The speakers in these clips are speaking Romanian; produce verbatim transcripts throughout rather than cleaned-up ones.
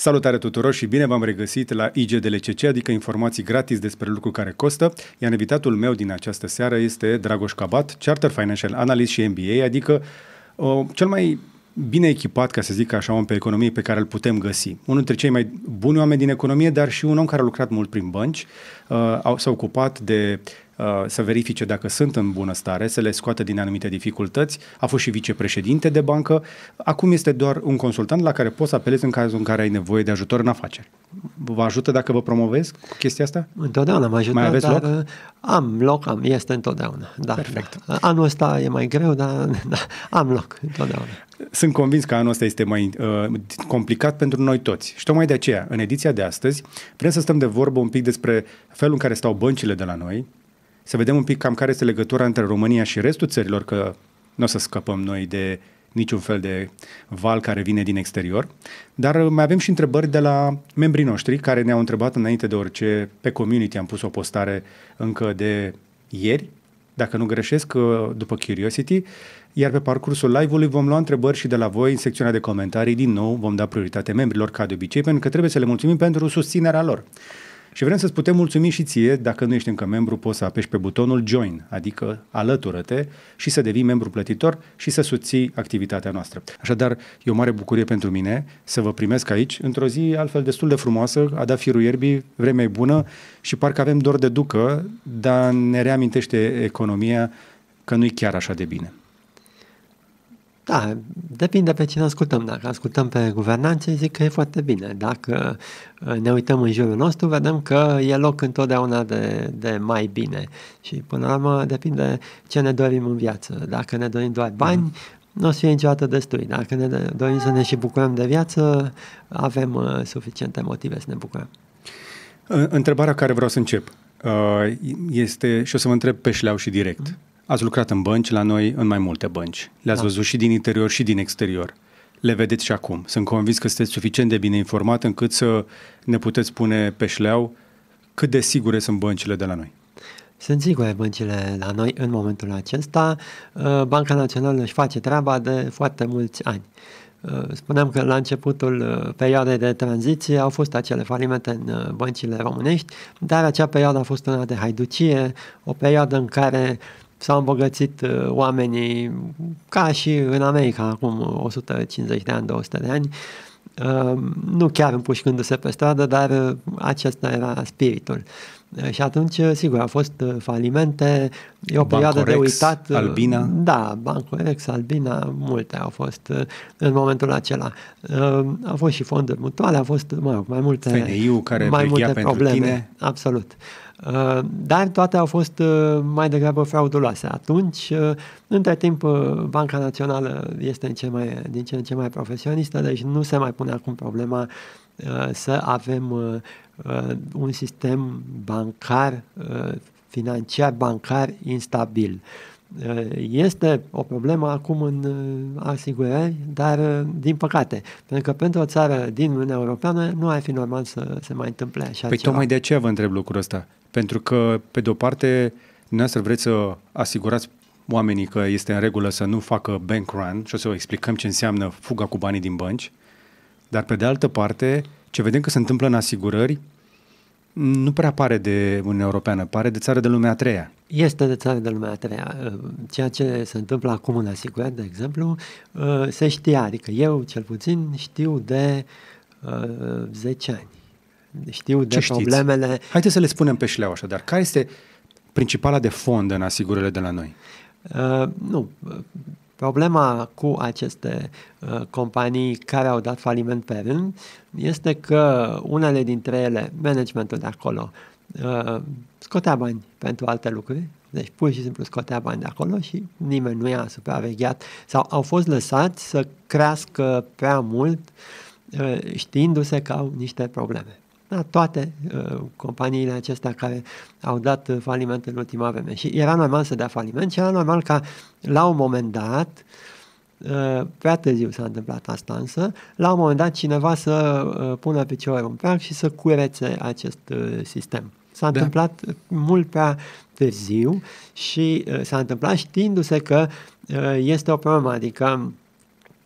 Salutare tuturor și bine v-am regăsit la I G D L C C, adică informații gratis despre lucruri care costă, iar invitatul meu din această seară este Dragoș Cabat, Chartered Financial Analyst și M B A, adică uh, cel mai bine echipat, ca să zic așa, om pe economie pe care îl putem găsi. Unul dintre cei mai buni oameni din economie, dar și un om care a lucrat mult prin bănci, uh, s-a ocupat de uh, să verifice dacă sunt în bună stare, să le scoată din anumite dificultăți, a fost și vicepreședinte de bancă, acum este doar un consultant la care poți să apelezi în cazul în care ai nevoie de ajutor în afaceri. Vă ajută dacă vă promovezi cu chestia asta? Întotdeauna mă ajută, mai aveți dar loc? am loc, am, este întotdeauna. Da, Perfect. Da. Anul ăsta e mai greu, dar da, am loc întotdeauna. Sunt convins că anul ăsta este mai uh, complicat pentru noi toți. Și tocmai de aceea, în ediția de astăzi, vrem să stăm de vorbă un pic despre felul în care stau băncile de la noi, să vedem un pic cam care este legătura între România și restul țărilor, că nu o să scăpăm noi de niciun fel de val care vine din exterior, dar mai avem și întrebări de la membrii noștri care ne-au întrebat înainte de orice pe community, am pus o postare încă de ieri, dacă nu greșesc, după Curiosity, iar pe parcursul live-ului vom lua întrebări și de la voi în secțiunea de comentarii. Din nou vom da prioritate membrilor ca de obicei, pentru că trebuie să le mulțumim pentru susținerea lor. Și vrem să-ți putem mulțumi și ție, dacă nu ești încă membru, poți să apeși pe butonul Join, adică alătură-te și să devii membru plătitor și să susții activitatea noastră. Așadar, e o mare bucurie pentru mine să vă primesc aici, într-o zi altfel destul de frumoasă, a dat firul ierbii, vremea e bună și parcă avem dor de ducă, dar ne reamintește economia că nu e chiar așa de bine. Da, depinde pe cine ascultăm. Dacă ascultăm pe guvernanții, zic că e foarte bine. Dacă ne uităm în jurul nostru, vedem că e loc întotdeauna de, de mai bine. Și până la urmă depinde ce ne dorim în viață. Dacă ne dorim doar bani, mm-hmm. nu o să fie niciodată destui. Dacă ne dorim să ne și bucurăm de viață, avem uh, suficiente motive să ne bucurăm. Întrebarea care vreau să încep uh, este, și o să vă întreb pe șleau și direct. Mm-hmm. Ați lucrat în bănci la noi, în mai multe bănci. Le-ați da. văzut și din interior și din exterior. Le vedeți și acum. Sunt convins că sunteți suficient de bine informat încât să ne puteți spune pe șleau cât de sigure sunt băncile de la noi. Sunt sigure băncile la noi în momentul acesta. Banca Națională își face treaba de foarte mulți ani. Spuneam că la începutul perioadei de tranziție au fost acele falimente în băncile românești, dar acea perioadă a fost una de haiducie, o perioadă în care s-au îmbogățit uh, oamenii ca și în America acum o sută cincizeci de ani, două sute de ani, uh, nu chiar împușcându-se pe stradă, dar uh, acesta era spiritul. Uh, și atunci, sigur, au fost uh, falimente, e o perioadă de uitat. Uh, Albina? Da, Bancorex, Albina, multe au fost uh, în momentul acela. Uh, au fost și fonduri mutuale, au fost, mă rog, mai multe, F N I-ul care mai multe probleme. Tine. Absolut. Dar toate au fost mai degrabă frauduloase. Atunci, între timp, Banca Națională este în ce mai, din ce în ce mai profesionistă, deci nu se mai pune acum problema să avem un sistem bancar, financiar bancar instabil. Este o problemă acum în asigurări, dar din păcate, pentru că pentru o țară din Uniunea Europeană nu ar fi normal să se mai întâmple așa Păi ceva. tocmai de aceea vă întreb lucrul ăsta. Pentru că, pe de-o parte, dumneavoastră vreți să asigurați oamenii că este în regulă să nu facă bank run și o să vă explicăm ce înseamnă fuga cu banii din bănci, dar pe de altă parte, ce vedem că se întâmplă în asigurări nu prea pare de Uniunea Europeană, pare de țară de lumea a treia. Este de țară de lumea a treia. Ceea ce se întâmplă acum în asigurări, de exemplu, se știa, adică eu cel puțin știu de zece ani. Știu de ce problemele... Știți? Haideți să le spunem pe șleau așa, dar care este principala de fond în asigurările de la noi? Uh, nu. Problema cu aceste uh, companii care au dat faliment pe rând este că unele dintre ele, managementul de acolo, uh, scotea bani pentru alte lucruri, deci pur și simplu scotea bani de acolo și nimeni nu i-a supravegheat sau au fost lăsați să crească prea mult uh, știindu-se că au niște probleme. Da, toate uh, companiile acestea care au dat uh, faliment în ultima vreme. Și era normal să dea faliment și era normal ca la un moment dat, uh, prea târziu s-a întâmplat asta însă, la un moment dat cineva să uh, pună piciorul în prag și să curețe acest uh, sistem. S-a da. întâmplat mult prea târziu și uh, s-a întâmplat știindu-se că uh, este o problemă, adică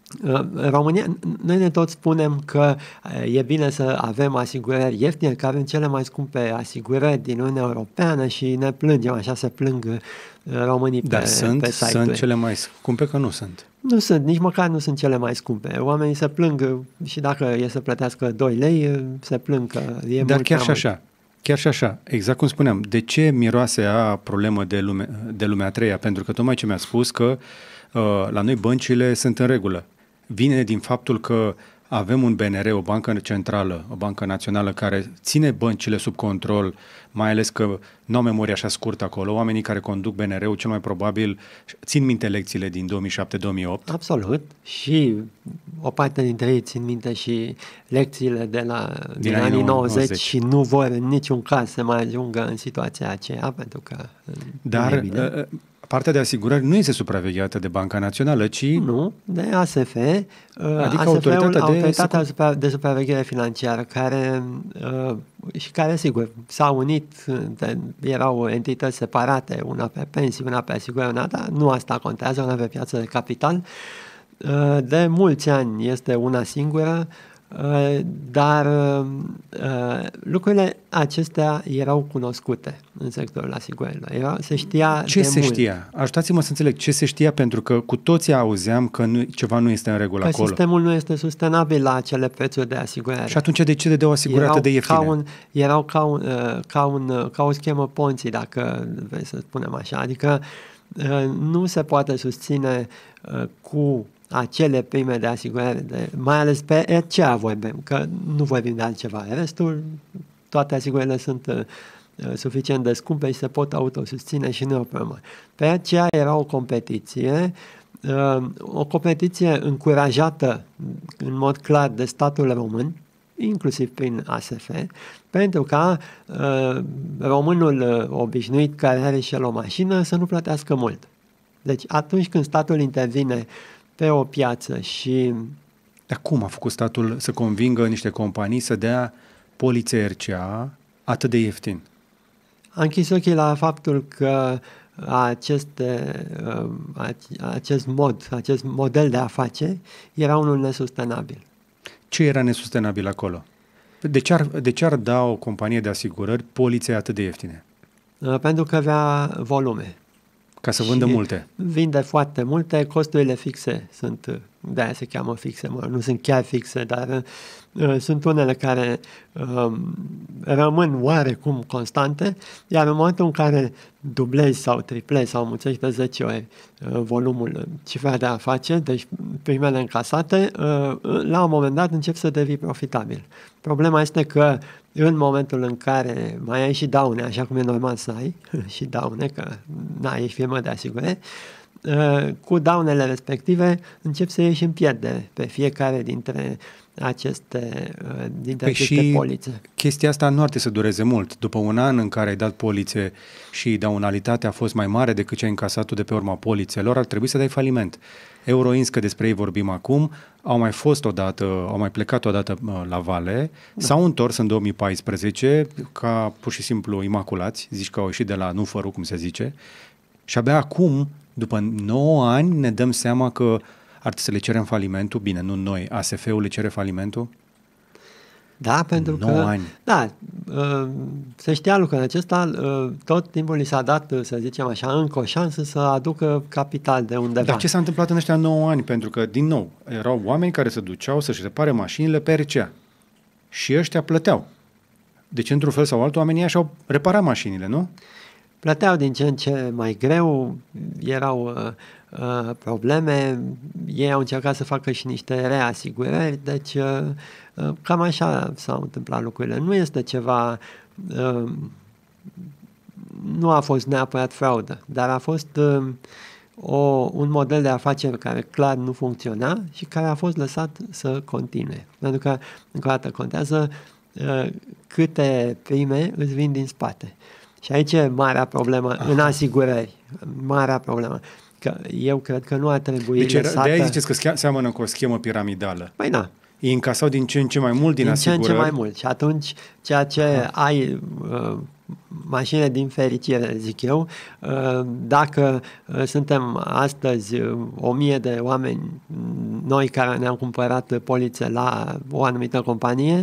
România, noi ne tot spunem că e bine să avem asigurări ieftine, că avem cele mai scumpe asigurări din Uniunea Europeană și ne plângem, așa se plâng românii pe, Dar sunt, pe site-uri. sunt cele mai scumpe, că nu sunt. Nu sunt, nici măcar nu sunt cele mai scumpe. Oamenii se plâng și dacă e să plătească doi lei, se plâng că e Dar mult chiar și mult. așa, chiar și așa, exact cum spuneam, de ce miroase a problemă de, lume, de lumea a treia? Pentru că tocmai ce mi-a spus că uh, la noi băncile sunt în regulă. Vine din faptul că avem un B N R, o bancă centrală, o bancă națională care ține băncile sub control, mai ales că nu au memoria așa scurtă acolo. Oamenii care conduc B N R-ul cel mai probabil țin minte lecțiile din două mii șapte două mii opt. Absolut. Și o parte dintre ei țin minte și lecțiile de la din, din anii nouăzeci, nouăzeci și nu vor în niciun caz să mai ajungă în situația aceea, pentru că Dar partea de asigurări nu este supravegheată de Banca Națională, ci... Nu, de A S F, adică A S F-ul, autoritatea, de, autoritatea de, de supraveghere financiară, care uh, și care, sigur, s-au unit, de, erau entități separate, una pe pensii, una pe asigurări, una, dar nu asta contează, una pe piață de capital. Uh, de mulți ani este una singură, Uh, dar uh, lucrurile acestea erau cunoscute în sectorul asigurărilor. Era, se știa Ce de se mult. știa? Ajutați-mă să înțeleg. Ce se știa? Pentru că cu toții auzeam că nu, ceva nu este în regulă că acolo. sistemul nu este sustenabil la acele prețuri de asigurare. Și atunci de ce de o asigurare erau de ieftine? Ca un, erau ca, un, uh, ca, un, uh, ca o schemă Ponzi, dacă vrei să spunem așa. Adică uh, nu se poate susține uh, cu acele prime de asigurare, de, mai ales pe R C A vorbim, că nu vorbim de altceva. Restul, toate asigurările sunt uh, suficient de scumpe și se pot autosusține și nu e o problemă. Pe R C A era o competiție, uh, o competiție încurajată în mod clar de statul român, inclusiv prin A S F, pentru ca uh, românul uh, obișnuit care are și el o mașină să nu plătească mult. Deci atunci când statul intervine pe o piață și... Dar cum a făcut statul să convingă niște companii să dea polițe R C A atât de ieftin? A închis ochii la faptul că aceste, acest mod, acest model de afaceri era unul nesustenabil. Ce era nesustenabil acolo? De ce ar, de ce ar da o companie de asigurări polițe atât de ieftine? Pentru că avea volume. Ca să vândă multe. Vinde foarte multe, costurile fixe sunt, de-aia se cheamă fixe, mă, nu sunt chiar fixe, dar uh, sunt unele care uh, rămân oarecum constante, iar în momentul în care dublezi sau triplezi sau mulțești de zece ori uh, volumul, cifra de afaceri, deci primele încasate, uh, la un moment dat încep să devii profitabil. Problema este că în momentul în care mai ai și daune, așa cum e normal să ai și daune, că n-ai, ești firmă de asigurări, cu daunele respective încep să ieși în pierdere pe fiecare dintre aceste, dintre păi aceste și polițe. Chestia asta nu ar trebui să dureze mult. După un an în care ai dat polițe și daunalitatea a fost mai mare decât ce ai încasat de pe urma polițelor, ar trebui să dai faliment. Euroins, că despre ei vorbim acum, au mai fost odată, au mai plecat odată la vale, da. S-au întors în două mii paisprezece ca pur și simplu imaculați, zici că au ieșit de la nufărul, cum se zice, și abia acum, după nouă ani, ne dăm seama că ar trebui să le cerem falimentul, bine, nu noi, A S F-ul le cere falimentul? Da, pentru că ani. Da, se știa lucrul acesta, tot timpul li s-a dat, să zicem așa, încă o șansă să aducă capital de undeva. Dar ce s-a întâmplat în ăștia nouă ani? Pentru că, din nou, erau oameni care se duceau să-și repare mașinile pe R C A și ăștia plăteau. Deci, într-un fel sau altul, oamenii și-au reparat mașinile, nu? Plăteau din ce în ce mai greu, erau uh, uh, probleme, ei au încercat să facă și niște reasigurări, deci uh, uh, cam așa s-au întâmplat lucrurile. Nu este ceva, uh, nu a fost neapărat fraudă, dar a fost uh, o, un model de afaceri care clar nu funcționa și care a fost lăsat să continue. Pentru că, încă o dată, contează uh, câte prime îți vin din spate. Și aici e marea problemă. Aha. În asigurări. Marea problemă. Că eu cred că nu ar trebui deci lăsată... de-aia ziceți că seamănă cu o schemă piramidală. Păi da. Ei încasau din ce în ce mai mult din, din asigurări. Din ce în ce mai mult. Și atunci ceea ce Aha. ai uh, mașinile din fericire, zic eu. Dacă suntem astăzi o mie de oameni noi care ne-am cumpărat polițe la o anumită companie,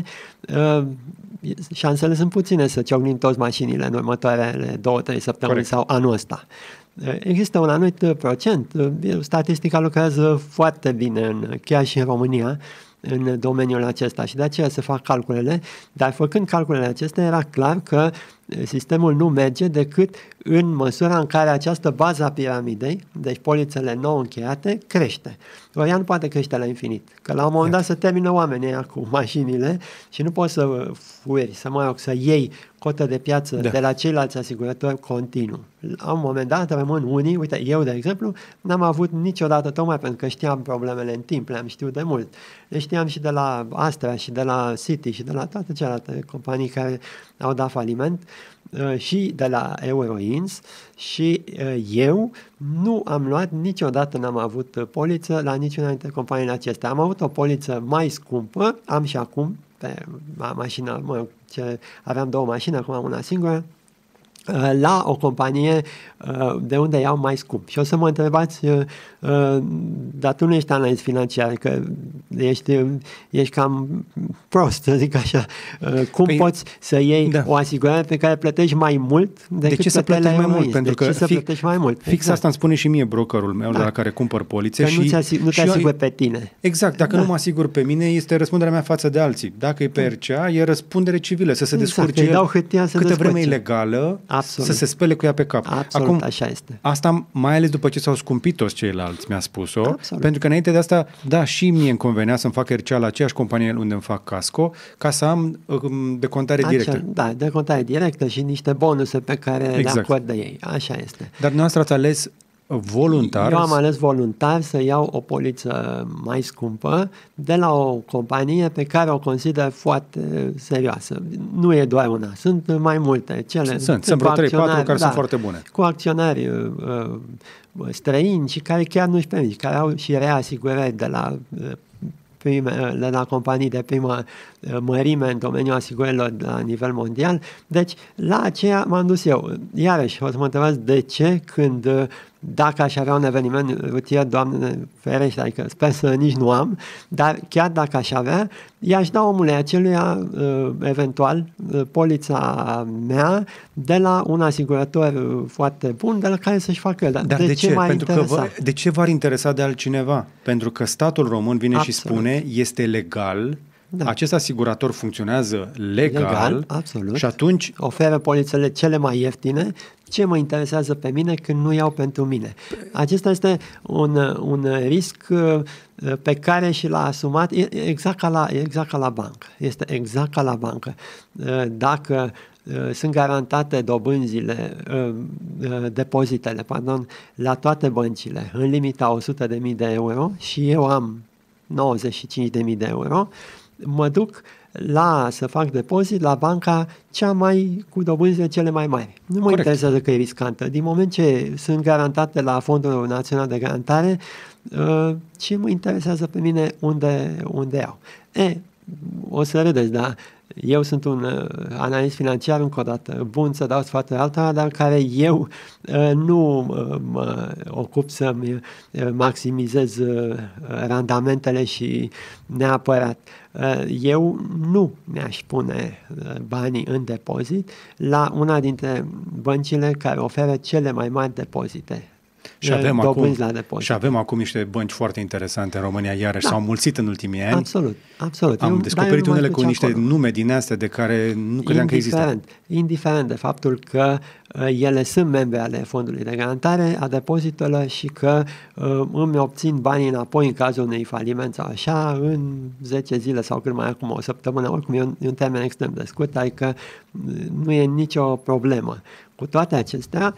șansele sunt puține să ciocnim toți mașinile în următoarele două, trei săptămâni Corect. Sau anul ăsta. Există un anumit procent. Statistica lucrează foarte bine, în, chiar și în România, în domeniul acesta și de aceea se fac calculele, dar făcând calculele acestea era clar că sistemul nu merge decât în măsura în care această bază a piramidei, deci polițele nou încheiate, crește. Ori ea nu poate crește la infinit, că la un moment dat se termină oamenii aia cu mașinile și nu poți să furi, să mă rog, să iei cotă de piață da. de la ceilalți asigurători continuu. La un moment dat rămân unii, uite, eu de exemplu, n-am avut niciodată, tocmai pentru că știam problemele în timp, le-am știut de mult. Le știam și de la Astra și de la City și de la toate celelalte companii care au dat faliment și de la Euroins și eu nu am luat niciodată, n-am avut poliță la niciuna dintre companiile acestea. Am avut o poliță mai scumpă, am și acum pe mașina, mă, ce, aveam două mașini, acum am una singură, la o companie de unde iau mai scump. Și o să mă întrebați, dar tu nu ești analist financiar, că ești, ești cam prost, să zic așa. Cum păi, poți să iei da. o asigurare pe care plătești mai mult decât de ce să plătești mai mult? Pentru de că ce să fix, plătești mai mult? Fix exact. asta îmi spune și mie brokerul meu da. la care cumpăr polițe. Că și, nu, asig- nu te și asiguri pe tine. Exact, dacă da. nu mă asigur pe mine, este răspunderea mea față de alții. Dacă e pe R C A, e răspundere civilă, să se exact, descurce el dau hârtia să câtă vreme e legală, Absolut. să se spele cu ea pe cap. Absolut, Acum, așa este. Asta mai ales după ce s-au scumpit toți ceilalți, mi-a spus-o, Absolut. pentru că înainte de asta, da, și mie îmi convenea să-mi fac R C A la aceeași companie unde îmi fac casco, ca să am um, decontare Acea, directă. Da, decontare directă și niște bonuse pe care exact. le acordă ei. Așa este. Dar dumneavoastră ați ales voluntar? Eu am ales voluntar să iau o poliță mai scumpă de la o companie pe care o consider foarte serioasă. Nu e doar una, sunt mai multe. Cele, sunt, sunt vreo trei patru care da, sunt foarte bune. Cu acționari uh, străini și care chiar nu-și permit, care au și reasigurări de la uh, prime, de la companii de primă mărime în domeniul asigurărilor la nivel mondial. Deci, la aceea m-am dus eu. Iarăși, o să mă întrebați de ce când, dacă aș avea un eveniment rutier, Doamne ferește, adică sper să nici nu am, dar chiar dacă aș avea, i-aș da omului aceluia, eventual, polița mea de la un asigurător foarte bun, de la care să-și facă el. Dar de, de ce? ce? Pentru că vă, de ce v-ar interesa de altcineva? Pentru că statul român vine Absolut. și spune, este legal, da. acest asigurator funcționează legal, legal absolut. Și atunci oferă polițele cele mai ieftine. Ce mă interesează pe mine când nu iau pentru mine? Acesta este un, un risc pe care și l-a asumat exact ca la, exact ca la bancă. Este exact ca la bancă. Dacă sunt garantate dobânzile, depozitele, pardon, la toate băncile, în limita o sută de mii de euro și eu am nouăzeci și cinci de mii de euro, mă duc la să fac depozit la banca cea mai cu dobânzile cele mai mari. Nu mă Corect. interesează că e riscantă. Din moment ce sunt garantate la Fondul Național de Garantare, uh, ce mă interesează pe mine unde, unde iau. E, o să râdeți, dar eu sunt un uh, analist financiar, încă o dată, bun să dau sfaturi altora, dar care eu uh, nu uh, mă ocup să-mi uh, maximizez uh, randamentele și neapărat. Uh, eu nu mi-aș pune uh, banii în depozit la una dintre băncile care oferă cele mai mari depozite. Și avem, acum, și avem acum niște bănci foarte interesante în România, iarăși da. s-au mulțit în ultimii ani. Absolut, absolut. Am eu, descoperit unele cu niște acolo. nume din astea de care nu credeam că există. Indiferent de faptul că uh, ele sunt membre ale Fondului de Garantare a depozitelor și că uh, îmi obțin banii înapoi în cazul unui faliment sau așa, în zece zile sau cât mai acum o săptămână, oricum e un, e un termen extrem de scurt, adică uh, nu e nicio problemă. Cu toate acestea,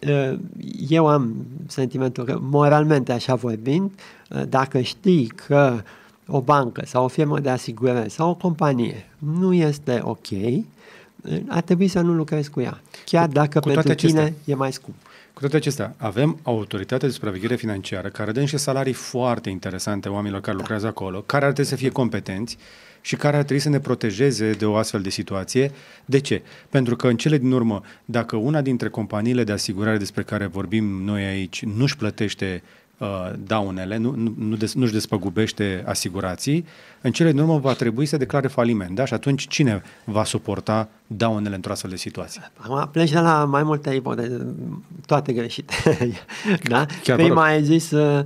eu am sentimentul că, moralmente așa vorbind, dacă știi că o bancă sau o firmă de asigurări sau o companie nu este ok, ar trebui să nu lucrezi cu ea, chiar dacă cu, cu pentru tine e mai scump. Cu toate acestea, avem autoritatea de supraveghere financiară care dă niște salarii foarte interesante oamenilor care da. lucrează acolo, care ar trebui să fie competenți și care ar trebui să ne protejeze de o astfel de situație. De ce? Pentru că în cele din urmă, dacă una dintre companiile de asigurare despre care vorbim noi aici nu-și plătește uh, daunele, nu, nu, nu des, nu-și despăgubește asigurații, în cele din urmă va trebui să declare faliment. Da? Și atunci cine va suporta daunele într-o astfel de situație? Acum pleci de la mai multe ipoteze, toate greșite. Da? Chiar Prima ai zis uh,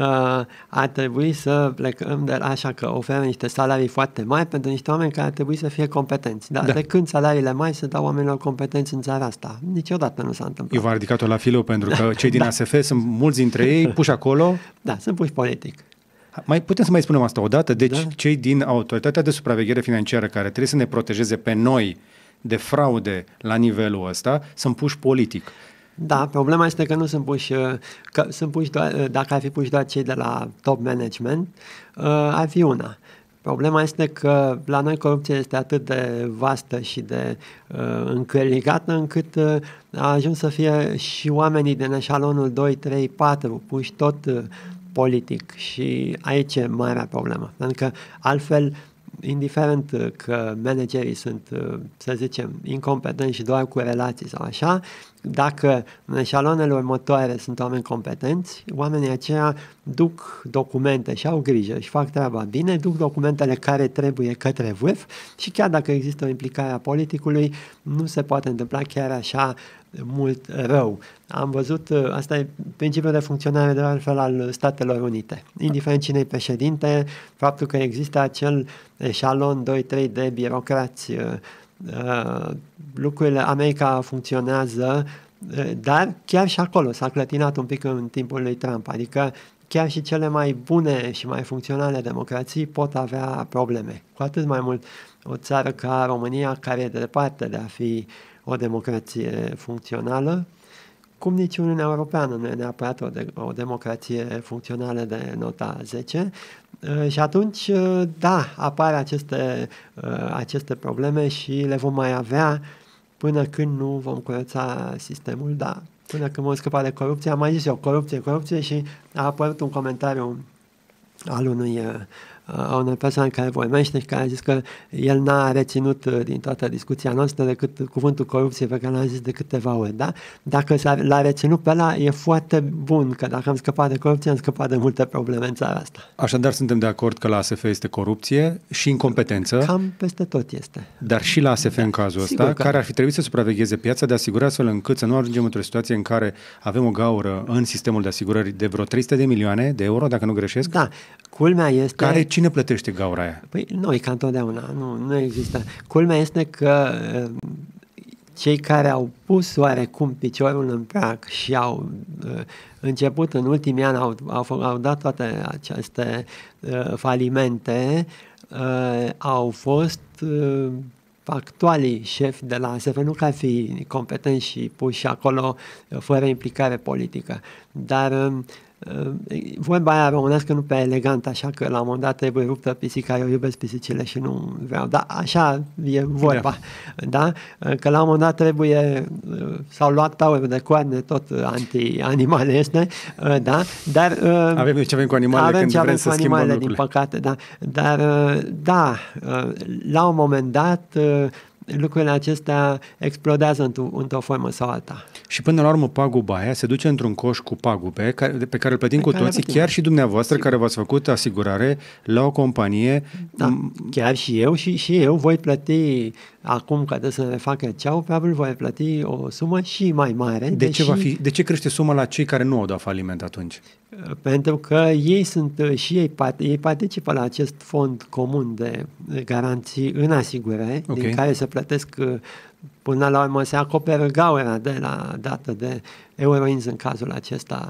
ar trebui să plecăm de așa că oferă niște salarii foarte mari pentru niște oameni care ar trebui să fie competenți. Da? Da. De când salariile mari se dau oamenilor competenți în țara asta? Niciodată nu s-a întâmplat. Eu v-am ridicat-o la filou pentru că cei din da. A S F sunt mulți dintre ei puși acolo. Da, sunt puși politic. Mai putem să mai spunem asta odată? Deci Da. cei din Autoritatea de Supraveghere Financiară care trebuie să ne protejeze pe noi de fraude la nivelul ăsta sunt puși politic. Da, problema este că nu sunt puși, că sunt puși doar, dacă ar fi puși doar cei de la top management, ar fi una. Problema este că la noi corupția este atât de vastă și de uh, încăligată încât uh, a ajuns să fie și oamenii din eșalonul doi, trei, patru puși tot uh, politic și aici e marea problemă. Pentru că altfel, indiferent că managerii sunt, să zicem, incompetenți și doar cu relații sau așa, dacă în eșalonele următoare sunt oameni competenți, oamenii aceia duc documente și au grijă și fac treaba bine, duc documentele care trebuie către vârf și chiar dacă există o implicare a politicului, nu se poate întâmpla chiar așa mult rău. Am văzut, asta e principiul de funcționare de altfel al Statelor Unite. Indiferent cine e președinte, faptul că există acel eșalon doi trei de birocrați, uh, lucrurile, America funcționează, uh, dar chiar și acolo s-a clătinat un pic în timpul lui Trump, adică chiar și cele mai bune și mai funcționale democrații pot avea probleme. Cu atât mai mult o țară ca România, care e de departe de a fi o democrație funcțională, cum nici Uniunea Europeană nu e neapărat o, de, o democrație funcțională de nota zece. Uh, și atunci, uh, da, apar aceste, uh, aceste probleme și le vom mai avea până când nu vom curăța sistemul, da, până când vom scăpa de corupție. Am mai zis eu, corupție, corupție și a apărut un comentariu al unui uh, a unei persoane care vorbește și care a zis că el n-a reținut din toată discuția noastră decât cuvântul corupție pe care l-am zis de câteva ori, da? Dacă l-a reținut pe ăla, e foarte bun, că dacă am scăpat de corupție, am scăpat de multe probleme în țara asta. Așadar, suntem de acord că la A S F este corupție și incompetență. Cam peste tot este. Dar și la A S F da, în cazul ăsta, că... care ar fi trebuit să supravegheze piața de asigurări astfel încât să nu ajungem într-o situație în care avem o gaură în sistemul de asigurări de vreo trei sute de milioane de euro, dacă nu greșesc. Da, culmea este... Care cine plătește gaura aia? Păi noi, ca întotdeauna, nu, nu există. Culmea este că cei care au pus oarecum piciorul în prag și au uh, început în ultimii ani, au, au, au dat toate aceste uh, falimente, uh, au fost uh, actualii șefi de la A S F, nu că ar fi competenți și puși acolo uh, fără implicare politică, dar... Uh, vorba aia românească nu prea elegant, așa că la un moment dat trebuie ruptă pisica, eu iubesc pisicile și nu vreau, dar așa e vorba, da? Că la un moment dat trebuie, s-au luat taurul de coarne, tot anti-animale este, da? Dar avem ce avem cu animalele avem când ce vrem avem să cu schimbăm animalele, lucrurile. din păcate, da? Dar, da, la un moment dat lucrurile acestea explodează într-o, într-o formă sau alta. Și până la urmă paguba aia se duce într-un coș cu pagube care, pe care îl plătim pe cu toții, chiar și dumneavoastră Sigur. care v-ați făcut asigurare la o companie. Da, chiar și eu și, și eu voi plăti acum că trebuie să ne facă ceau, probabil voi plăti o sumă și mai mare. De, deși, ce va fi, de ce crește suma la cei care nu au dat faliment atunci? Pentru că ei sunt și ei, ei participă la acest fond comun de garanții în asigurare, okay. din care se plătesc, până la urmă se acoperă gaura de la dată de Euroins în cazul acesta.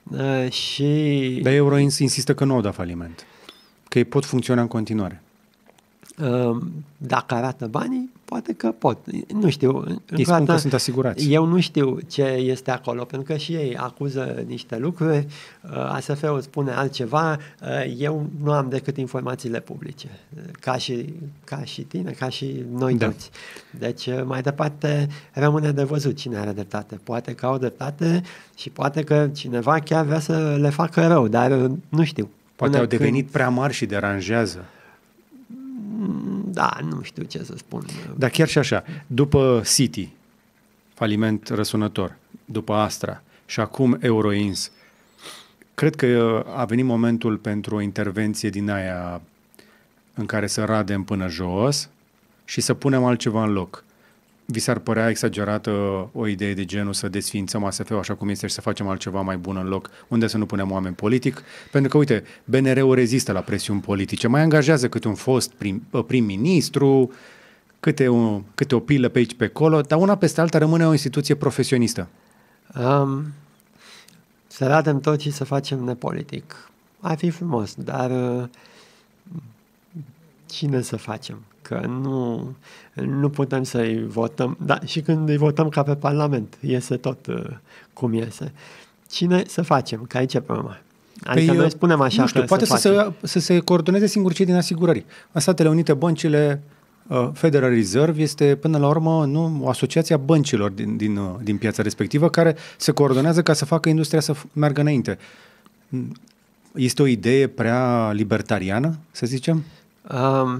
Și... Dar Euroins insistă că nu au dat faliment, că ei pot funcționa în continuare. Dacă arată banii, poate că pot. Nu știu. Ei spun că sunt asigurați. Eu nu știu ce este acolo, pentru că și ei acuză niște lucruri, A S F-ul spune altceva, eu nu am decât informațiile publice, ca și, ca și tine, ca și noi da. toți. Deci, mai departe, rămâne de văzut cine are dreptate. Poate că au dreptate și poate că cineva chiar vrea să le facă rău, dar nu știu. Poate Până au devenit când... prea mari și deranjează. Da, nu știu ce să spun. Dar chiar și așa, după Citi, faliment răsunător, după Astra și acum Euroins, cred că a venit momentul pentru o intervenție din aia în care să radem până jos și să punem altceva în loc. Vi s-ar părea exagerată o idee de genul să desființăm A S F-ul așa cum este și să facem altceva mai bun în loc, unde să nu punem oameni politic? Pentru că, uite, B N R-ul rezistă la presiuni politice, mai angajează câte un fost prim, prim-ministru, câte o, câte o pilă pe aici pe acolo, dar una peste alta rămâne o instituție profesionistă. Um, să radem tot și să facem nepolitic. Ar fi frumos, dar uh, cine să facem? Că nu, nu putem să-i votăm, da, și când îi votăm ca pe Parlament, iese tot uh, cum iese. Cine să facem? Că aici e problema. Adică păi, noi spunem așa nu știu, că poate să, să, se, să se coordoneze singur cei din asigurări. În Statele Unite, băncile, uh, Federal Reserve este până la urmă nu, o asociație a băncilor din, din, uh, din piața respectivă care se coordonează ca să facă industria să meargă înainte. Este o idee prea libertariană, să zicem? Um,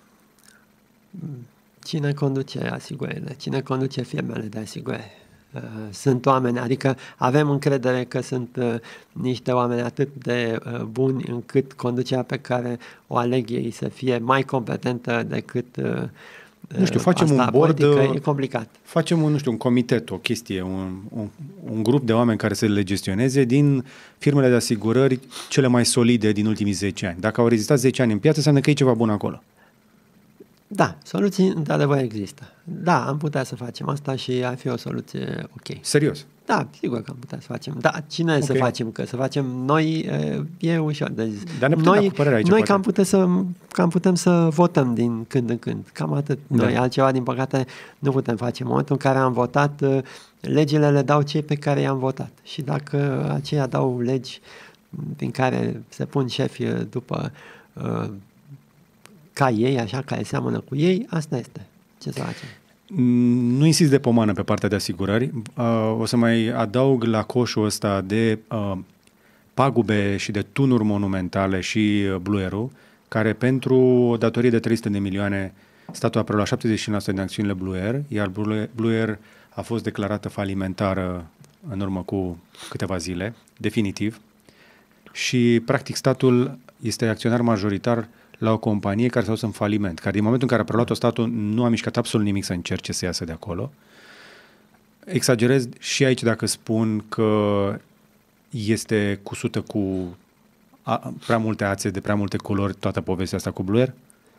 Cine conduce asigurările? Cine conduce firmele de asigurări? Uh, sunt oameni, adică avem încredere că sunt uh, niște oameni atât de uh, buni încât conducerea pe care o aleg ei să fie mai competentă decât uh, nu știu, facem asta un board, politică, e complicat. Facem un, nu știu, un comitet, o chestie, un, un, un grup de oameni care să le gestioneze din firmele de asigurări cele mai solide din ultimii zece ani. Dacă au rezistat zece ani în piață, înseamnă că e ceva bun acolo. Da, soluții într-adevăr există. Da, am putea să facem asta și ar fi o soluție ok. Serios? Da, sigur că am putea să facem. Da, cine okay. să facem? Că să facem noi e ușor de zis. Dar ne putem da cu părerea aici, noi cam putem, să, cam putem să votăm din când în când. Cam atât. Da. Noi altceva, din păcate, nu putem face. În momentul în care am votat, legile le dau cei pe care i-am votat. Și dacă aceia dau legi prin care se pun șefi după uh, ca ei, așa, care seamănă cu ei, asta este. Ce să facem? Nu insist de pomană pe partea de asigurări. Uh, o să mai adaug la coșul ăsta de uh, pagube și de tunuri monumentale și uh, Blue Air-ul, care pentru o datorie de trei sute de milioane statul a preluat șaptezeci și cinci la sută din acțiunile Blue Air, iar Blue, Blue Air a fost declarată falimentară în urmă cu câteva zile, definitiv. Și, practic, statul este acționar majoritar la o companie care s-a dus în faliment, care din momentul în care a preluat-o statul nu a mișcat absolut nimic să încerce să iasă de acolo. Exagerez și aici dacă spun că este cusută cu a, prea multe ațe de prea multe culori toată povestea asta cu Blue Air?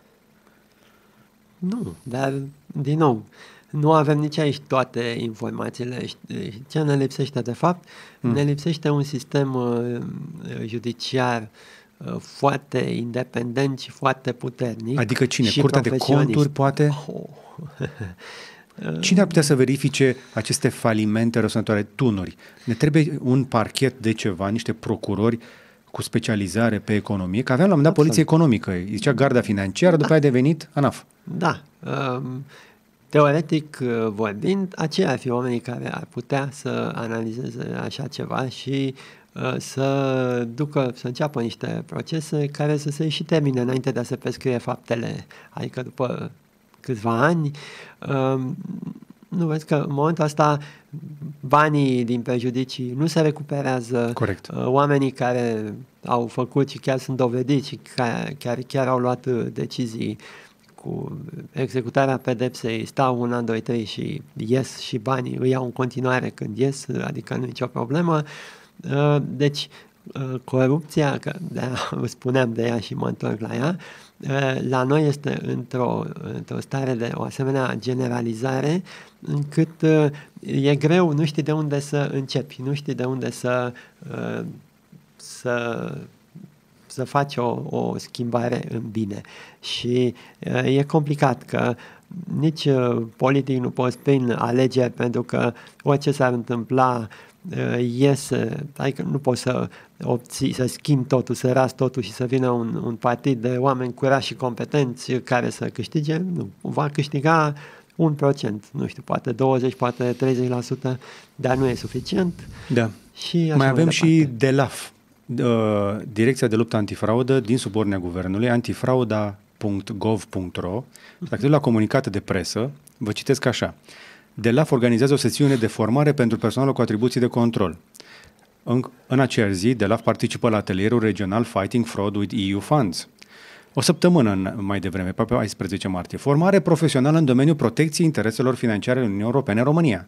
Nu, dar din nou, nu avem nici aici toate informațiile. Ce ne lipsește de fapt? Hmm. Ne lipsește un sistem uh, judiciar foarte independent și foarte puternic. Adică cine? Curtea de conturi, poate? Oh. Cine ar putea să verifice aceste falimente răsunătoare, tunuri? Ne trebuie un parchet de ceva, niște procurori cu specializare pe economie, că aveam la un moment dat poliție economică, zicea garda financiară, după da. aia a devenit ANAF. Da. Um, teoretic vorbind, aceia ar fi oamenii care ar putea să analizeze așa ceva și să ducă, să înceapă niște procese care să se și termine înainte de a se prescrie faptele, adică după câțiva ani. Nu vezi că în momentul ăsta banii din prejudicii nu se recuperează. Corect. Oamenii care au făcut și chiar sunt dovediți și chiar, chiar, chiar au luat decizii cu executarea pedepsei, stau un an, doi, trei și ies și banii îi iau în continuare când ies, adică nu e nicio problemă. Deci, corupția, că de-aia spuneam de ea și mă întorc la ea, la noi este într-o, într-o stare de o asemenea generalizare încât e greu, nu știi de unde să începi, nu știi de unde să, să, să faci o, o schimbare în bine. Și e complicat că nici uh, politic nu poți prin alegeri, pentru că orice s-ar întâmpla uh, iese, adică nu poți să obții, să schimbi totul, să ras totul și să vină un, un partid de oameni curați și competenți care să câștige. Nu, va câștiga un procent, nu știu, poate douăzeci, poate treizeci la sută, dar nu e suficient. Da. Și așa mai avem mai și D E L A F, Direcția de Luptă Antifraudă din subordinea Guvernului, antifrauda punct gov punct ro. Dacă la comunicate de presă, vă citesc așa. D E L A F organizează o sesiune de formare pentru personalul cu atribuții de control. În, în aceeași zi, D E L A F participă la atelierul regional Fighting Fraud with E U Funds. O săptămână mai devreme, pe paisprezece martie. Formare profesională în domeniul protecției intereselor financiare ale Uniunii Europene în România.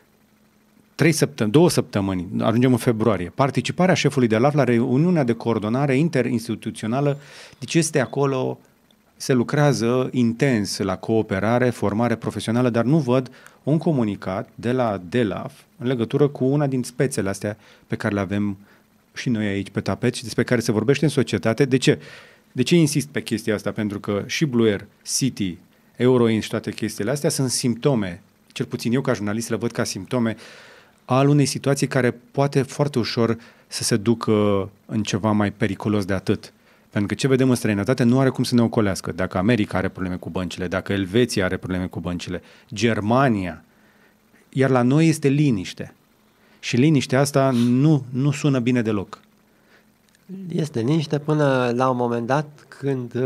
Trei săptămâni, două săptămâni, ajungem în februarie. Participarea șefului D E L A F la reuniunea de coordonare interinstituțională, deci este acolo, se lucrează intens la cooperare, formare profesională, dar nu văd un comunicat de la D E L A F în legătură cu una din spețele astea pe care le avem și noi aici pe tapet și despre care se vorbește în societate. De ce? De ce insist pe chestia asta? Pentru că și Blue Air, City, Euroin și toate chestiile astea sunt simptome, cel puțin eu ca jurnalist le văd ca simptome al unei situații care poate foarte ușor să se ducă în ceva mai periculos de atât. Pentru că ce vedem în străinătate nu are cum să ne ocolească. Dacă America are probleme cu băncile, dacă Elveția are probleme cu băncile, Germania, iar la noi este liniște. Și liniștea asta nu, nu sună bine deloc. Este liniște până la un moment dat când,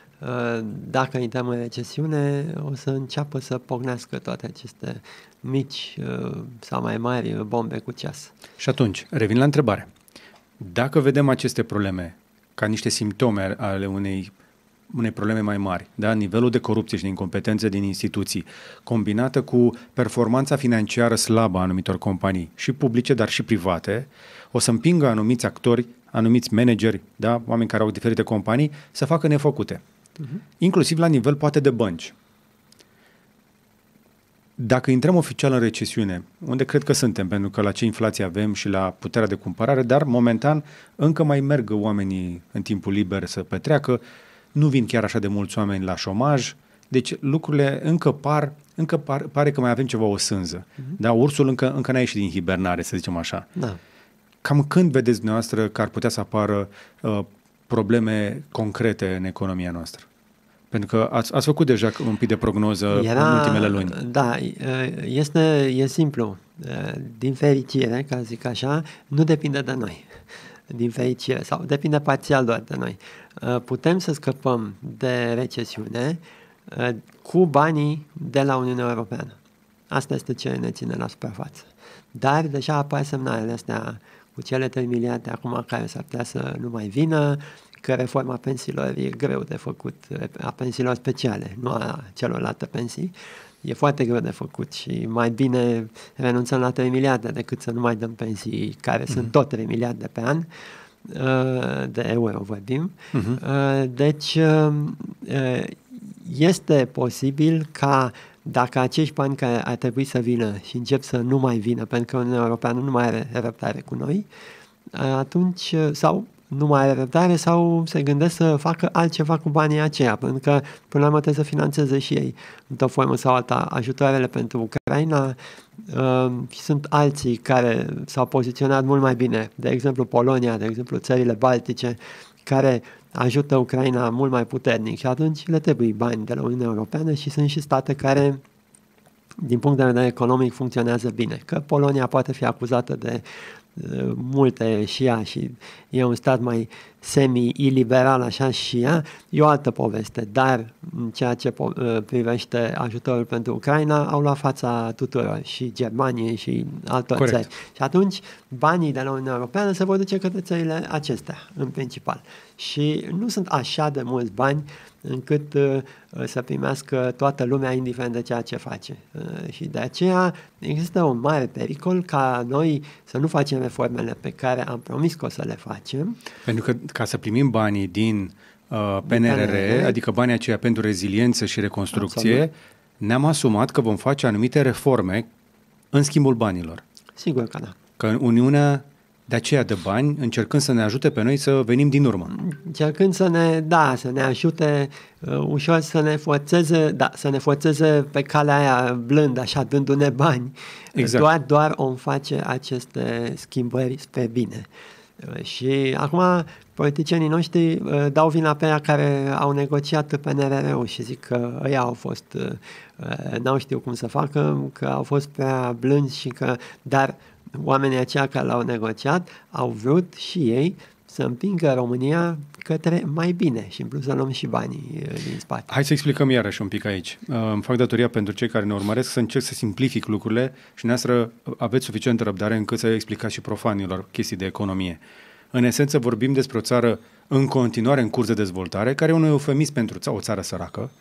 dacă intrăm în recesiune, o să înceapă să pocnească toate aceste mici sau mai mari bombe cu ceas. Și atunci, revin la întrebare. Dacă vedem aceste probleme ca niște simptome ale unei, unei probleme mai mari, da? Nivelul de corupție și de incompetență din instituții, combinată cu performanța financiară slabă a anumitor companii, și publice, dar și private, o să împingă anumiți actori, anumiți manageri, da? Oameni care au diferite companii, să facă nefăcute. Uh-huh. Inclusiv la nivel, poate, de bănci. Dacă intrăm oficial în recesiune, unde cred că suntem, pentru că la ce inflație avem și la puterea de cumpărare, dar momentan încă mai merg oamenii în timpul liber să petreacă, nu vin chiar așa de mulți oameni la șomaj, deci lucrurile încă par, încă par, pare că mai avem ceva o sânză. Uh-huh. Da, ursul încă, încă n-a ieșit din hibernare, să zicem așa. Da. Cam când vedeți dumneavoastră că ar putea să apară uh, probleme concrete în economia noastră? Pentru că ați, ați făcut deja un pic de prognoză Era, în ultimele luni. Da, este, e simplu. Din fericire, ca zic așa, nu depinde de noi. Din fericire, sau depinde parțial doar de noi. Putem să scăpăm de recesiune cu banii de la Uniunea Europeană. Asta este ce ne ține la suprafață. Dar deja apar semnalele astea cu cele trei miliarde acum care s-ar putea să nu mai vină, că reforma pensiilor e greu de făcut, a pensiilor speciale, nu a celorlalte pensii. E foarte greu de făcut și mai bine renunțăm la trei miliarde decât să nu mai dăm pensii care mm-hmm. sunt tot trei miliarde pe an, de euro vorbim. Mm-hmm. Deci este posibil ca dacă acești bani care ar trebui să vină și încep să nu mai vină, pentru că Uniunea Europeană nu mai are răbdare cu noi, atunci, sau nu mai are răbdare sau se gândesc să facă altceva cu banii aceia, pentru că până la urmă trebuie să finanțeze și ei într-o formă sau alta ajutoarele pentru Ucraina uh, și sunt alții care s-au poziționat mult mai bine, de exemplu Polonia, de exemplu țările Baltice, care ajută Ucraina mult mai puternic și atunci le trebuie bani de la Uniunea Europeană și sunt și state care din punct de vedere economic funcționează bine, că Polonia poate fi acuzată de multe și ea și e un stat mai semi-iliberal așa și ea, e o altă poveste, dar în ceea ce privește ajutorul pentru Ucraina au luat fața tuturor și Germaniei și altor Corect. țări. Și atunci banii de la Uniunea Europeană se vor duce către țările acestea în principal. Și nu sunt așa de mulți bani încât uh, să primească toată lumea indiferent de ceea ce face. Uh, și de aceea există un mare pericol ca noi să nu facem reformele pe care am promis că o să le facem. Pentru că ca să primim banii din uh, P N R R, adică banii aceia pentru reziliență și reconstrucție, Absolut. ne-am asumat că vom face anumite reforme în schimbul banilor. Sigur că da. Că Uniunea de aceea de bani, încercând să ne ajute pe noi să venim din urmă. Încercând să ne, da, să ne ajute uh, ușor să ne forțeze, da, să ne forțeze pe calea aia blândă, așa, dându-ne bani. Exact. Doar, doar om face aceste schimbări spre bine. Uh, și acum politicienii noștri uh, dau vina pe aia care au negociat P N R R-ul și zic că ăia au fost, uh, n-au știut cum să facă, că au fost prea blânzi și că, dar oamenii aceia care l-au negociat au vrut și ei să împingă România către mai bine și în plus să luăm și banii din spate. Hai să explicăm iarăși un pic aici. Îmi fac datoria pentru cei care ne urmăresc să încerc să simplific lucrurile și noastră aveți suficientă răbdare încât să explicați și profanilor chestii de economie. În esență vorbim despre o țară în continuare în curs de dezvoltare, care e un eufemism pentru o țară săracă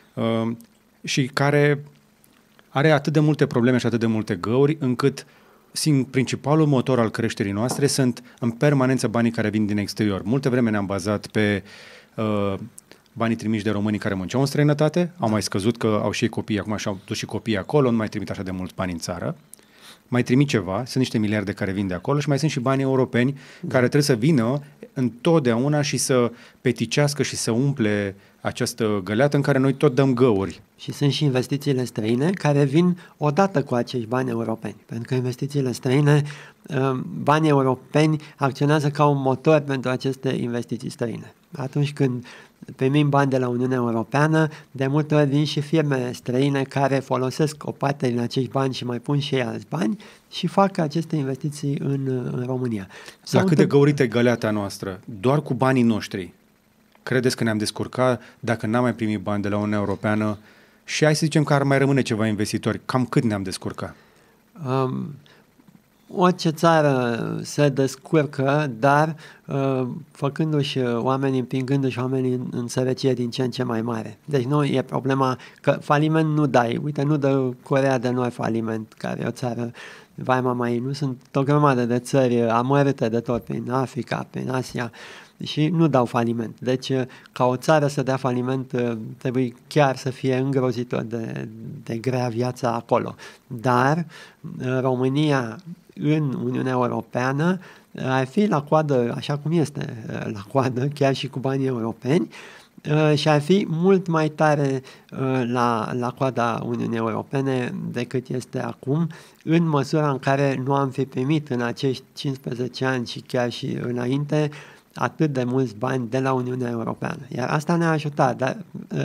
și care are atât de multe probleme și atât de multe găuri încât principalul motor al creșterii noastre sunt în permanență banii care vin din exterior. Multă vreme ne-am bazat pe uh, banii trimiși de românii care munceau în străinătate, au mai scăzut că au și copii, acum și-au dus și copiii acolo, nu mai trimit așa de mulți bani în țară. Mai trimit ceva, sunt niște miliarde care vin de acolo și mai sunt și banii europeni da. care trebuie să vină întotdeauna și să peticească și să umple această găleată în care noi tot dăm găuri. Și sunt și investițiile străine care vin odată cu acești bani europeni. Pentru că investițiile străine, banii europeni acționează ca un motor pentru aceste investiții străine. Atunci când primim bani de la Uniunea Europeană, de multe ori vin și firme străine care folosesc o parte din acești bani și mai pun și ei alți bani și fac aceste investiții în, în România. Dar cât de găurită e găleata noastră? Doar cu banii noștri. Credeți că ne-am descurcat dacă n-am mai primit bani de la Uniunea Europeană și hai să zicem că ar mai rămâne ceva investitori? Cam cât ne-am descurcat? Um, orice țară se descurcă, dar uh, făcându-și oamenii, împingându-și oamenii în, în sărăcie din ce în ce mai mare. Deci nu e problema că faliment nu dai. Uite, nu dă Coreea de Nord faliment, care e o țară, vai mamai, nu sunt o grămadă de țări amărâte de tot prin Africa, prin Asia, și nu dau faliment. Deci, ca o țară să dea faliment, trebuie chiar să fie îngrozitor de, de grea viața acolo. Dar România în Uniunea Europeană ar fi la coadă, așa cum este la coadă, chiar și cu banii europeni, și ar fi mult mai tare la, la coada Uniunii Europene decât este acum, în măsura în care nu am fi primit în acești cincisprezece ani și chiar și înainte atât de mulți bani de la Uniunea Europeană. Iar asta ne-a ajutat, dar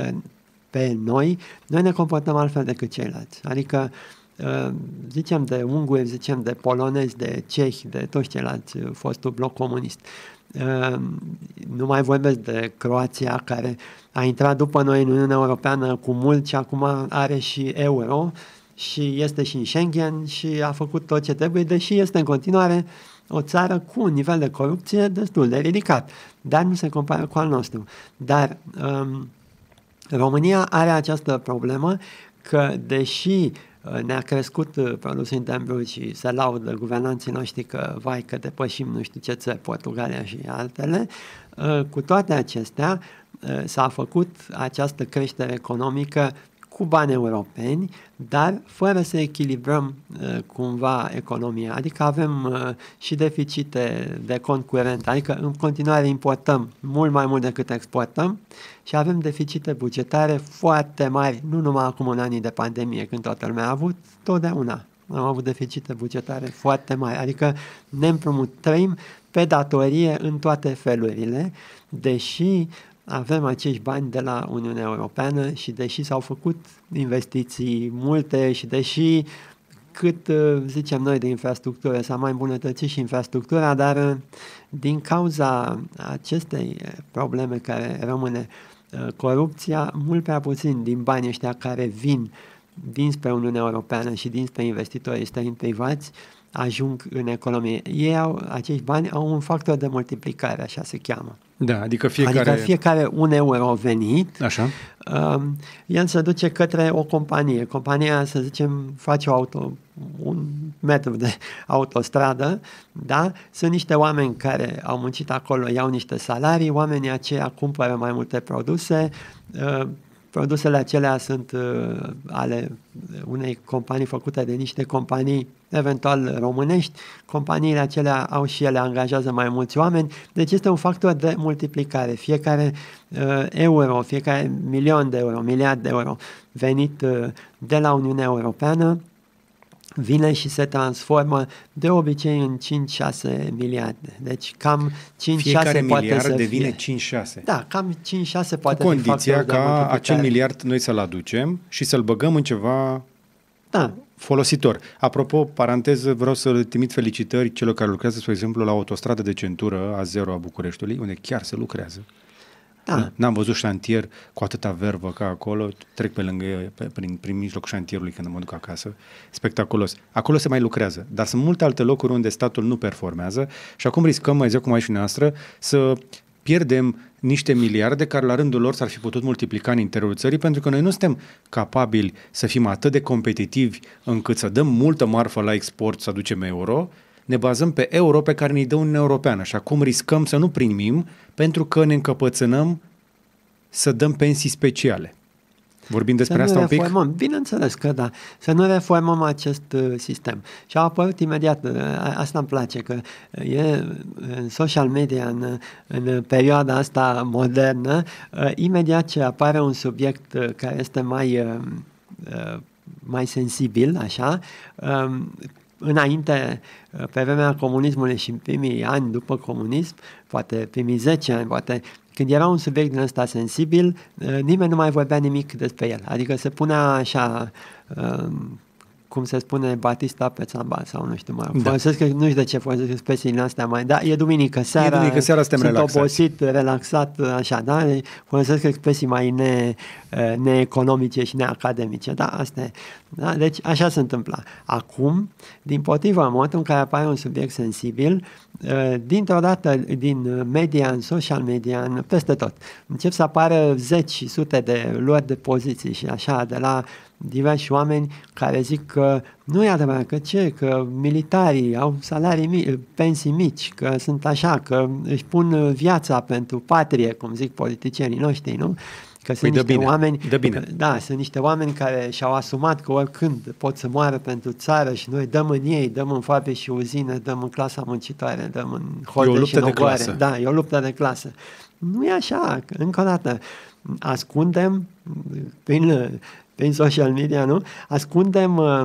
pe noi, noi ne comportăm altfel decât ceilalți. Adică zicem de unguri, zicem de polonezi, de cehi, de toți ceilalți fostul bloc comunist. Nu mai vorbesc de Croația, care a intrat după noi în Uniunea Europeană cu mult și acum are și euro și este și în Schengen și a făcut tot ce trebuie, deși este în continuare o țară cu un nivel de corupție destul de ridicat, dar nu se compară cu al nostru. Dar um, România are această problemă că, deși ne-a crescut produsul intern brut și se laudă guvernanții noștri că, vai, că depășim nu știu ce țări, Portugalia și altele, cu toate acestea s-a făcut această creștere economică cu bani europeni, dar fără să echilibrăm uh, cumva economia. Adică avem uh, și deficite de cont curent, adică în continuare importăm mult mai mult decât exportăm și avem deficite bugetare foarte mari, nu numai acum în anii de pandemie, când toată lumea a avut, totdeauna am avut deficite bugetare foarte mari, adică ne împrumutăm pe datorie în toate felurile, deși avem acești bani de la Uniunea Europeană și deși s-au făcut investiții multe și deși cât zicem noi de infrastructură s-a mai îmbunătățit și infrastructura, dar din cauza acestei probleme care rămâne corupția, mult prea puțin din banii ăștia care vin dinspre Uniunea Europeană și dinspre investitorii străini privați ajung în economie. Ei au, acești bani au un factor de multiplicare, așa se cheamă. Da, adică fiecare... Adică fiecare un euro venit, așa. Uh, el se duce către o companie. Compania, să zicem, face o auto, un metru de autostradă, da? Sunt niște oameni care au muncit acolo, iau niște salarii, oamenii aceia cumpără mai multe produse, uh, produsele acelea sunt uh, ale unei companii făcute de niște companii eventual românești, companiile acelea au și ele, angajează mai mulți oameni, deci este un factor de multiplicare. Fiecare uh, euro, fiecare milion de euro, miliard de euro venit uh, de la Uniunea Europeană vine și se transformă de obicei în cinci șase miliarde. Deci cam cinci șase poate să devine fie. cinci șase. Da, cam cinci șase poate cu fi condiția factorul de ca multiplicare. acel miliard noi să-l aducem și să-l băgăm în ceva Da. folositor. Apropo, paranteză, vreau să trimit felicitări celor care lucrează, spre exemplu, la autostradă de centură A zero a Bucureștiului, unde chiar se lucrează. Da. N-am văzut șantier cu atâta vervă ca acolo, trec pe lângă, pe, prin, prin mijlocul șantierului când mă duc acasă, spectaculos. Acolo se mai lucrează, dar sunt multe alte locuri unde statul nu performează și acum riscăm, mai exact cum ai și noastră, să pierdem niște miliarde care la rândul lor s-ar fi putut multiplica în interiorul țării, pentru că noi nu suntem capabili să fim atât de competitivi încât să dăm multă marfă la export, să aducem euro, ne bazăm pe euro pe care ne-i dă Uniunea Europeană și acum riscăm să nu primim pentru că ne încăpățânăm să dăm pensii speciale. Vorbim despre să asta un pic? Reformăm. Bineînțeles că da. Să nu reformăm acest uh, sistem. Și a apărut imediat, uh, asta îmi place, că e în social media, în, în perioada asta modernă, uh, imediat ce apare un subiect uh, care este mai, uh, uh, mai sensibil, așa, uh, înainte, pe vremea comunismului și în primii ani după comunism, poate primii zece ani, poate când era un subiect din ăsta sensibil, nimeni nu mai vorbea nimic despre el. Adică se punea așa, cum se spune, Batista pe țamba sau nu știu mai. Da. Folosesc, nu știu de ce folosesc expresiile astea mai. Da, e duminică seara, e duminică seara sunt relaxați. obosit, relaxat, așa, da? Folosesc expresii mai ne, neeconomice și neacademice. Da, asta e. Da? Deci așa se întâmpla. Acum, din potrivă, în momentul în care apare un subiect sensibil, dintr-o dată, din media, în social media, în, peste tot, încep să apară zeci și sute de luări de poziții și așa, de la diversi oameni care zic că nu e adevărat, că ce, că militarii au salarii mici, pensii mici, că sunt așa, că își pun viața pentru patrie, cum zic politicienii noștri, nu? Că sunt păi niște bine, oameni, dă bine. Că, da, sunt niște oameni care și-au asumat că oricând pot să moară pentru țară și noi dăm în ei, dăm în fabrici și uzine, dăm în clasa muncitoare, dăm în holde și în ogoare. Da, e o luptă de clasă. Nu e așa, încă o dată, ascundem prin, prin social media, nu? Ascundem uh,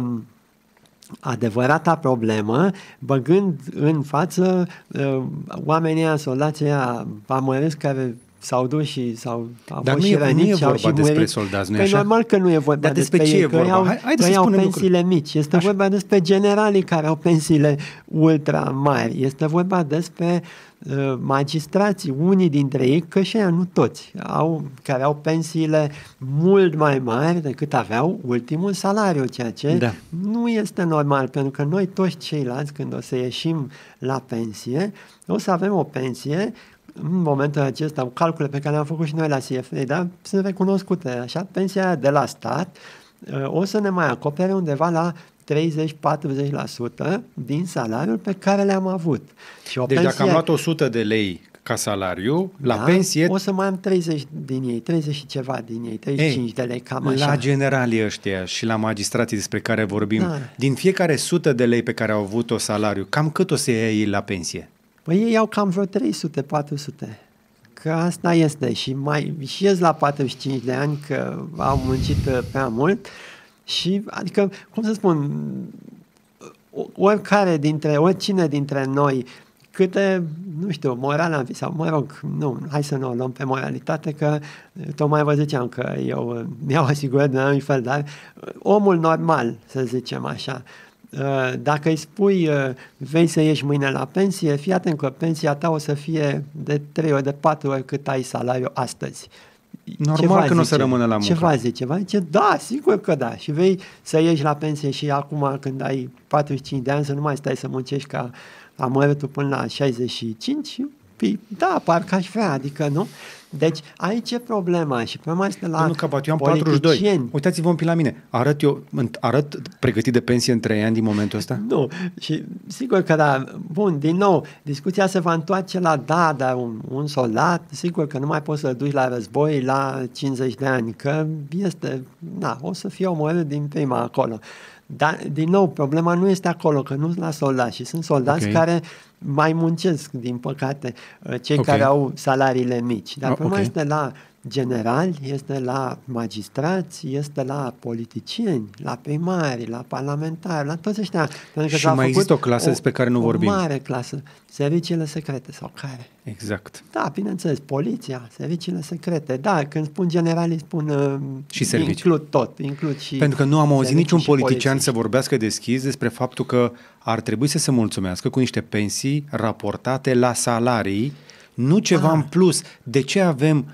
adevărata problemă, băgând în față uh, oamenii aia, soldații aia amărâți care s-au dus și s-au Dar fost nu și e, nu răniți e și au vorba și despre murit. soldați, nu e Păi așa? normal că nu e vorba Dar despre despre ce ei, e că vorba? au, Hai- haide că să au spunem pensiile lucruri. mici. Este Așa. vorba despre generalii care au pensiile ultra mari. Este vorba despre uh, magistrații, unii dintre ei, că și aia nu toți, au, care au pensiile mult mai mari decât aveau ultimul salariu, ceea ce Da. nu este normal, pentru că noi toți ceilalți, când o să ieșim la pensie, o să avem o pensie în momentul acesta, calcule pe care le-am făcut și noi la C F A, da? Sunt recunoscute, așa, pensia de la stat o să ne mai acopere undeva la treizeci patruzeci la sută din salariul pe care le-am avut. Și o Deci pensie, dacă am luat o sută de lei ca salariu, la da, pensie, o să mai am treizeci din ei, treizeci și ceva din ei, treizeci și cinci Ei, de lei, cam așa. la generalii ăștia și la magistrații despre care vorbim, Da. din fiecare sută de lei pe care au avut-o salariu, cam cât o să ia ei la pensie? Păi ei au cam vreo trei sute patru sute. Că asta este și mai și ies la patruzeci și cinci de ani că au muncit uh, prea mult și adică, cum să spun, oricare dintre, oricine dintre noi câte, nu știu, moral am fi, sau mă rog, nu, hai să nu o luăm pe moralitate, că tocmai vă ziceam că eu mi-au asigurat de anumit fel, dar omul normal, să zicem așa, dacă îi spui vei să ieși mâine la pensie, fii atent că pensia ta o să fie de trei ori, de patru ori cât ai salariu astăzi. Normal că nu o să rămână la muncă. Ce va zice? Va zice, da, sigur că da. Și vei să ieși la pensie și acum când ai patruzeci și cinci de ani să nu mai stai să muncești ca amărâtul până la șaizeci și cinci? Păi, da, parcă aș vrea, adică nu. Deci aici e problema și problema este la Domnul Cabat, eu am patruzeci și doi. Uitați-vă un pic la mine. Arăt eu, arăt pregătit de pensie în trei ani din momentul ăsta? Nu. Și sigur că da. Bun, din nou, discuția se va întoarce la da, dar un, un soldat, sigur că nu mai poți să-l duci la război la cincizeci de ani, că este, na, o să fie omorât din prima acolo. Dar, din nou, problema nu este acolo, că nu sunt la soldați și sunt soldați okay. care mai muncesc, din păcate, cei okay. care au salariile mici. Dar problema okay. este la generali, este la magistrați, este la politicieni, la primari, la parlamentari, la toți ăștia. Pentru că și mai există o clasă despre care nu o vorbim. O mare clasă. Serviciile secrete sau care? Exact. Da, bineînțeles, poliția, serviciile secrete. Da, când spun generali, spun uh, și servicii. Includ tot, includ și pentru că nu am auzit niciun politician polițiști. Să vorbească deschis despre faptul că ar trebui să se mulțumească cu niște pensii raportate la salarii, nu ceva ah. în plus. De ce avem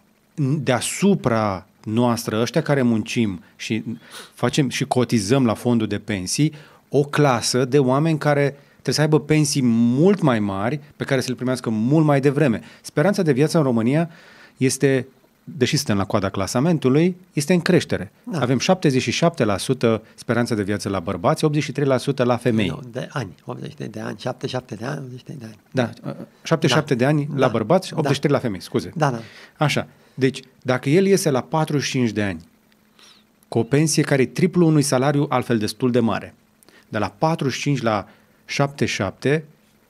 deasupra noastră, ăștia care muncim și facem și cotizăm la fondul de pensii, o clasă de oameni care trebuie să aibă pensii mult mai mari, pe care să le primească mult mai devreme. Speranța de viață în România este, deși suntem la coada clasamentului, este în creștere. Da. Avem șaptezeci și șapte la sută speranța de viață la bărbați, optzeci și trei la sută la femei. Nu, de ani, optzeci și trei de ani, șaptezeci și șapte de ani, optzeci și trei de ani. Da, șaptezeci și șapte da. de ani la da. bărbați, optzeci și trei da. la femei, scuze. Da, da. Așa. Deci, dacă el iese la patruzeci și cinci de ani cu o pensie care e triplul unui salariu altfel destul de mare, de la patruzeci și cinci la șaptezeci și șapte,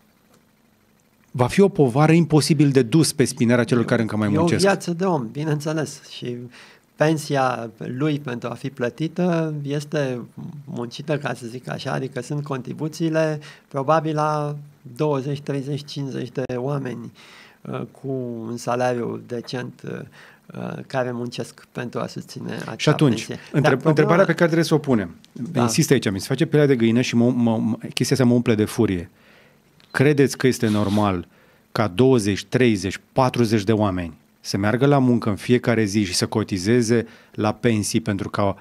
va fi o povară imposibil de dus pe spinarea celor care încă mai muncesc. E o viață de om, bineînțeles, și pensia lui pentru a fi plătită este muncită, ca să zic așa, adică sunt contribuțiile probabil la douăzeci, treizeci, cincizeci de oameni cu un salariu decent care muncesc pentru a susține acea Și atunci, pensie. întreb, problema... întrebarea pe care trebuie să o punem, da. insist aici, mi se face pielea de găină și mă, mă, chestia asta mă umple de furie. Credeți că este normal ca douăzeci, treizeci, patruzeci de oameni să meargă la muncă în fiecare zi și să cotizeze la pensii pentru ca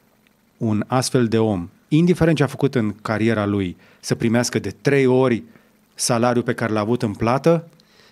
un astfel de om, indiferent ce a făcut în cariera lui, să primească de trei ori salariul pe care l-a avut în plată?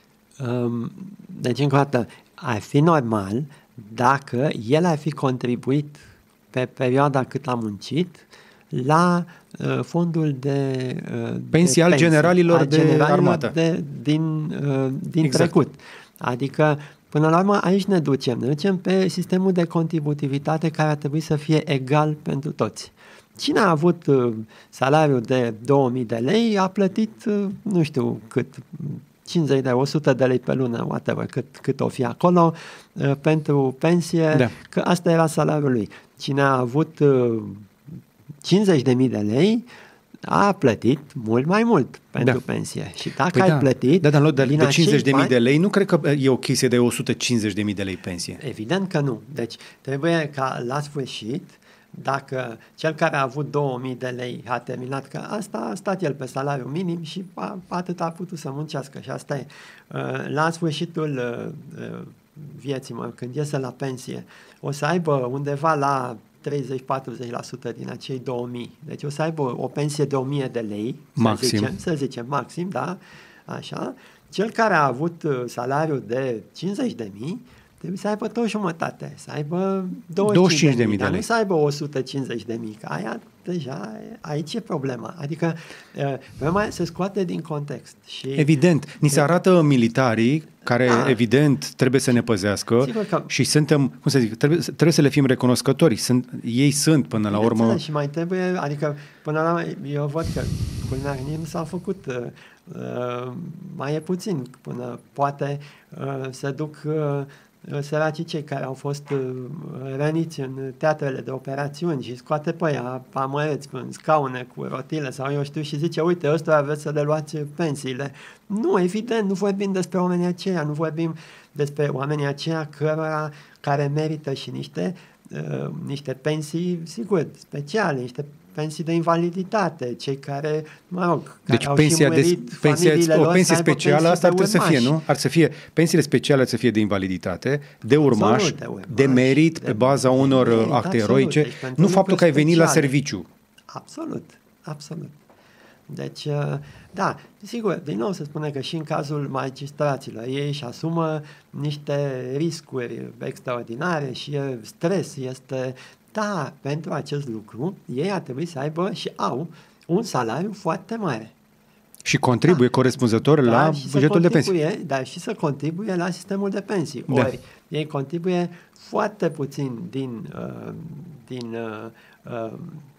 Deci, încă o dată, ar fi normal dacă el ar fi contribuit pe perioada cât a muncit la uh, fondul de, uh, pensii al generalilor de generalilor armată de, din, uh, din exact. trecut. Adică, până la urmă, aici ne ducem. Ne ducem pe sistemul de contributivitate care ar trebui să fie egal pentru toți. Cine a avut uh, salariul de două mii de lei a plătit, uh, nu știu cât, cincizeci de, o sută de lei pe lună, whatever, cât, cât o fi acolo, uh, pentru pensie, da. Că asta era salariul lui. Cine a avut uh, cincizeci de mii de lei a plătit mult mai mult pentru da. pensie. Și dacă păi ai da. plătit... Da, dar de, de cincizeci de mii de lei, nu cred că e o chestie de o sută cincizeci de mii de lei pensie. Evident că nu. Deci trebuie ca la sfârșit, dacă cel care a avut două mii de lei a terminat, că asta a stat el pe salariu minim și a, atât a putut să muncească și asta e. La sfârșitul vieții, mă, când iese la pensie, o să aibă undeva la treizeci-patruzeci la sută din acei două mii. Deci o să aibă o pensie de o mie de lei, maxim. Să zicem, să zicem maxim, da? Așa. Cel care a avut salariul de cincizeci de mii trebuie să aibă tot jumătate, să aibă douăzeci și cinci de mii, dar nu să aibă o sută cincizeci de mii, că aia deja, aici e problema. Adică problema se scoate din context. Și evident, ni se arată militarii care da. evident trebuie să ne păzească că, și suntem, cum să zic, trebuie, trebuie să le fim recunoscători. Sunt, ei sunt până la urmă. Și mai trebuie, adică până la urmă, eu văd că culinarii nu s-au făcut uh, mai e puțin până poate uh, se duc uh, săracii cei care au fost uh, răniți în teatrele de operațiuni și scoate pe aia amăreți în scaune cu rotile sau eu știu și zice, uite, ăsta aveți să le luați pensiile. Nu, evident, nu vorbim despre oamenii aceia, nu vorbim despre oamenii aceia cărora, care merită și niște, uh, niște pensii, sigur, speciale, niște pensii de invaliditate, cei care, mă rog, care deci au pensia și murit, de, pensia, o pensie specială, asta ar trebui să fie, nu? Ar să fie, pensiile speciale ar să fie de invaliditate, de urmaș, de, urmaș, de merit, de, pe baza unor acte eroice, deci, nu faptul că ai venit speciale. La serviciu. Absolut, absolut. Deci, da, sigur, din nou se spune că și în cazul magistraților ei își asumă niște riscuri extraordinare și stres este, da, pentru acest lucru ei ar trebui să aibă și au un salariu foarte mare. Și contribuie da. corespunzător da, la bugetul de pensii. Dar și să contribuie la sistemul de pensii. Da. Ori ei contribuie foarte puțin din, uh, din uh,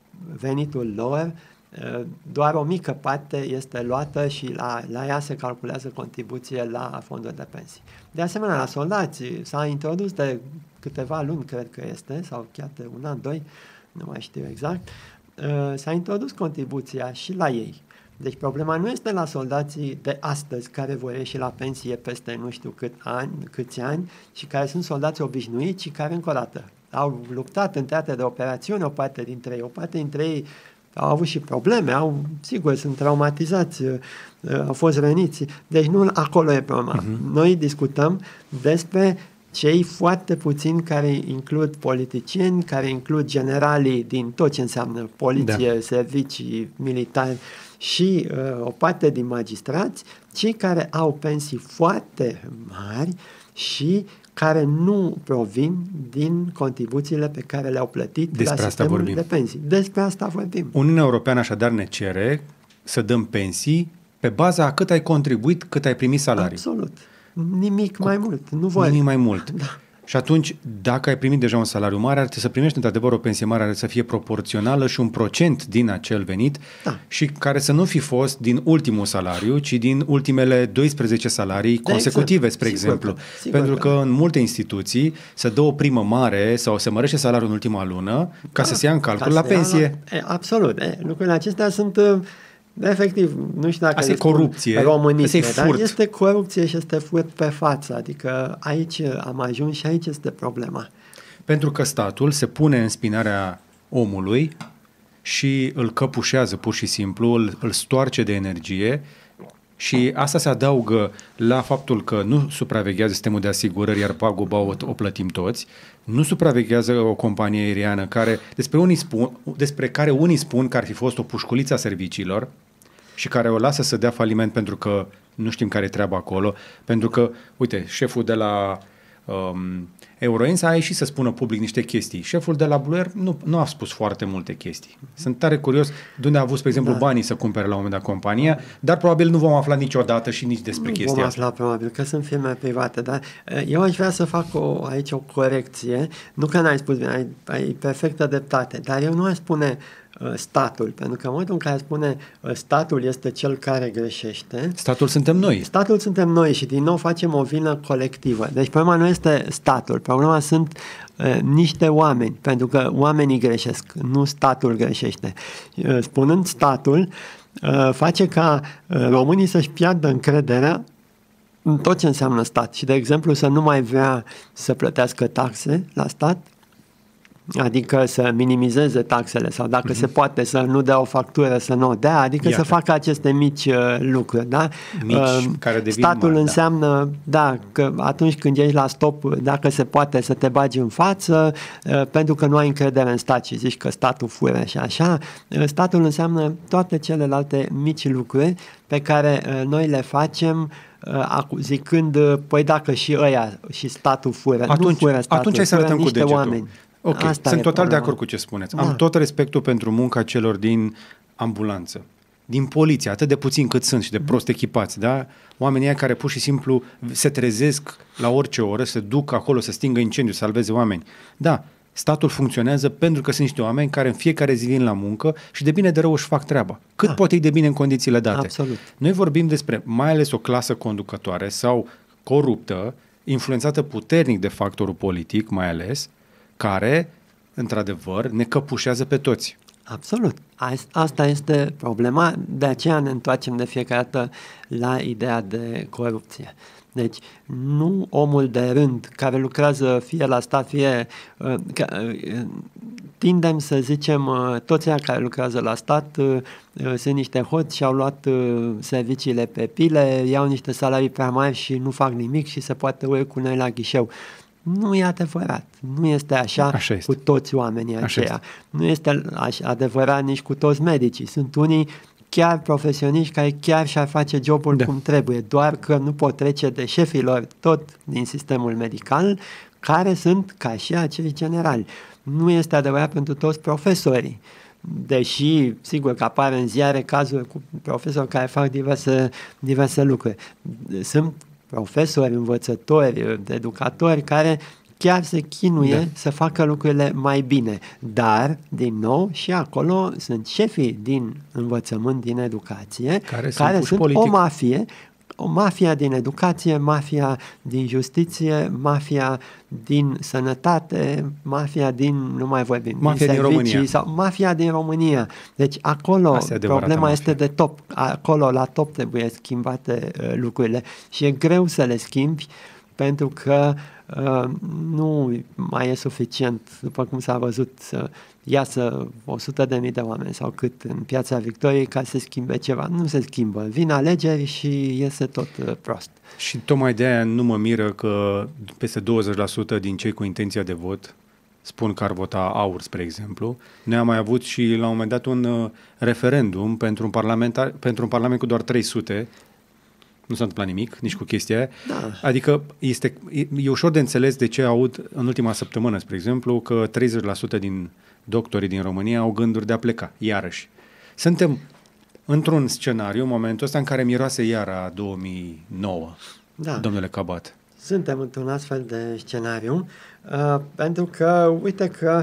venitul lor, uh, doar o mică parte este luată și la, la ea se calculează contribuție la fondul de pensii. De asemenea, la soldați s-a introdus de câteva luni, cred că este, sau chiar de un an, doi, nu mai știu exact, uh, s-a introdus contribuția și la ei. Deci problema nu este la soldații de astăzi care vor ieși la pensie peste nu știu cât ani, câți ani și care sunt soldați obișnuiți și care încă o dată au luptat în teatre de operațiune, o parte dintre ei, o parte dintre ei au avut și probleme, au, sigur, sunt traumatizați, au fost răniți. Deci nu acolo e problema. Uh-huh. Noi discutăm despre cei foarte puțini care includ politicieni, care includ generalii din tot ce înseamnă poliție, da. servicii militari și uh, o parte din magistrați, cei care au pensii foarte mari și care nu provin din contribuțiile pe care le-au plătit Despre la sistemul vorbim. de pensii. Despre asta vorbim. Uniunea Europeană așadar ne cere să dăm pensii pe baza a cât ai contribuit, cât ai primit salarii. Absolut. Nimic mai mult. Nu voi. Nimic mai mult. Da. Și atunci, dacă ai primit deja un salariu mare, ar trebui să primești într-adevăr o pensie mare, are să fie proporțională și un procent din acel venit da. și care să nu fi fost din ultimul salariu, ci din ultimele doisprezece salarii de consecutive, exact. spre sigur exemplu. Că, sigur Pentru că. că în multe instituții se dă o primă mare sau se mărește salariul în ultima lună ca da, să se ia în calcul la pensie. La, e, absolut. E, lucrurile acestea sunt... Efectiv, nu știu dacă asta e corupție, românisme, dar este corupție și este furt pe față. Adică aici am ajuns și aici este problema. Pentru că statul se pune în spinarea omului și îl căpușează pur și simplu, îl, îl stoarce de energie și asta se adaugă la faptul că nu supraveghează sistemul de asigurări, iar paguba o, o plătim toți, nu supraveghează o companie aeriană care, despre, unii spun, despre care unii spun că ar fi fost o pușculiță a serviciilor și care o lasă să dea faliment pentru că nu știm care e treaba acolo, pentru că, uite, șeful de la um, Euroins a ieșit să spună public niște chestii. Șeful de la Blue Air nu, nu a spus foarte multe chestii. Sunt tare curios de unde a avut, spre exemplu, da. banii să cumpere la un moment dat compania, dar probabil nu vom afla niciodată și nici despre nu chestia vom asta. afla, probabil, că sunt firme private, dar eu aș vrea să fac o, aici o corecție. Nu că n-ai spus bine, ai, ai perfectă dreptate, dar eu nu aș spune statul, pentru că în momentul în care spune statul este cel care greșește. Statul suntem noi. Statul suntem noi și din nou facem o vină colectivă. Deci problema nu este statul, problema sunt uh, niște oameni, pentru că oamenii greșesc, nu statul greșește. Uh, spunând statul, uh, face ca uh, românii să-și piardă încrederea în tot ce înseamnă stat și, de exemplu, să nu mai vrea să plătească taxe la stat, adică să minimizeze taxele sau dacă uh-huh. se poate să nu dea o factură, să nu o dea, adică Iată. să facă aceste mici uh, lucruri. Da? Mici, uh, care devin statul mari, înseamnă, da. da, că atunci când ești la stop, dacă se poate să te bagi în față, uh, pentru că nu ai încredere în stat și zici că statul fură și așa, uh, statul înseamnă toate celelalte mici lucruri pe care uh, noi le facem uh, zicând, uh, păi dacă și ăia și statul fură, atunci, nu fură statul, atunci hai să arătăm cu degetul. Oameni. Ok, Asta sunt total problema. de acord cu ce spuneți. Da. Am tot respectul pentru munca celor din ambulanță, din poliție, atât de puțin cât sunt și de prost echipați, da? Oamenii ăia care pur și simplu se trezesc la orice oră, se duc acolo să stingă incendiu, să salveze oameni. Da, statul funcționează pentru că sunt niște oameni care în fiecare zi vin la muncă și de bine de rău își fac treaba. Cât da. poate ei de bine în condițiile date. Absolut. Noi vorbim despre mai ales o clasă conducătoare sau coruptă, influențată puternic de factorul politic, mai ales, care, într-adevăr, ne căpușează pe toți. Absolut. Asta este problema, de aceea ne întoarcem de fiecare dată la ideea de corupție. Deci, nu omul de rând care lucrează fie la stat, fie... Uh, uh, tindem să zicem, uh, toți cei care lucrează la stat uh, uh, sunt niște hoți și au luat uh, serviciile pe pile, iau niște salarii prea mari și nu fac nimic și se poate urca cu noi la ghișeu. Nu e adevărat. Nu este așa, așa este. cu toți oamenii așa aceia. Este. Nu este așa adevărat nici cu toți medicii. Sunt unii chiar profesioniști care chiar și-ar face jobul da. cum trebuie, doar că nu pot trece de șefilor tot din sistemul medical, care sunt ca și acei generali. Nu este adevărat pentru toți profesorii. Deși, sigur că apar în ziare cazuri cu profesori care fac diverse, diverse lucruri. Sunt profesori, învățători, educatori care chiar se chinuie da. să facă lucrurile mai bine. Dar, din nou, și acolo sunt șefii din învățământ, din educație, care, care sunt, sunt o mafie, o mafia din educație, mafia din justiție, mafia din sănătate, mafia din, nu mai vorbim, mafia din, din România. Sau mafia din România. Deci acolo problema mafia. este de top. Acolo, la top, trebuie schimbate uh, lucrurile. Și e greu să le schimbi pentru că uh, nu mai e suficient, după cum s-a văzut, să iasă o sută de mii de oameni sau cât în Piața Victoriei ca să se schimbe ceva. Nu se schimbă. Vin alegeri și iese tot uh, prost. Și tocmai de aia nu mă miră că peste douăzeci la sută din cei cu intenția de vot spun că ar vota AUR, spre exemplu. Noi am mai avut și la un moment dat un uh, referendum pentru un, parlamentar, pentru un parlament cu doar trei sute. Nu s-a întâmplat nimic, nici cu chestia aia. Da. Adică este, e, e ușor de înțeles de ce aud în ultima săptămână, spre exemplu, că treizeci la sută din doctorii din România au gânduri de a pleca, iarăși. Suntem într-un scenariu, în momentul ăsta, în care miroase iara două mii nouă, da. Domnule Cabat. Suntem într-un astfel de scenariu, uh, pentru că, uite că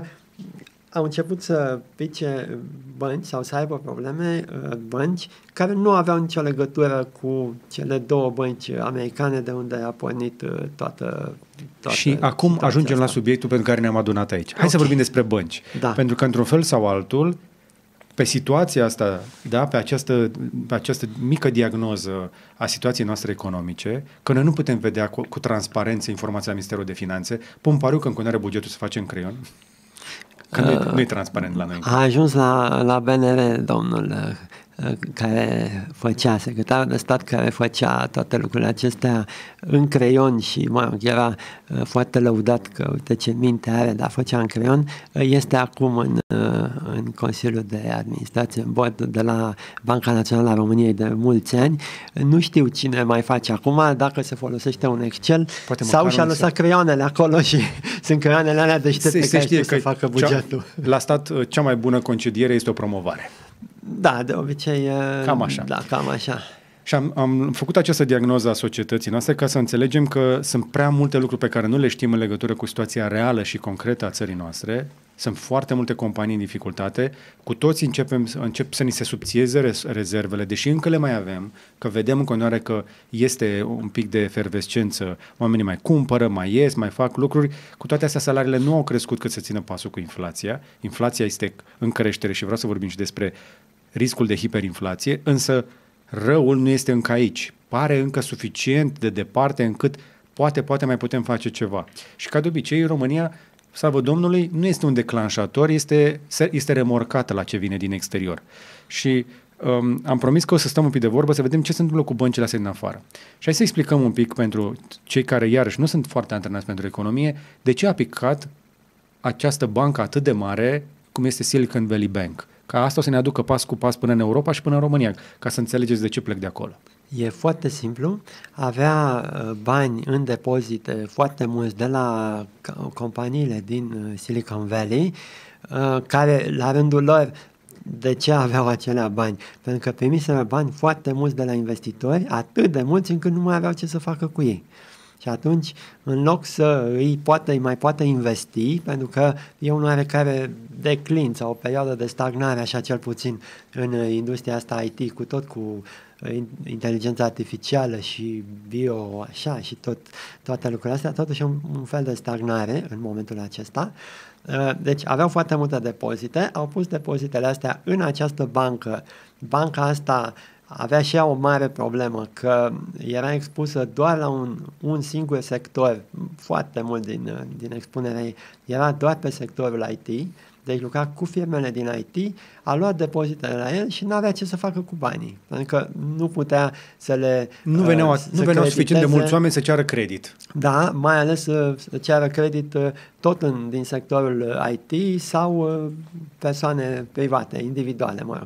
au început să pice bănci sau să aibă probleme bănci care nu aveau nicio legătură cu cele două bănci americane de unde a pornit toată, toată Și acum ajungem asta. la subiectul pentru care ne-am adunat aici. Hai okay. să vorbim despre bănci. Da. Pentru că într-un fel sau altul, pe situația asta, da, pe această, pe această mică diagnoză a situației noastre economice, că noi nu putem vedea cu, cu transparență informația la Ministerul de Finanțe, pun pariu că în continuare bugetul se face în creion. Că uh, nu e transparent la noi. A ajuns la, la B N R domnul uh, care făcea, secretarul de stat care făcea toate lucrurile acestea în creion și mă rog, era uh, foarte lăudat că uite ce minte are, dar făcea în creion, uh, este acum în, uh, în Consiliul de Administrație, în board de la Banca Națională a României de mulți ani. Nu știu cine mai face acum, dacă se folosește un Excel Poate sau și-a lăsat creioanele acolo și sunt creioanele alea deștepte se, care știu să facă bugetul. Cea, la stat, cea mai bună concediere este o promovare. Da, de obicei. Cam așa. Da, cam așa. Și am, am făcut această diagnoză a societății noastre ca să înțelegem că sunt prea multe lucruri pe care nu le știm în legătură cu situația reală și concretă a țării noastre. Sunt foarte multe companii în dificultate. Cu toți începem, încep să ni se subțieze rezervele, deși încă le mai avem, că vedem în continuare că este un pic de efervescență. Oamenii mai cumpără, mai ies, mai fac lucruri. Cu toate astea, salariile nu au crescut cât să țină pasul cu inflația. Inflația este în creștere și vreau să vorbim și despre riscul de hiperinflație, însă răul nu este încă aici. Pare încă suficient de departe încât poate, poate mai putem face ceva. Și ca de obicei, România, slavă Domnului, nu este un declanșator, este, este remorcată la ce vine din exterior. Și um, am promis că o să stăm un pic de vorbă să vedem ce se întâmplă cu băncile astea din afară. Și hai să explicăm un pic pentru cei care, iarăși, nu sunt foarte antrenați pentru economie, de ce a picat această bancă atât de mare cum este Silicon Valley Bank. Ca asta o să ne aducă pas cu pas până în Europa și până în România, ca să înțelegeți de ce plec de acolo. E foarte simplu. Avea bani în depozite foarte mulți de la companiile din Silicon Valley, care la rândul lor, de ce aveau acelea bani? Pentru că primiseră bani foarte mulți de la investitori, atât de mulți încât nu mai aveau ce să facă cu ei. Și atunci, în loc să îi, poată, îi mai poată investi, pentru că e un oarecare declin sau o perioadă de stagnare, așa cel puțin, în industria asta I T, cu tot cu inteligența artificială și bio, așa, și tot, toate lucrurile astea, totuși un, un fel de stagnare în momentul acesta. Deci aveau foarte multe depozite, au pus depozitele astea în această bancă. Banca asta avea și ea o mare problemă, că era expusă doar la un, un singur sector, foarte mult din, din expunerea ei, era doar pe sectorul I T, deci lucra cu firmele din I T, a luat depozitele la el și nu avea ce să facă cu banii, pentru că nu putea să le Nu veneau, uh, nu veneau suficient de mulți oameni să ceară credit. Da, mai ales să ceară credit uh, tot în, din sectorul I T sau uh, persoane private, individuale, mă rog.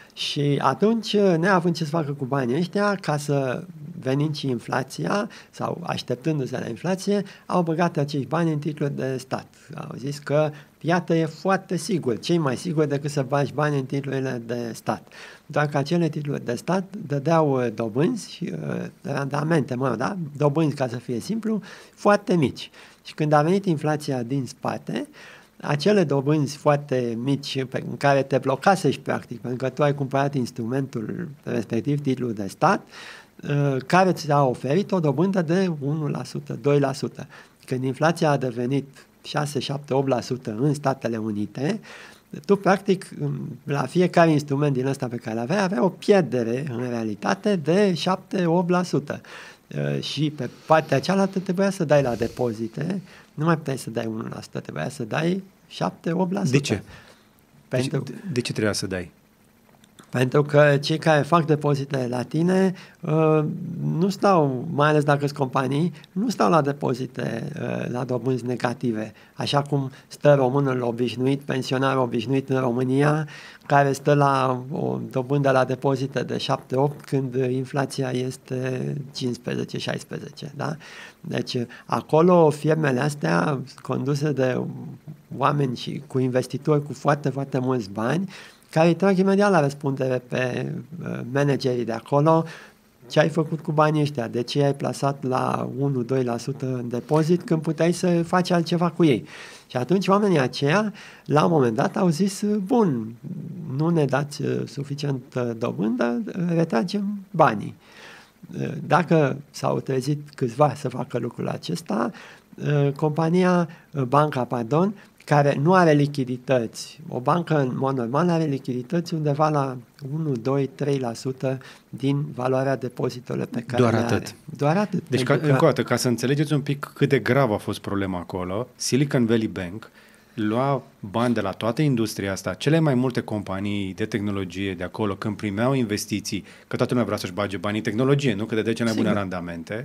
Și atunci, neavând ce să facă cu banii ăștia, ca să venind și inflația, sau așteptându-se la inflație, au băgat acești bani în titluri de stat. Au zis că, iată, e foarte sigur, ce mai sigur decât să bagi bani în titlurile de stat. Doar că acele titluri de stat dădeau dobânzi, randamente, mă, da? Dobânzi, ca să fie simplu, foarte mici. Și când a venit inflația din spate, acele dobânzi foarte mici pe, în care te blocasești practic, pentru că tu ai cumpărat instrumentul respectiv, titlul de stat, care ți-a oferit o dobândă de unu la sută, doi la sută. Când inflația a devenit șase, șapte, opt la sută în Statele Unite, tu practic la fiecare instrument din ăsta pe care avea, avea o pierdere în realitate de șapte, opt la sută. Și pe partea cealaltă trebuia să dai la depozite, nu mai puteai să dai unu la sută, trebuia să dai șapte, opt la sută. De ce? Pentru... De, de ce trebuia să dai? Pentru că cei care fac depozite la tine uh, nu stau, mai ales dacă sunt companii, nu stau la depozite uh, la dobânzi negative, așa cum stă românul obișnuit, pensionar obișnuit în România, care stă la o dobândă la depozite de șapte opt când inflația este cincisprezece șaisprezece. Da? Deci acolo firmele astea conduse de oameni și cu investitori cu foarte, foarte mulți bani, care îi trag imediat la răspundere pe managerii de acolo, ce ai făcut cu banii ăștia, de ce ai plasat la unu doi la sută în depozit când puteai să faci altceva cu ei. Și atunci oamenii aceia, la un moment dat, au zis, bun, nu ne dați suficient dobândă, retragem banii. Dacă s-au trezit câțiva să facă lucrul acesta, compania, banca, pardon, care nu are lichidități. O bancă, în mod normal, are lichidități undeva la unu, doi, trei la sută din valoarea depozitelor pe care Doar le atât. are. Doar atât. Deci, ca, că... încă o dată, ca să înțelegeți un pic cât de grav a fost problema acolo, Silicon Valley Bank lua bani de la toată industria asta, cele mai multe companii de tehnologie de acolo, când primeau investiții, că toată lumea vrea să-și bage banii în tehnologie, nu? Că dădea cele mai bune randamente,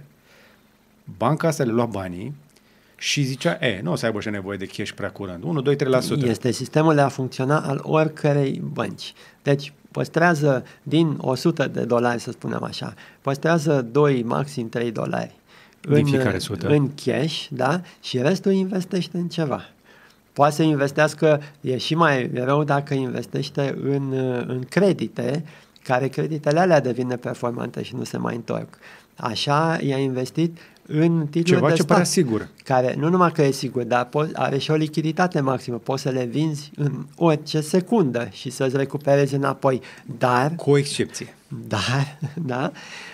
banca asta le lua banii și zicea, e, nu o să aibă și nevoie de cash prea curând, unu, doi, trei la sută. Este sistemul de a funcționa al oricărei bănci. Deci, păstrează din o sută de dolari, să spunem așa, păstrează doi, maxim trei dolari din fiecare sută. În cash, da? Și restul investește în ceva. Poate să investească, e și mai rău dacă investește în, în credite, care creditele alea devin neperformante și nu se mai întorc. Așa i-a investit în titluri ceva de ce stat, părea sigur. care nu numai că e sigur, dar po- are și o lichiditate maximă. Poți să le vinzi în orice secundă și să-ți recuperezi înapoi. Dar... Cu o excepție. Dar, da,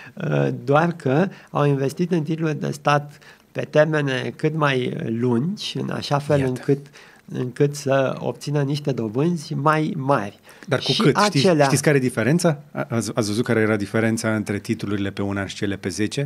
doar că au investit în titluri de stat pe termene cât mai lungi, în așa fel Iată. încât încât să obțină niște dobânzi mai mari. Dar cu și cât? Acelea... Știți, știți care e diferența? Ați, ați văzut care era diferența între titlurile pe un an și cele pe zece?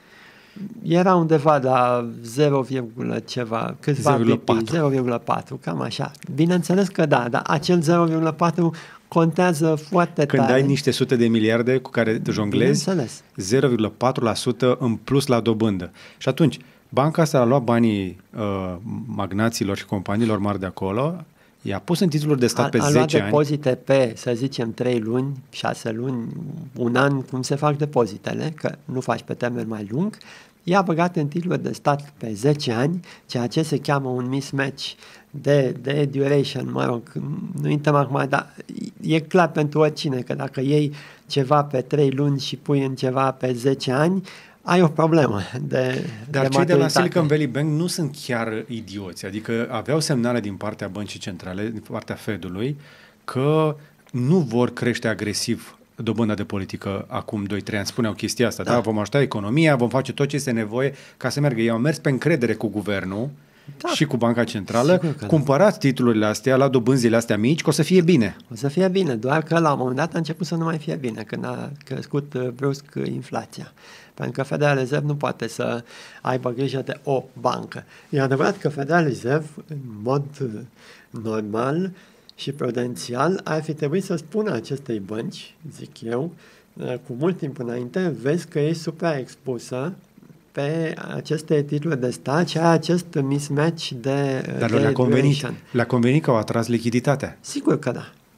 Era undeva la zero, ceva, câțiva zero virgulă patru. zero virgulă patru, cam așa. Bineînțeles că da, dar acel zero virgulă patru contează foarte Când tare. ai niște sute de miliarde cu care te jonglezi, zero virgulă patru la sută în plus la dobândă. Și atunci, banca asta a luat banii uh, magnaților și companiilor mari de acolo, i-a pus în titluri de stat a, pe a zece ani. A luat depozite pe, să zicem, trei luni, șase luni, un an, cum se fac depozitele, că nu faci pe termen mai lung, i-a băgat în titluri de stat pe zece ani, ceea ce se cheamă un mismatch de, de duration, mă rog, nu intrăm acum, dar e clar pentru oricine că dacă iei ceva pe trei luni și pui în ceva pe zece ani, ai o problemă de Dar de cei de la Silicon Valley Bank nu sunt chiar idioți, adică aveau semnale din partea băncii centrale, din partea Fedului, că nu vor crește agresiv dobânda de politică acum doi trei ani. Spuneau chestia asta, da. da, vom ajuta economia, vom face tot ce este nevoie ca să meargă. Ei au mers pe încredere cu guvernul da. și cu Banca Centrală, cumpărați titlurile astea la dobânzile astea mici, că o să fie bine. O să fie bine, doar că la un moment dat a început să nu mai fie bine, când a crescut brusc inflația. Pentru că Federal Reserve nu poate să aibă grijă de o bancă. E adevărat că Federal Reserve, în mod normal și prudențial, ar fi trebuit să spună acestei bănci, zic eu, cu mult timp înainte, vezi că e supraexpusă pe aceste titluri de stat și acest mismatch de Dar le-a convenit, le-a convenit că au atras lichiditatea. Sigur că da.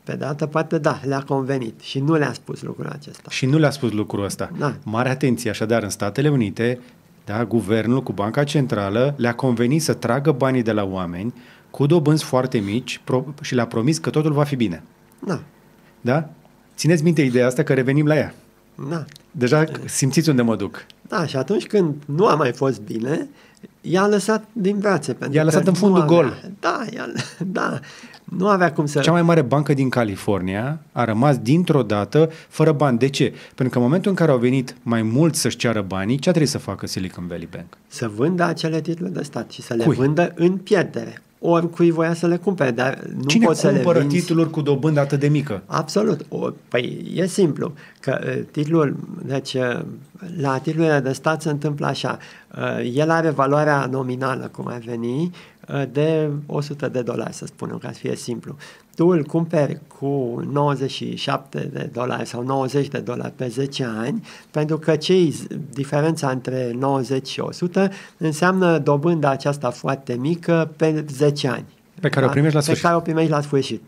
Pe de altă parte, da, le-a convenit și nu le-a spus lucrul acesta. Și nu le-a spus lucrul ăsta. Da. Mare atenție, așadar, în Statele Unite, da, guvernul cu Banca Centrală le-a convenit să tragă banii de la oameni cu dobânzi foarte mici pro- și le-a promis că totul va fi bine. Da. Da? Țineți minte ideea asta, că revenim la ea. Da. Deja simțiți unde mă duc. Da, și atunci când nu a mai fost bine, i-a lăsat din brațe. I-a lăsat în fundul avea, gol. Da, i-a, da, nu avea cum să... Cea mai mare bancă din California a rămas dintr-o dată fără bani. De ce? Pentru că în momentul în care au venit mai mulți să-și ceară banii, ce trebuie să facă Silicon Valley Bank? Să vândă acele titluri de stat și să le Cui? vândă în pierdere. Oricui voia să le cumpere, dar nu Cine poți să le cumpără vinzi... titluri cu dobândă atât de mică? Absolut. O, păi e simplu, că uh, titlul, deci uh, la titlurile de stat se întâmplă așa, uh, el are valoarea nominală, cum ar veni, uh, de o sută de dolari, să spunem, ca să fie simplu. Tu îl cumperi cu nouăzeci și șapte de dolari sau nouăzeci de dolari pe zece ani, pentru că cei, diferența între nouăzeci și o sută înseamnă dobânda aceasta foarte mică pe zece ani. Pe care o primești la sfârșit. Pe care o primești la sfârșit.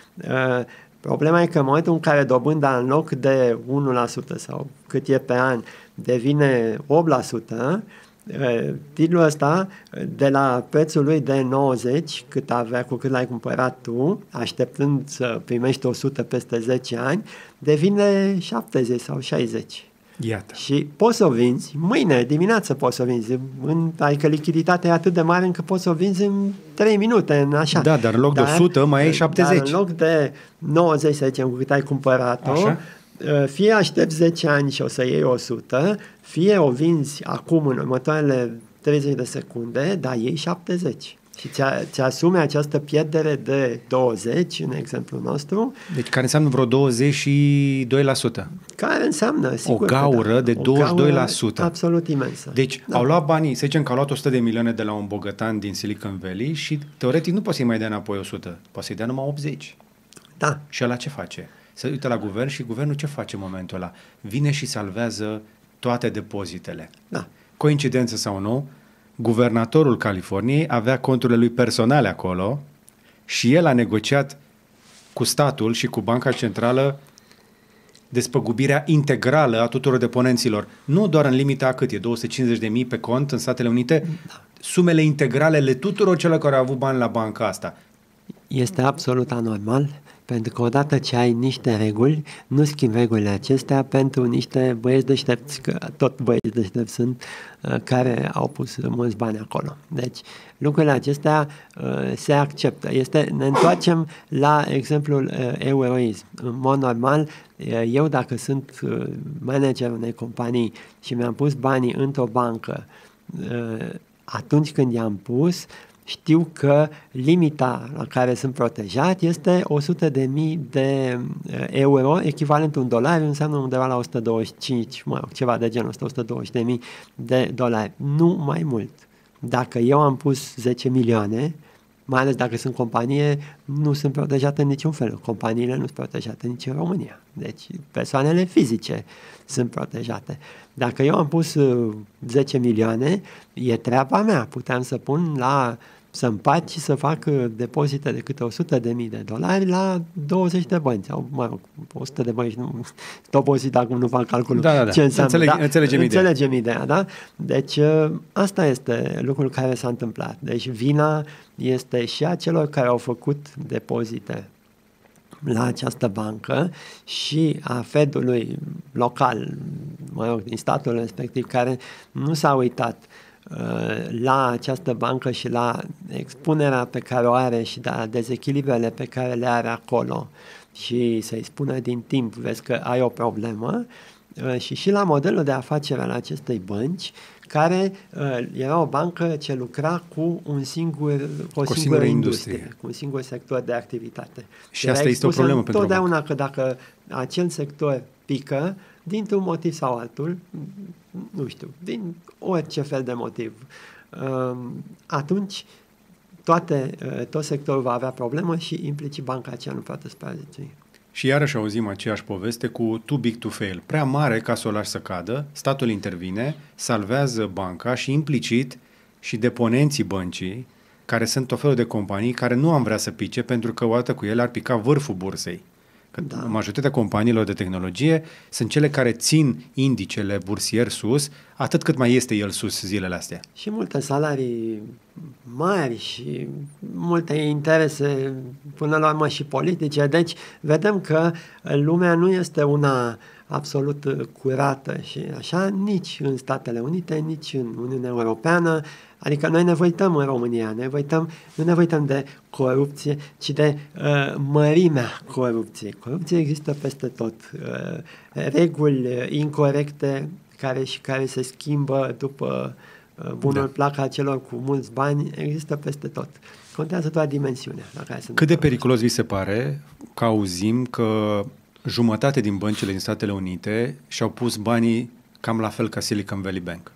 Uh, problema e că în momentul în care dobânda în loc de unu la sută sau cât e pe an devine opt la sută, uh, titlul ăsta de la prețul lui de nouăzeci, cât avea cu cât l-ai cumpărat tu, așteptând să primești o sută peste zece ani, devine șaptezeci sau șaizeci. Iată. Și poți să o vinzi, mâine dimineață poți să o vinzi, în, adică lichiditatea e atât de mare încât poți să o vinzi în trei minute, în așa. Da, dar în loc dar, de o sută mai ai șaptezeci. Dar în loc de nouăzeci, să zicem, cu cât ai cumpărat-o, Așa. fie aștepți zece ani și o să iei o sută, fie o vinzi acum în următoarele treizeci de secunde, dar iei șaptezeci. Și ți asumi această pierdere de douăzeci, în exemplul nostru. Deci care înseamnă vreo douăzeci și doi la sută. Care înseamnă, sigur, o gaură da, de o douăzeci și doi la sută. gaură absolut imensă. Deci da. Au luat banii, să zicem că au luat o sută de milioane de la un bogătan din Silicon Valley și teoretic nu poți să-i mai dea înapoi o sută, poți să-i dea numai optzeci. Da. Și ăla ce face? Se uită la guvern și guvernul ce face în momentul ăla? Vine și salvează toate depozitele. Da. Coincidență sau nu, guvernatorul Californiei avea conturile lui personale acolo și el a negociat cu statul și cu Banca Centrală despăgubirea integrală a tuturor deponenților. Nu doar în limita a cât e, două sute cincizeci de mii pe cont în Statele Unite, da. Sumele integrale ale tuturor celor care au avut bani la banca asta. Este absolut anormal, pentru că odată ce ai niște reguli, nu schimbi regulile acestea pentru niște băieți deștepți, că tot băieți deștepți sunt, care au pus mulți bani acolo. Deci, lucrurile acestea uh, se acceptă. Este, ne întoarcem la exemplul uh, euroism. În mod normal, uh, eu dacă sunt uh, manager unei companii și mi-am pus banii într-o bancă, uh, atunci când i-am pus, știu că limita la care sunt protejat este o sută de mii de euro, echivalentul în dolari, înseamnă undeva la o sută douăzeci și cinci, mă rog, ceva de genul ăsta, o sută douăzeci de mii de dolari, nu mai mult. Dacă eu am pus zece milioane, mai ales dacă sunt companie, nu sunt protejate în niciun fel. Companiile nu sunt protejate nici în România. Deci persoanele fizice sunt protejate. Dacă eu am pus zece milioane, e treaba mea. Puteam să pun la să împart și să fac depozite de câte o sută de mii de dolari la douăzeci de bănci. Sau, mă rog, o sută de bănci, nu, depozit acum nu fac calculul. Da, da, da. Ce înseamnă. Înțeleg, da, înțelegem, înțelegem ideea. ideea, da? Deci, asta este lucrul care s-a întâmplat. Deci, vina este și a celor care au făcut depozite la această bancă și a Fedului local, mă rog, din statul respectiv, care nu s-a uitat la această bancă și la expunerea pe care o are și la dezechilibrele pe care le are acolo și să-i spună din timp, vezi că ai o problemă, și și la modelul de afacere al acestei bănci, care uh, era o bancă ce lucra cu un singur, cu o, cu singură industrie, industrie, cu un singur sector de activitate. Și asta este o problemă pentru totdeauna că dacă acel sector pică, dintr-un motiv sau altul, nu știu, din orice fel de motiv, uh, atunci toate, uh, tot sectorul va avea problemă și implicit banca aceea nu poate supraviețui. Și iarăși auzim aceeași poveste cu too big to fail. Prea mare ca să o lași să cadă, statul intervine, salvează banca și implicit și deponenții băncii, care sunt tot felul de companii care nu am vrea să pice pentru că odată cu ele ar pica vârful bursei. Că da. Majoritatea companiilor de tehnologie sunt cele care țin indicele bursier sus, atât cât mai este el sus zilele astea. Și multe salarii mari și multe interese, până la urmă și politice. Deci vedem că lumea nu este una absolut curată și așa, nici în Statele Unite, nici în Uniunea Europeană. Adică noi ne uităm în România, ne uităm, nu ne uităm de corupție, ci de uh, mărimea corupției. Corupție există peste tot. Uh, reguli incorrecte care și care se schimbă după uh, bunul da. plac al celor cu mulți bani, există peste tot. Contează doar dimensiunea la care se Cât de periculos vi se pare că auzim că jumătate din băncile din Statele Unite și-au pus banii cam la fel ca Silicon Valley Bank?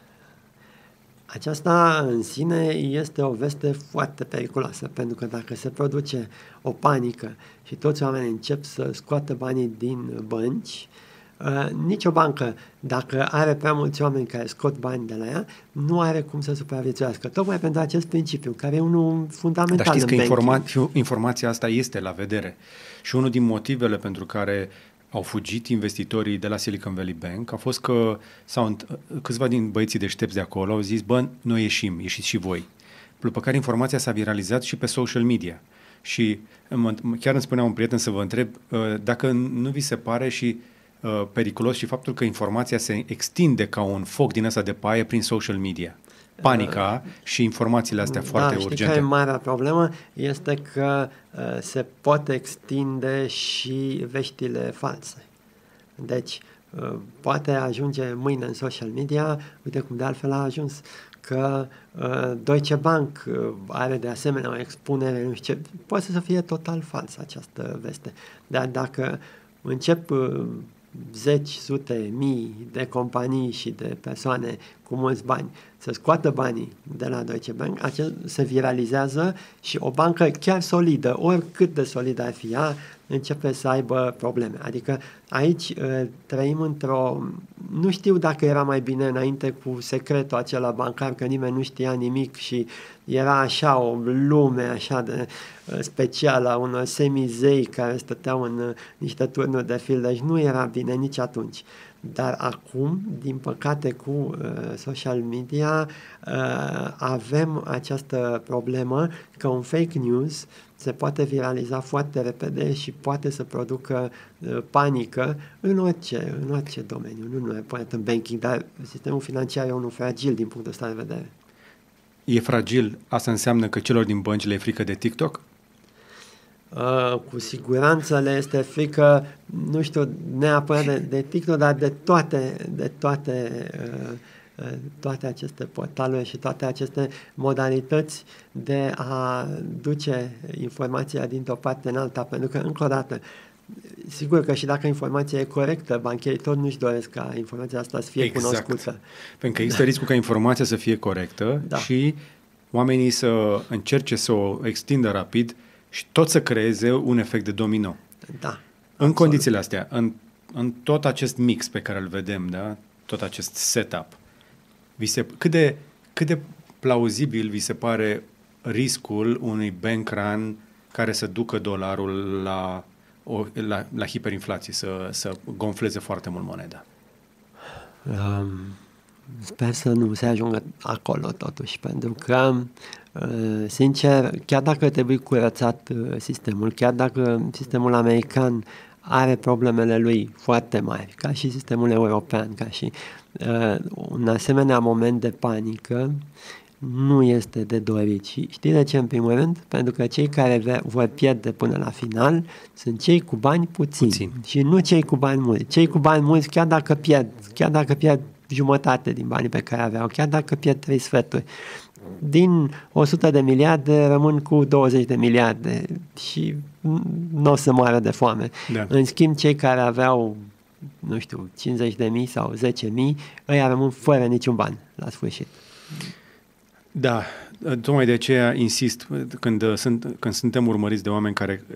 Aceasta în sine este o veste foarte periculoasă, pentru că dacă se produce o panică și toți oamenii încep să scoată banii din bănci, uh, nicio bancă, dacă are prea mulți oameni care scot bani de la ea, nu are cum să supraviețuiască. Tocmai pentru acest principiu, care e unul fundamental. Dar știți că în informa- informația asta este la vedere. Și unul din motivele pentru care au fugit investitorii de la Silicon Valley Bank a fost că sau câțiva din băieții deștepți de acolo au zis, bă, noi ieșim, ieșiți și voi. După care informația s-a viralizat și pe social media. Și chiar îmi spunea un prieten să vă întreb dacă nu vi se pare și periculos și faptul că informația se extinde ca un foc din ăsta de paie prin social media. Panica uh, și informațiile astea da, foarte știi urgente. Care e marea problemă? Este că uh, se pot extinde și veștile false. Deci, uh, poate ajunge mâine în social media, uite cum de altfel a ajuns, că uh, Deutsche Bank uh, are de asemenea o expunere, nu știu ce, poate să fie total falsă această veste. Dar dacă încep uh, zeci, sute, mii de companii și de persoane cu mulți bani să scoată banii de la Deutsche Bank, acel se viralizează și o bancă chiar solidă, oricât de solidă ar fi ea, începe să aibă probleme. Adică aici uh, trăim într-o... Nu știu dacă era mai bine înainte cu secretul acela bancar, că nimeni nu știa nimic și era așa o lume așa de uh, specială a unor semizei care stăteau în uh, niște turnuri de fil, deci nu era bine nici atunci. Dar acum, din păcate, cu uh, social media, uh, avem această problemă că un fake news se poate viraliza foarte repede și poate să producă uh, panică în orice, în orice domeniu, nu neapărat în banking, dar sistemul financiar e unul fragil din punctul ăsta de vedere. E fragil, asta înseamnă că celor din bănci le e frică de TikTok? Uh, cu siguranță le este frică, nu știu neapărat de, de TikTok, dar de toate, de toate, uh, uh, toate aceste portaluri și toate aceste modalități de a duce informația dintr-o parte în alta, pentru că, încă o dată, sigur că și dacă informația e corectă, bancherii tot nu-și doresc ca informația asta să fie exact. cunoscută. Pentru că există da. riscul ca informația să fie corectă da. și oamenii să încerce să o extindă rapid și tot să creeze un efect de domino. Da. În absolut. condițiile astea, în, în tot acest mix pe care îl vedem, da? Tot acest setup, vi se, cât, de, cât de plauzibil vi se pare riscul unui bank run care să ducă dolarul la, o, la, la hiperinflație, să, să gonfleze foarte mult moneda? Um, sper să nu se ajungă acolo totuși, pentru că sincer, chiar dacă trebuie curățat sistemul, chiar dacă sistemul american are problemele lui foarte mari, ca și sistemul european, ca și uh, un asemenea moment de panică, nu este de dorit. Și știi de ce, în primul rând? Pentru că cei care vor pierde până la final sunt cei cu bani puțini Puțin. și nu cei cu bani mulți. Cei cu bani mulți, chiar dacă pierd, chiar dacă pierd jumătate din banii pe care aveau, chiar dacă pierd trei sferturi, din o sută de miliarde rămân cu douăzeci de miliarde și nu o să moară de foame. Da. În schimb, cei care aveau, nu știu, cincizeci de mii sau zece mii, ăia rămân fără niciun ban la sfârșit. Da, tocmai de aceea insist când, sunt, când suntem urmăriți de oameni care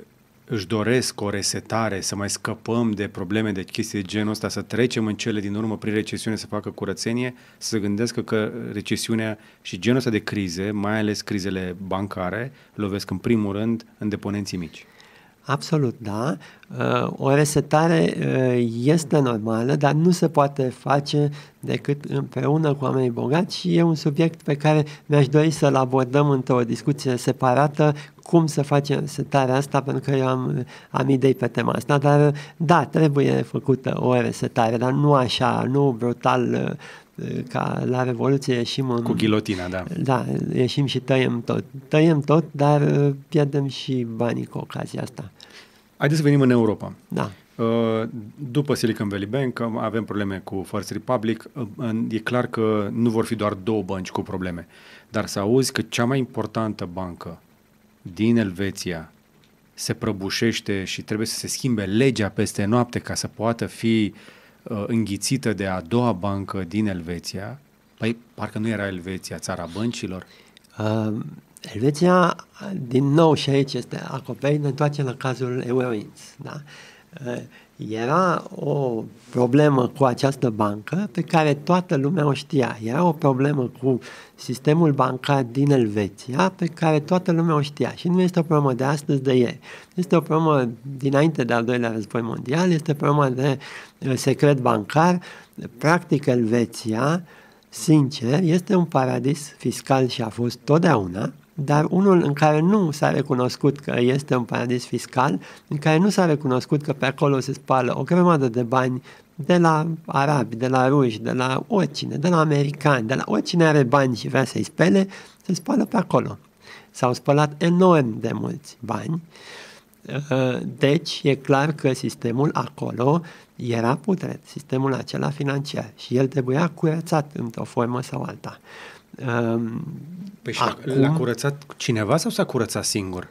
își doresc o resetare, să mai scăpăm de probleme de chestii de genul ăsta, să trecem în cele din urmă prin recesiune, să facă curățenie, să se gândească că recesiunea și genul ăsta de crize, mai ales crizele bancare, lovesc în primul rând în deponenții mici. Absolut, da. O resetare este normală, dar nu se poate face decât împreună cu oamenii bogați și e un subiect pe care mi-aș dori să-l abordăm într-o discuție separată, cum să facem resetarea asta, pentru că eu am, am idei pe tema asta, dar da, trebuie făcută o resetare, dar nu așa, nu brutal, ca la Revoluție ieșim în... Cu ghilotina, da. Da, ieșim și tăiem tot. Tăiem tot, dar pierdem și banii cu ocazia asta. Haideți să venim în Europa. Da. După Silicon Valley Bank avem probleme cu First Republic. E clar că nu vor fi doar două bănci cu probleme, dar să auzi că cea mai importantă bancă din Elveția se prăbușește și trebuie să se schimbe legea peste noapte ca să poată fi uh, înghițită de a doua bancă din Elveția. Păi, parcă nu era Elveția țara băncilor? Uh, Elveția, din nou și aici este acoperit, ne întoarcem la cazul Eurowings. Da? Uh, era o problemă cu această bancă pe care toată lumea o știa. Era o problemă cu sistemul bancar din Elveția pe care toată lumea o știa. Și nu este o problemă de astăzi, de ieri. Este o problemă dinainte de al doilea război mondial, este o problemă de uh, secret bancar. Practic, Elveția, sincer, este un paradis fiscal și a fost totdeauna, dar unul în care nu s-a recunoscut că este un paradis fiscal, în care nu s-a recunoscut că pe acolo se spală o grămadă de bani de la arabi, de la ruși, de la oricine, de la americani, de la oricine are bani și vrea să-i spele, se spală pe acolo. S-au spălat enorm de mulți bani, deci e clar că sistemul acolo era putred, sistemul acela financiar, și el trebuia curățat într-o formă sau alta. Păi și Acum, l-a curățat cineva sau s-a curățat singur?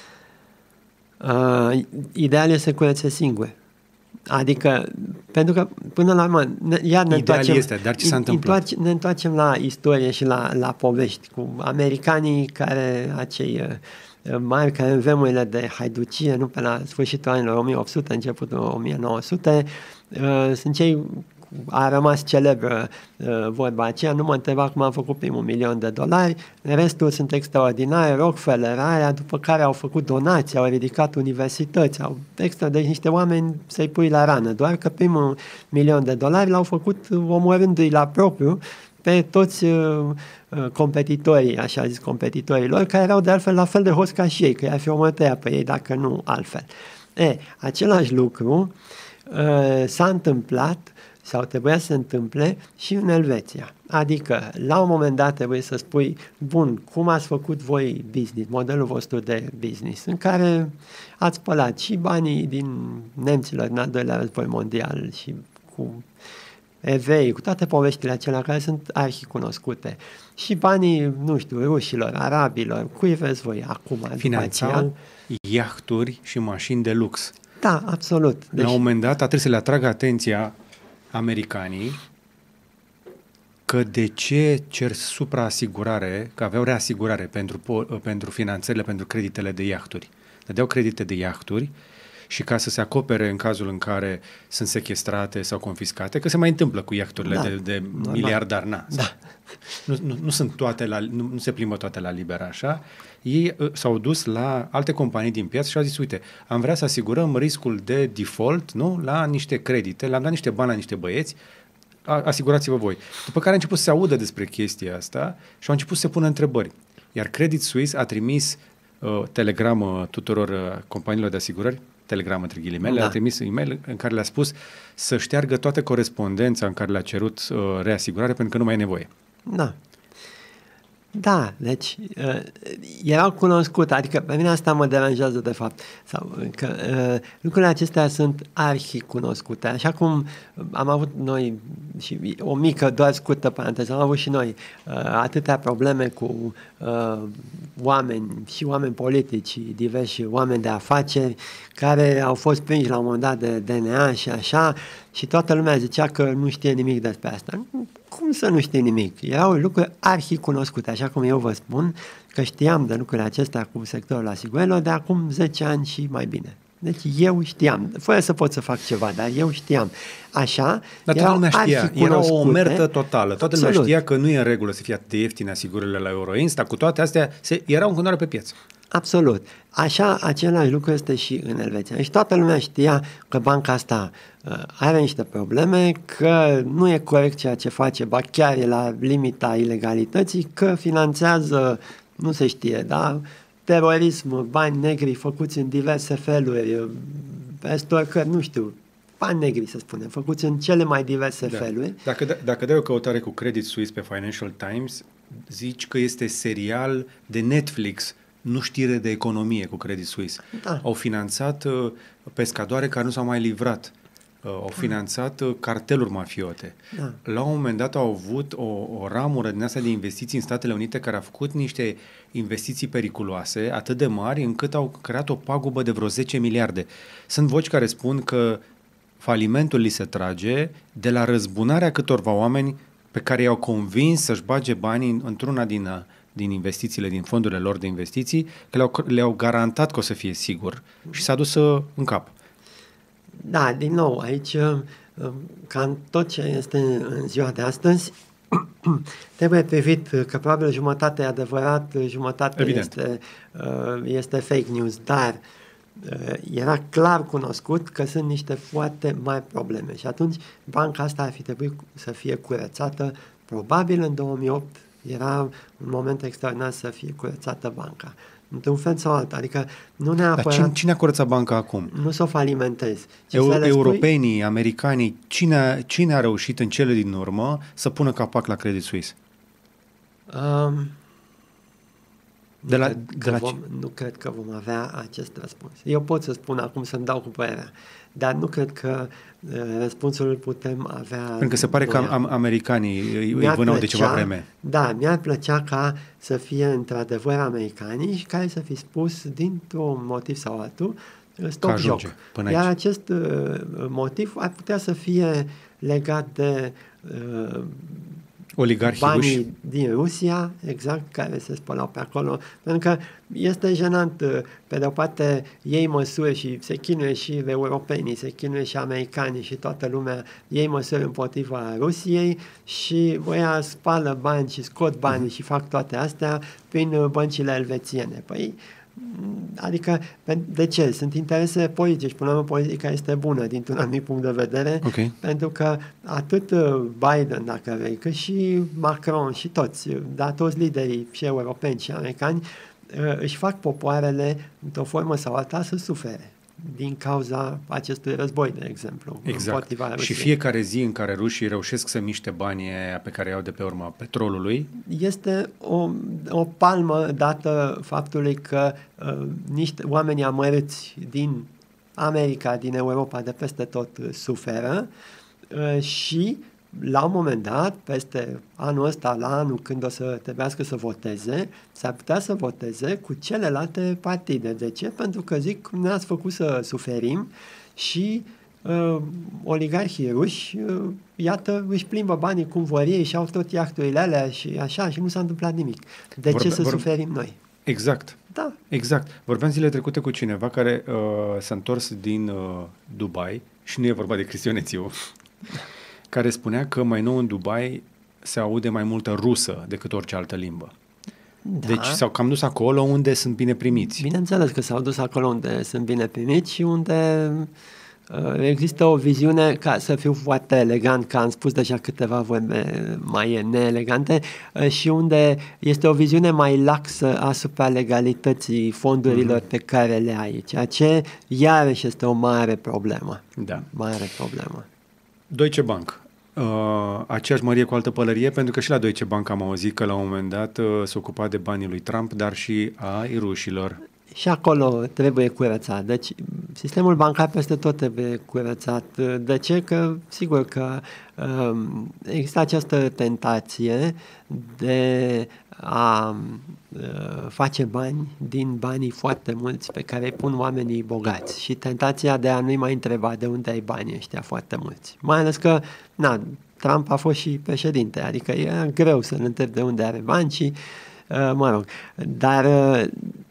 Uh, ideal este să curățe singur. Adică, pentru că, până la urmă, ne, iar ne Ideal întoarcem, este, dar ce s-a întâmplat? Întoarce, ne întoarcem la istorie și la, la povești, cu americanii care, acei uh, mari, care în vremurile de haiducie, nu pe la sfârșitul anilor o mie opt sute, începutul o mie nouă sute, uh, sunt cei, a rămas celebră uh, vorba aceea, nu mă întreba cum am făcut primul milion de dolari, restul sunt extraordinare, Rockefeller, aia, după care au făcut donații, au ridicat universități, au extra, deci niște oameni să-i pui la rană, doar că primul milion de dolari l-au făcut omorându-i la propriu pe toți uh, competitorii, așa zis, competitorii lor, care erau de altfel la fel de hoți ca și ei, că i-ar fi omorât pe ei, dacă nu altfel. E, același lucru uh, s-a întâmplat sau trebuia să se întâmple și în Elveția. Adică, la un moment dat trebuie să spui, bun, cum ați făcut voi business, modelul vostru de business, în care ați spălat și banii din nemților în al doilea război mondial și cu evrei, cu toate poveștile acelea care sunt arhicunoscute, și banii, nu știu, rușilor, arabilor, cui vreți voi acum? Finanțau iahturi și mașini de lux. Da, absolut. Deci, la un moment dat, trebuie să le atragă atenția americanii că de ce cer supraasigurare, că aveau reasigurare pentru, pentru finanțările, pentru creditele de iahturi. Dădeau credite de iahturi și ca să se acopere în cazul în care sunt sechestrate sau confiscate, că se mai întâmplă cu iahturile da, de, de miliardari, na. Da. Nu, nu, nu, sunt toate la, nu, nu se plimbă toate la liber așa. Ei uh, s-au dus la alte companii din piață și au zis, uite, am vrea să asigurăm riscul de default, nu? La niște credite, le-am dat niște bani la niște băieți, a, asigurați-vă voi. După care a început să se audă despre chestia asta și au început să se pună întrebări. Iar Credit Suisse a trimis uh, telegramă tuturor uh, companiilor de asigurări, telegramă între ghilimele, da. A trimis e-mail în care le-a spus să șteargă toată corespondența în care le-a cerut uh, reasigurare pentru că nu mai e nevoie. Da. Da, deci uh, erau cunoscute, adică pe mine asta mă deranjează de fapt, sau că uh, lucrurile acestea sunt arhi-cunoscute, așa cum am avut noi, și o mică, doar scurtă paranteză, am avut și noi uh, atâtea probleme cu uh, oameni și oameni politici și diversi oameni de afaceri care au fost prinși la un moment dat de D N A și așa, și toată lumea zicea că nu știe nimic despre asta. Cum să nu știi nimic? Erau lucruri arhi-cunoscute, așa cum eu vă spun că știam de lucrurile acestea cu sectorul asigurărilor de acum zece ani și mai bine. Deci eu știam, fără să pot să fac ceva, dar eu știam. Așa, dar toată lumea știa, era o omertă totală. Toată Absolut. lumea știa că nu e în regulă să fie atât de ieftine asigurările la Euroinst, dar cu toate astea se, erau în continuare pe piață. Absolut. Așa, același lucru este și în Elveția. Și toată lumea știa că banca asta uh, are niște probleme, că nu e corect ceea ce face, ba chiar e la limita ilegalității, că finanțează, nu se știe, da, terorism, bani negri făcuți în diverse feluri, estorcări, nu știu, bani negri, să spunem, făcuți în cele mai diverse da. feluri. Dacă, dacă dai o căutare cu Credit Suisse pe Financial Times, zici că este serial de Netflix, nu știre de economie cu Credit Suisse. Da. Au finanțat uh, pescadoare care nu s-au mai livrat. Uh, au finanțat uh, carteluri mafiote. Da. La un moment dat au avut o, o ramură din asta de investiții în Statele Unite care a făcut niște investiții periculoase, atât de mari, încât au creat o pagubă de vreo zece miliarde. Sunt voci care spun că falimentul li se trage de la răzbunarea câtorva oameni pe care i-au convins să-și bage banii într-una din, din investițiile, din fondurile lor de investiții, că le-au, le-au garantat că o să fie sigur și s-a dus în cap. Da, din nou, aici, cam tot ce este în ziua de astăzi, trebuie privit că probabil jumătate e adevărat, jumătate este, este fake news, dar era clar cunoscut că sunt niște foarte mari probleme și atunci banca asta ar fi trebuit să fie curățată, probabil în două mii opt era un moment extraordinar să fie curățată banca, într-un fel sau altul, adică nu neapărat... Dar cine, cine a curățat banca acum? Nu să o falimentezi. Eu, europenii, spui... americanii, cine, cine a reușit în cele din urmă să pună capac la Credit Suisse? Um, de la, nu, cred de la vom, nu cred că vom avea acest răspuns. Eu pot să spun acum, să-mi dau cu părerea, dar nu cred că uh, răspunsul îl putem avea... Pentru că se pare că am, americanii îi vânau plăcea, de ceva vreme. Da, mi-ar plăcea ca să fie într-adevăr americanii și care să fi spus dintr-un motiv sau altul stop joc. Iar aici. acest uh, motiv ar putea să fie legat de uh, oligarhii banii ruși din Rusia, exact, care se spălau pe acolo, pentru că este jenant, pe de o parte iei măsuri și se chinuie și europenii, se chinuie și americanii și toată lumea iei măsuri împotriva Rusiei și ăia spală bani și scot banii mm-hmm. și fac toate astea prin băncile elvețiene. Păi, adică, de ce? Sunt interese politice și până la urmă politica este bună dintr-un anumit punct de vedere, okay. pentru că atât Biden, dacă vrei, cât și Macron și toți, dar toți liderii și europeni și americani își fac popoarele într-o formă sau alta să sufere din cauza acestui război, de exemplu. Exact. Și fiecare zi în care rușii reușesc să miște banii pe care iau de pe urma petrolului, este o, o palmă dată faptului că uh, niște oameni amărâți din America, din Europa, de peste tot uh, suferă uh, și la un moment dat, peste anul ăsta, la anul când o să trebuiască să voteze, s-ar putea să voteze cu celelalte partide. De ce? Pentru că zic, ne-ați făcut să suferim și uh, oligarhii ruși, uh, iată, își plimbă banii cum vor ei și au tot iahturile alea și așa și nu s-a întâmplat nimic. De vorbe, ce să vorbe, suferim noi? Exact. Da. Exact. Vorbeam zilele trecute cu cineva care uh, s-a întors din uh, Dubai și nu e vorba de Cristian Ețiu, care spunea că mai nou în Dubai se aude mai multă rusă decât orice altă limbă. Da. Deci s-au cam dus acolo unde sunt bine primiți. Bineînțeles că s-au dus acolo unde sunt bine primiți și unde uh, există o viziune, ca să fiu foarte elegant, că am spus deja câteva vorbe mai neelegante, uh, și unde este o viziune mai laxă asupra legalității fondurilor mm-hmm. pe care le ai, ceea ce iarăși este o mare problemă. Da. Mare problemă. Deutsche Bank. Uh, aceeași mărie cu altă pălărie, pentru că și la Deutsche Bank am auzit că la un moment dat uh, se ocupa de banii lui Trump, dar și ai rușilor. Și acolo trebuie curățat. Deci sistemul bancar peste tot trebuie curățat. De ce? Că sigur că um, există această tentație de a uh, face bani din banii foarte mulți pe care îi pun oamenii bogați și tentația de a nu-i mai întreba de unde ai banii ăștia foarte mulți. Mai ales că, na, Trump a fost și președinte, adică e greu să-l întrebi de unde are bani și, uh, mă rog, dar uh,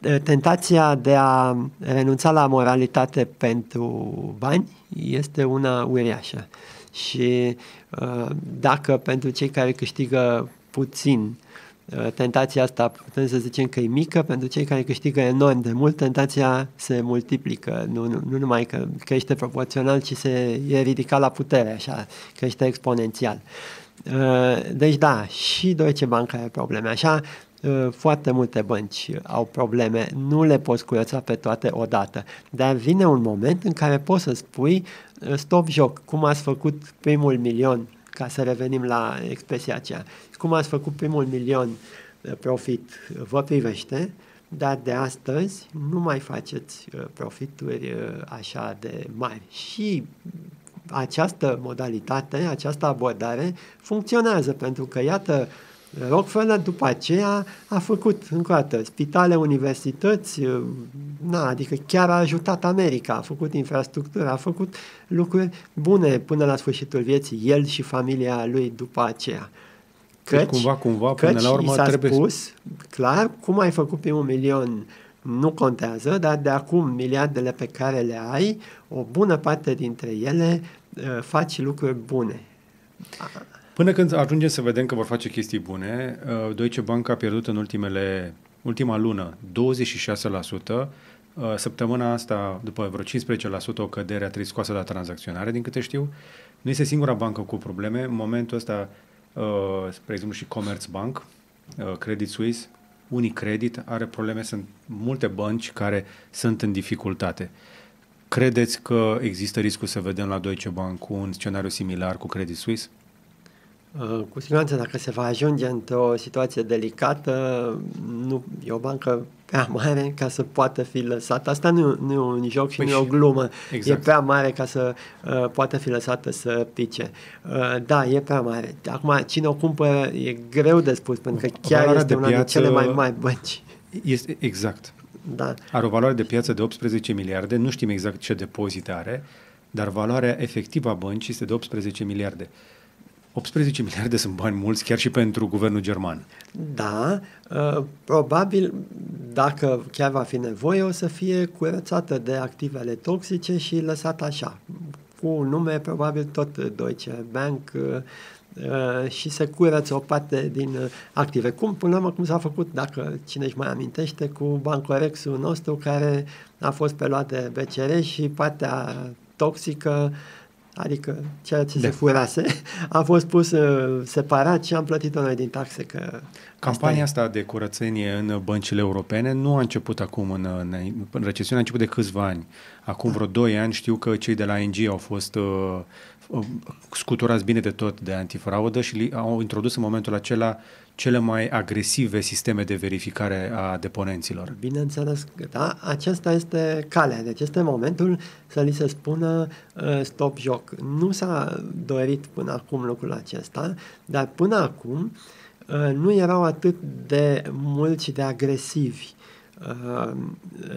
tentația de a renunța la moralitate pentru bani este una uriașă. Și dacă pentru cei care câștigă puțin, tentația asta putem să zicem că e mică, pentru cei care câștigă enorm de mult, tentația se multiplică, nu, nu, nu numai că crește proporțional, ci se e ridicat la putere, așa, crește exponențial. Deci da, și Deutsche Bank are probleme, așa, foarte multe bănci au probleme, nu le poți curăța pe toate odată, dar vine un moment în care poți să spui stop joc, cum ați făcut primul milion, ca să revenim la expresia aceea, cum ați făcut primul milion profit vă privește, dar de astăzi nu mai faceți profituri așa de mari. Și această modalitate, această abordare funcționează, pentru că, iată, Rockefeller după aceea a făcut, încă o dată, spitale, universități, na, adică chiar a ajutat America, a făcut infrastructură, a făcut lucruri bune până la sfârșitul vieții, el și familia lui după aceea. Căci, deci cumva, cumva, până căci la urmă i s-a trebuie... spus, clar, cum ai făcut pe un milion nu contează, dar de acum miliardele pe care le ai, o bună parte dintre ele uh, faci lucruri bune. Până când ajungem să vedem că vor face chestii bune, Deutsche Bank a pierdut în ultimele, ultima lună douăzeci și șase la sută, săptămâna asta, după vreo cincisprezece la sută, o cădere a trebuit scoasă la tranzacționare, din câte știu. Nu este singura bancă cu probleme. În momentul ăsta, spre exemplu, și Commerzbank, Credit Suisse, Unicredit are probleme, sunt multe bănci care sunt în dificultate. Credeți că există riscul să vedem la Deutsche Bank un scenariu similar cu Credit Suisse? Cu siguranță, dacă se va ajunge într-o situație delicată, nu e o bancă prea mare ca să poată fi lăsată. Asta nu, nu e un joc și păi nu e o glumă. Exact. E prea mare ca să uh, poată fi lăsată să pice. Uh, da, e prea mare. Acum, cine o cumpără e greu de spus, pentru că chiar Valoarea este una dintre cele mai mari bănci. Este, exact. Da. Are o valoare de piață de optsprezece miliarde, nu știm exact ce depozite are, dar valoarea efectivă a băncii este de optsprezece miliarde. optsprezece miliarde sunt bani mulți, chiar și pentru guvernul german. Da, uh, probabil, dacă chiar va fi nevoie, o să fie curățată de activele toxice și lăsată așa, cu un nume probabil tot Deutsche Bank, uh, uh, și se curăță o parte din uh, active. Cum, până la urmă, cum s-a făcut, dacă cine își mai amintește, cu Bancorexul nostru, care a fost preluat de B C R și partea toxică, adică ceea ce de. se furase, a fost pus uh, separat și am plătit-o noi din taxe. Că Campania asta, asta de curățenie în băncile europene nu a început acum, în, în, în recesiune a început de câțiva ani. Acum vreo doi ani știu că cei de la I N G au fost uh, scuturați bine de tot de antifraudă și au introdus în momentul acela cele mai agresive sisteme de verificare a deponenților. Bineînțeles că da, acesta este calea, deci este momentul să li se spună uh, stop joc. Nu s-a dorit până acum lucrul acesta, dar până acum uh, nu erau atât de mulți și de agresivi uh, uh,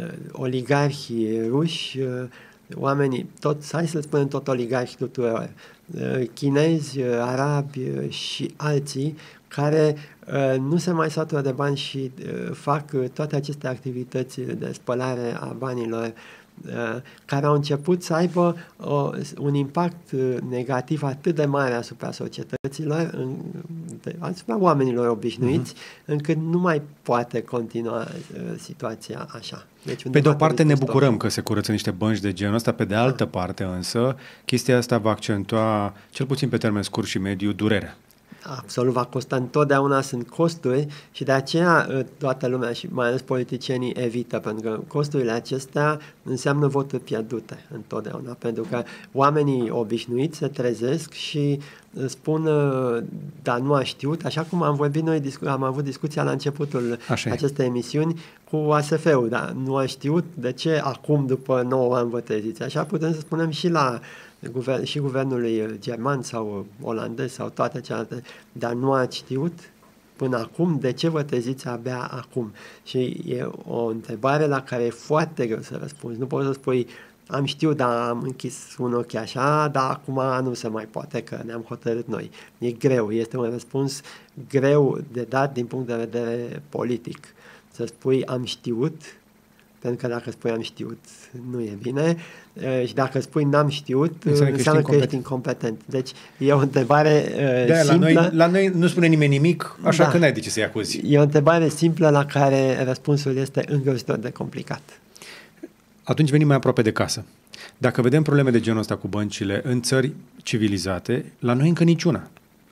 oligarhii ruși, uh, oamenii, tot, hai să spunem tot oligarhi tuturor, uh, chinezi, uh, arabi uh, și alții, care uh, nu se mai satură de bani și uh, fac uh, toate aceste activități de spălare a banilor, uh, care au început să aibă uh, un impact uh, negativ atât de mare asupra societăților, în, de, asupra oamenilor obișnuiți, uh-huh. încât nu mai poate continua uh, situația așa. Deci, pe de o parte ne bucurăm stop. că se curăță niște bănci de genul ăsta, pe de altă da. parte însă, chestia asta va accentua, cel puțin pe termen scurt și mediu, durerea. Absolut, va costa, întotdeauna sunt costuri și de aceea toată lumea și mai ales politicienii evită, pentru că costurile acestea înseamnă voturi pierdute întotdeauna, pentru că oamenii obișnuiți se trezesc și spun, dar nu a știut, așa cum am vorbit noi, am avut discuția la începutul așa acestei e. emisiuni cu A S F-ul, dar nu a știut de ce acum, după nouă ani, vă treziți. Așa putem să spunem și la Guvern, și guvernului german sau olandez sau toate celelalte, dar nu a știut până acum de ce vă treziți abia acum. Și e o întrebare la care e foarte greu să răspunzi. Nu poți să spui, am știut, dar am închis un ochi așa, dar acum nu se mai poate că ne-am hotărât noi. E greu, este un răspuns greu de dat din punct de vedere politic. să spui am știut, pentru că dacă spui am știut, nu e bine. Și dacă spui n-am știut, înseamnă, înseamnă că, că ești incompetent. Deci e o întrebare uh, simplă. La noi, la noi nu spune nimeni nimic, așa da. că n-ai de ce să-i acuzi. E o întrebare simplă la care răspunsul este îngrozitor de complicat. Atunci venim mai aproape de casă. Dacă vedem probleme de genul ăsta cu băncile în țări civilizate, la noi încă niciuna.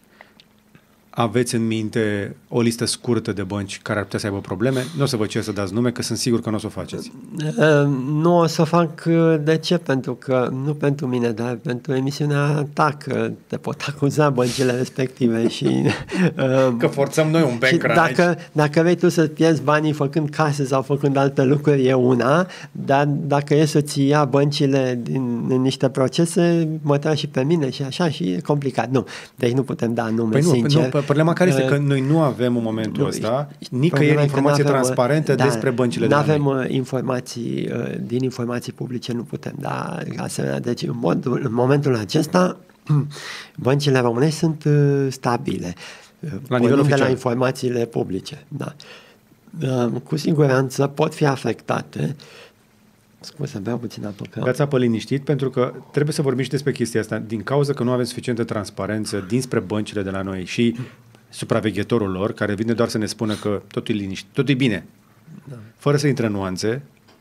Aveți în minte o listă scurtă de bănci care ar putea să aibă probleme? Nu o să vă cer să dați nume, că sunt sigur că nu o să o faceți. Nu o să o fac. De ce? Pentru că, nu pentru mine, dar pentru emisiunea ta, că te pot acuza băncile respective și... Că forțăm noi un bank run aici. Dacă, dacă vrei tu să pierzi banii făcând case sau făcând alte lucruri, e una, dar dacă e să-ți ia băncile din, în niște procese, mă tragi și pe mine și așa și e complicat. Nu. Deci nu putem da nume, păi nu, sincer. Nu, problema care este că noi nu avem în momentul nu, ăsta nicăieri informație transparentă da, despre băncile de la noi. Nu avem informații, din informații publice nu putem da asemenea. Deci în, mod, în momentul acesta băncile românești sunt stabile. La nivelul oficial. De la informațiile publice. Da. Cu siguranță pot fi afectate. Scuze, beau puțin apă. Beați apă liniștit, pentru că trebuie să vorbim și despre chestia asta. Din cauza că nu avem suficientă transparență dinspre băncile de la noi și supraveghetorul lor, care vine doar să ne spună că totul e liniștit, totul e bine, da. Fără să intre în nuanțe,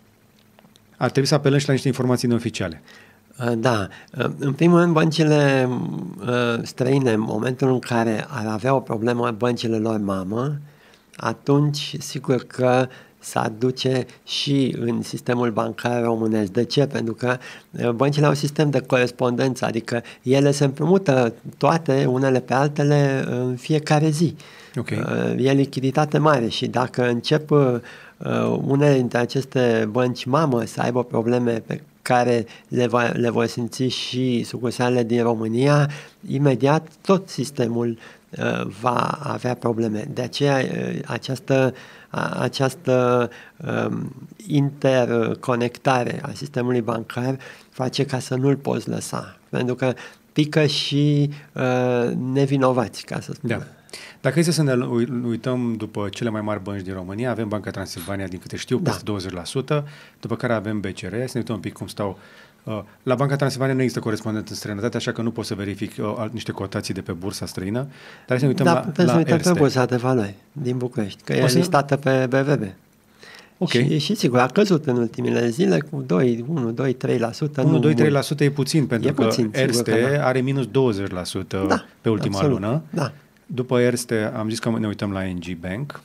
ar trebui să apelăm și la niște informații neoficiale. Da. În primul rând, băncile străine, în momentul în care ar avea o problemă băncile lor mamă, atunci, sigur că s-ar duce și în sistemul bancar românesc. De ce? Pentru că băncile au un sistem de corespondență, adică ele se împrumută toate unele pe altele în fiecare zi. Okay. E lichiditate mare și dacă încep unele dintre aceste bănci mamă să aibă probleme pe care le, va, le vor simți și sucursalele din România, imediat tot sistemul uh, va avea probleme. De aceea uh, această, a, această um, interconectare a sistemului bancar face ca să nu-l poți lăsa, pentru că pică și uh, nevinovați, ca să spun. Da. Dacă este să ne uităm după cele mai mari bănci din România, avem Banca Transilvania, din câte știu, peste da. douăzeci la sută, după care avem B C R, să ne uităm un pic cum stau. La Banca Transilvania nu există corespondent în străinătate, așa că nu pot să verific uh, niște cotații de pe bursa străină, dar să ne uităm da, la, putem la să uităm Erste. pe bursa de valori din București, că o e să... listată pe B V B. Okay. Și, și sigur, a căzut în ultimele zile cu doi, unu, doi, trei la sută. unu, doi, trei la sută e puțin, pentru e că puțin, Erste că da. are minus douăzeci la sută da, pe ultima absolut. lună. Da. După Erste am zis că ne uităm la I N G Bank.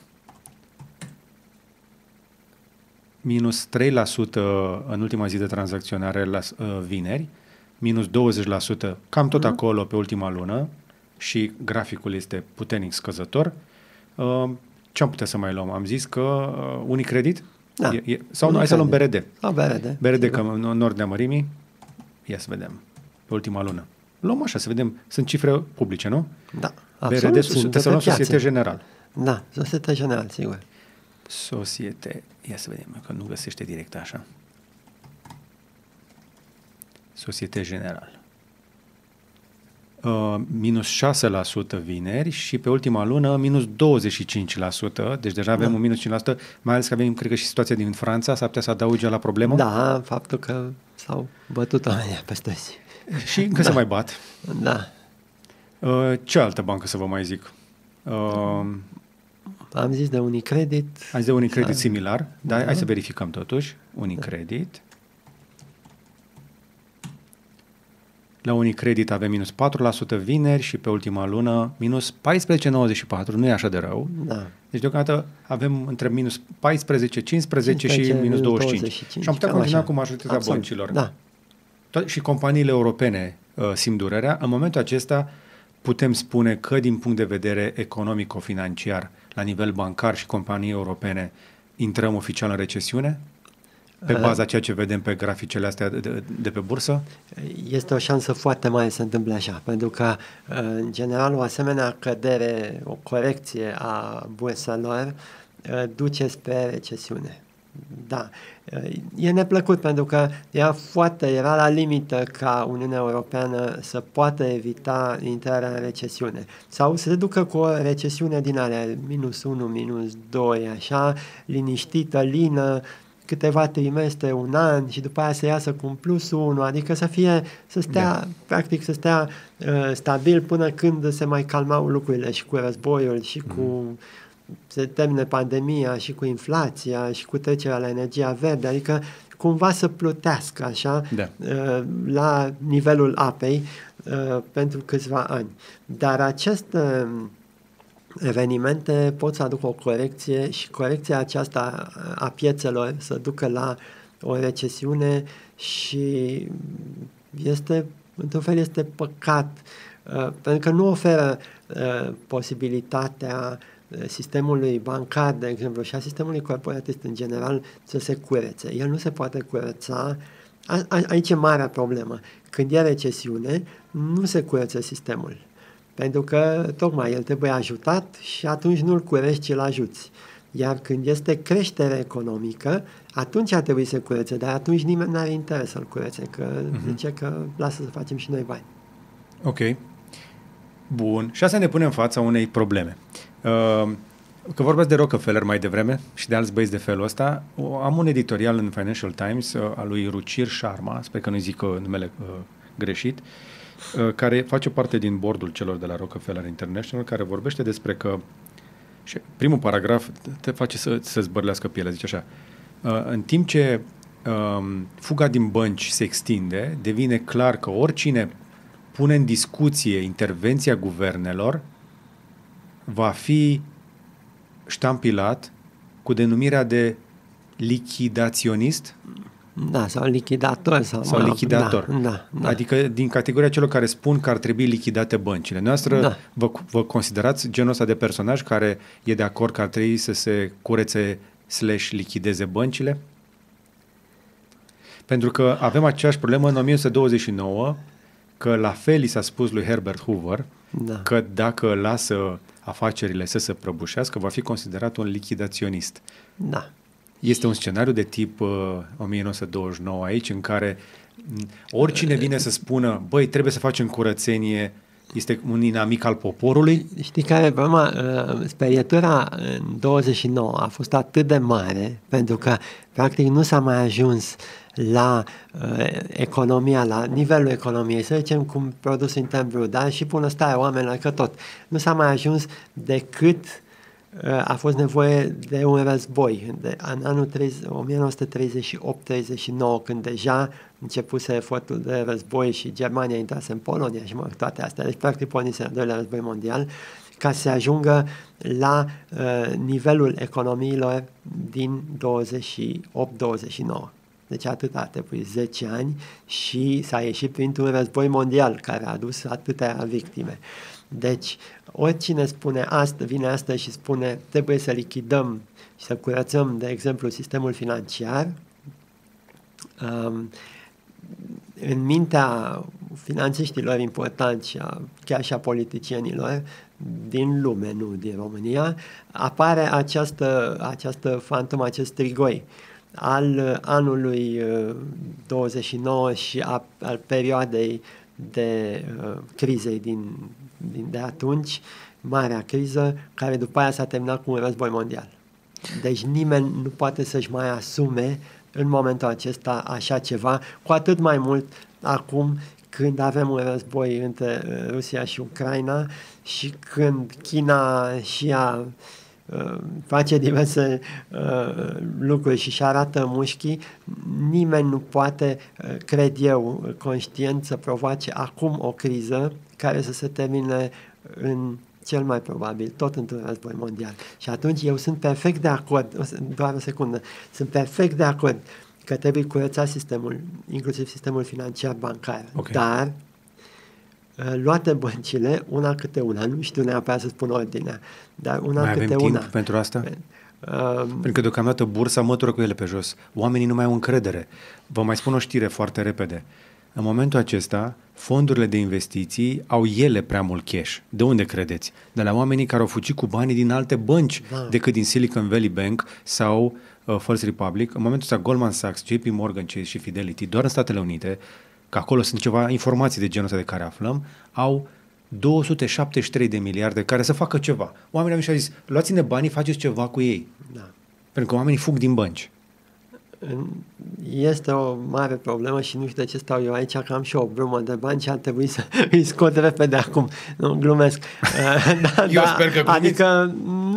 Minus trei la sută în ultima zi de tranzacționare la uh, vineri, minus douăzeci la sută cam tot uh-huh. acolo pe ultima lună și graficul este puternic scăzător. Uh, ce am putea să mai luăm? Am zis că uh, Unicredit? Da. E, e, sau nu, hai să luăm B R D. La B R D. B R D, că în, în ordinea mărimii, ia să vedem, pe ultima lună. Luăm așa, să vedem, sunt cifre publice, nu? Da, absolut. B R D, trebuie să luăm Societe General. Da, Societe General, sigur. Societe, ia să vedem, că nu găsește direct așa. Societe General. Uh, minus șase la sută vineri și pe ultima lună minus douăzeci și cinci la sută, deci deja avem da. un minus cinci la sută, mai ales că avem, cred că și situația din Franța, s-ar putea să adauge la problemă? Da, faptul că s-au bătut oamenii peste zi. Și încă da. se mai bat. Da. Uh, ce altă bancă să vă mai zic? Uh, Am zis de Unicredit. Am zis de Unicredit similar, dar da. hai să verificăm totuși. Unicredit. Da. La Unicredit avem minus patru la sută vineri și pe ultima lună minus paisprezece virgulă nouăzeci și patru, nu e așa de rău. Da. Deci deocamdată avem între minus paisprezece, cincisprezece și minus douăzeci și cinci. douăzeci și cinci. Și am putea continua așa. Cu majoritatea Absolut. Băncilor. Da. Și companiile europene uh, simt durerea. În momentul acesta putem spune că din punct de vedere economico-financiar, la nivel bancar și companii europene, intrăm oficial în recesiune? Pe baza ceea ce vedem pe graficele astea de, de, de pe bursă? Este o șansă foarte mare să se întâmple așa, pentru că, în general, o asemenea cădere, o corecție a burselor duce spre recesiune. Da. E neplăcut pentru că era foarte, era la limită ca Uniunea Europeană să poată evita intrarea în recesiune. Sau să se ducă cu o recesiune din alea, minus unu, minus doi, așa, liniștită, lină, câteva trimestre, un an și după aia să iasă cu un plus unu, adică să fie, să stea, da. practic să stea uh, stabil până când se mai calmau lucrurile și cu războiul și mm. cu se termine pandemia și cu inflația și cu trecerea la energia verde, adică cumva să plutească așa da. uh, la nivelul apei uh, pentru câțiva ani. Dar aceste evenimente pot să aducă o corecție și corecția aceasta a piețelor să ducă la o recesiune și este, într-un fel, este păcat uh, pentru că nu oferă uh, posibilitatea sistemului bancar, de exemplu, și a sistemului corporatist în general să se curețe. El nu se poate curăța. A, a, aici e marea problemă. Când e recesiune, nu se curăță sistemul. Pentru că, tocmai, el trebuie ajutat și atunci nu-l curești, ci îl ajuți. Iar când este creștere economică, atunci ar trebui să curețe, dar atunci nimeni nu are interes să-l curețe, că uh-huh. zice că lasă să facem și noi bani. Ok. Bun. Și asta ne pune în fața unei probleme. Uh, că vorbeați de Rockefeller mai devreme și de alți băieți de felul ăsta, am un editorial în Financial Times uh, al lui Ruchir Sharma, sper că nu zic uh, numele uh, greșit, uh, care face parte din boardul celor de la Rockefeller International, care vorbește despre că, și primul paragraf te face să, să zbărlească pielea, zice așa, uh, în timp ce uh, fuga din bănci se extinde, devine clar că oricine pune în discuție intervenția guvernelor va fi ștampilat cu denumirea de lichidaționist? Da, sau lichidator. Sau, sau lichidator. Da, da, da. Adică din categoria celor care spun că ar trebui lichidate băncile. Noastră da. vă, vă considerați genul ăsta de personaj care e de acord că ar trebui să se curețe slash lichideze băncile? Pentru că avem aceeași problemă în o mie nouă sute douăzeci și nouă, că la fel i s-a spus lui Herbert Hoover da. că dacă lasă afacerile să se prăbușească, va fi considerat un lichidaționist. Da. Este un scenariu de tip uh, o mie nouă sute douăzeci și nouă aici, în care oricine vine să spună, băi, trebuie să facem curățenie, este un inamic al poporului. Știi care e problema? Sperietura în douăzeci și nouă a fost atât de mare, pentru că practic nu s-a mai ajuns la uh, economia, la nivelul economiei, să zicem cum produsul intern brut, dar și bunăstarea oamenilor, că tot. Nu s-a mai ajuns decât uh, a fost nevoie de un război. De, în anul o mie nouă sute treizeci și opt treizeci și nouă, când deja începuse efortul de război și Germania intrase în Polonia și mă, toate astea, deci practic pornise al doilea război mondial, ca să se ajungă la uh, nivelul economiilor din douăzeci și opt douăzeci și nouă. Deci atât a trebuit zece ani și s-a ieșit printr-un război mondial care a adus atâtea victime. Deci oricine spune asta, vine astăzi și spune trebuie să lichidăm și să curățăm, de exemplu, sistemul financiar, um, în mintea finanțiștilor importanți și a, chiar și a politicienilor din lume, nu din România, apare această, această fantomă, acest strigoi al anului douăzeci și nouă și a, al perioadei de uh, crizei din, din de atunci, marea criză, care după aia s-a terminat cu un război mondial. Deci nimeni nu poate să-și mai asume în momentul acesta așa ceva, cu atât mai mult acum când avem un război între Rusia și Ucraina și când China și ea uh, face diverse uh, lucruri și își arată mușchii, nimeni nu poate, uh, cred eu, conștient să provoace acum o criză care să se termine în cel mai probabil, tot într-un război mondial. Și atunci eu sunt perfect de acord, doar o secundă, sunt perfect de acord că trebuie curățat sistemul, inclusiv sistemul financiar bancar. Okay. Dar luate băncile, una câte una, nu știu neapărat să spun ordinea, dar una mai câte avem una. timp pentru asta? Um, pentru că deocamdată bursa mătură cu ele pe jos. Oamenii nu mai au încredere. Vă mai spun o știre foarte repede. În momentul acesta, fondurile de investiții au ele prea mult cash. De unde credeți? De la oamenii care au fugit cu banii din alte bănci da. decât din Silicon Valley Bank sau uh, First Republic. În momentul ăsta Goldman Sachs, J P Morgan Chase și Fidelity, doar în Statele Unite, că acolo sunt ceva informații de genul ăsta de care aflăm, au două sute șaptezeci și trei de miliarde care să facă ceva. Oamenii au zis, luați-ne banii, faceți ceva cu ei. Da. Pentru că oamenii fug din bănci. Este o mare problemă și nu știu de ce stau eu aici, că am și o brumă de bani și ar trebui să îi scot repede acum. Nu, glumesc. da, eu da, sper că glumiți. Adică...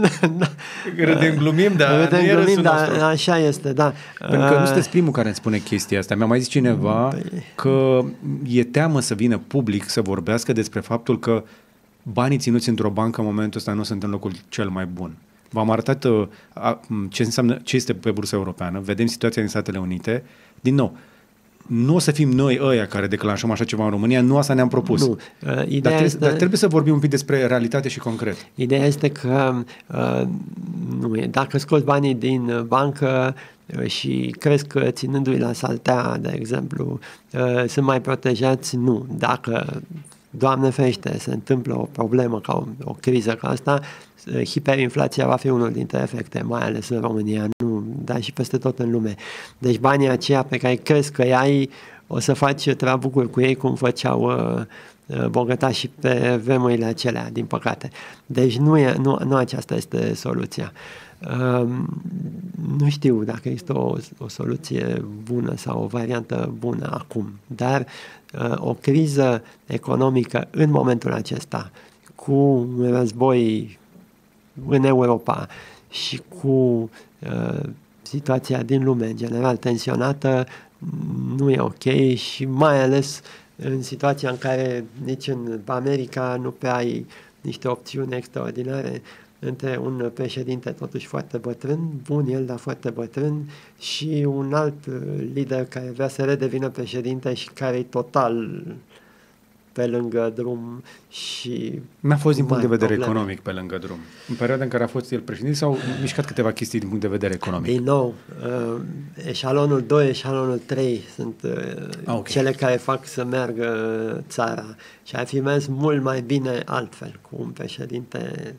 Râdem, glumim, dar Râdem, glumim, dar așa este, da. Pentru că nu sunteți primul care îmi spune chestia asta. Mi-a mai zis cineva Băi. că e teamă să vină public să vorbească despre faptul că banii ținuți într-o bancă în momentul ăsta nu sunt în locul cel mai bun. V-am arătat uh, a, ce înseamnă, ce este pe bursa europeană, vedem situația din Statele Unite. Din nou, nu o să fim noi ăia care declanșăm așa ceva în România, nu asta ne-am propus. Nu. Uh, dar, trebuie, este... dar trebuie să vorbim un pic despre realitate și concret. Ideea este că uh, nu e, dacă scoți banii din bancă uh, și crezi că ținându-i la saltea, de exemplu, uh, sunt mai protejați, nu. Dacă, Doamne ferește, se întâmplă o problemă ca o, o criză ca asta, hiperinflația va fi unul dintre efecte, mai ales în România, nu, dar și peste tot în lume. Deci banii aceia pe care crezi că ai, o să faci trabucuri cu ei cum făceau uh, bogătașii pe vremurile acelea, din păcate. Deci nu, e, nu, nu aceasta este soluția. Uh, nu știu dacă există o, o soluție bună sau o variantă bună acum, dar uh, o criză economică în momentul acesta, cu un război în Europa și cu uh, situația din lume în general tensionată, nu e ok și mai ales în situația în care nici în America nu prea ai niște opțiuni extraordinare între un președinte totuși foarte bătrân, bun el, dar foarte bătrân, și un alt lider care vrea să redevină președinte și care e total pe lângă drum și... N-a fost din punct de vedere probleme. economic pe lângă drum. În perioada în care a fost el președinte s-au mișcat câteva chestii din punct de vedere economic. Din nou, uh, eșalonul doi, eșalonul trei sunt uh, okay. cele care fac să meargă țara și ar fi mers mult mai bine altfel cu un președinte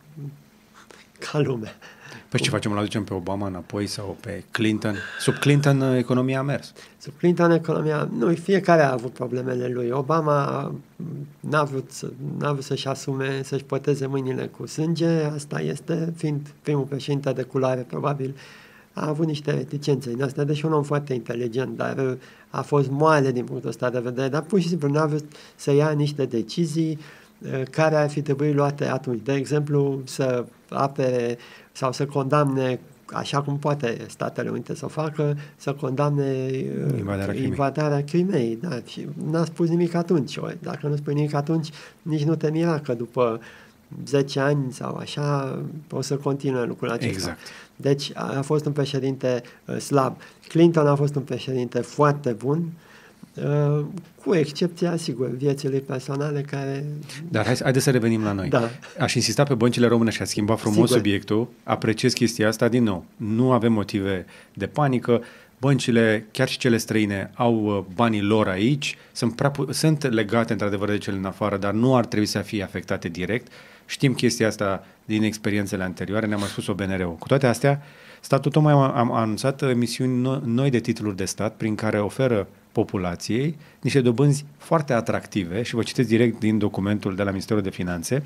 ca lumea. Păi ce facem? Îl aducem pe Obama înapoi sau pe Clinton? Sub Clinton economia a mers. Sub Clinton economia... Nu, fiecare a avut problemele lui. Obama n-a vrut, să, n-a vrut să-și asume, să-și păteze mâinile cu sânge. Asta este, fiind primul președinte de culoare, probabil, a avut niște reticențe în astea, deși un om foarte inteligent, dar a fost moale din punctul ăsta de vedere, dar pur și simplu n-a vrut să ia niște decizii care ar fi trebuit luate atunci. De exemplu, să apere sau să condamne, așa cum poate Statele Unite să o facă, să condamne invadarea, invadarea Crimei. Da, și n-a spus nimic atunci. Dacă nu spui nimic atunci, nici nu te mira că după zece ani sau așa o să continue lucrul acesta. Exact. Deci a fost un președinte uh, slab. Clinton a fost un președinte foarte bun, Uh, cu excepția, sigur, vieții lui personale care... Dar hai, haideți să revenim la noi. Da. Aș insista pe băncile române și a schimba frumos sigur. subiectul. Apreciez chestia asta din nou. Nu avem motive de panică. Băncile, chiar și cele străine, au banii lor aici. Sunt, prea, sunt legate, într-adevăr, de cele în afară, dar nu ar trebui să fie afectate direct. Știm chestia asta din experiențele anterioare, ne-a mai spus-o B N R-ul. Cu toate astea, statul tocmai a, a anunțat emisiuni noi de titluri de stat prin care oferă populației niște dobânzi foarte atractive și vă citesc direct din documentul de la Ministerul de Finanțe.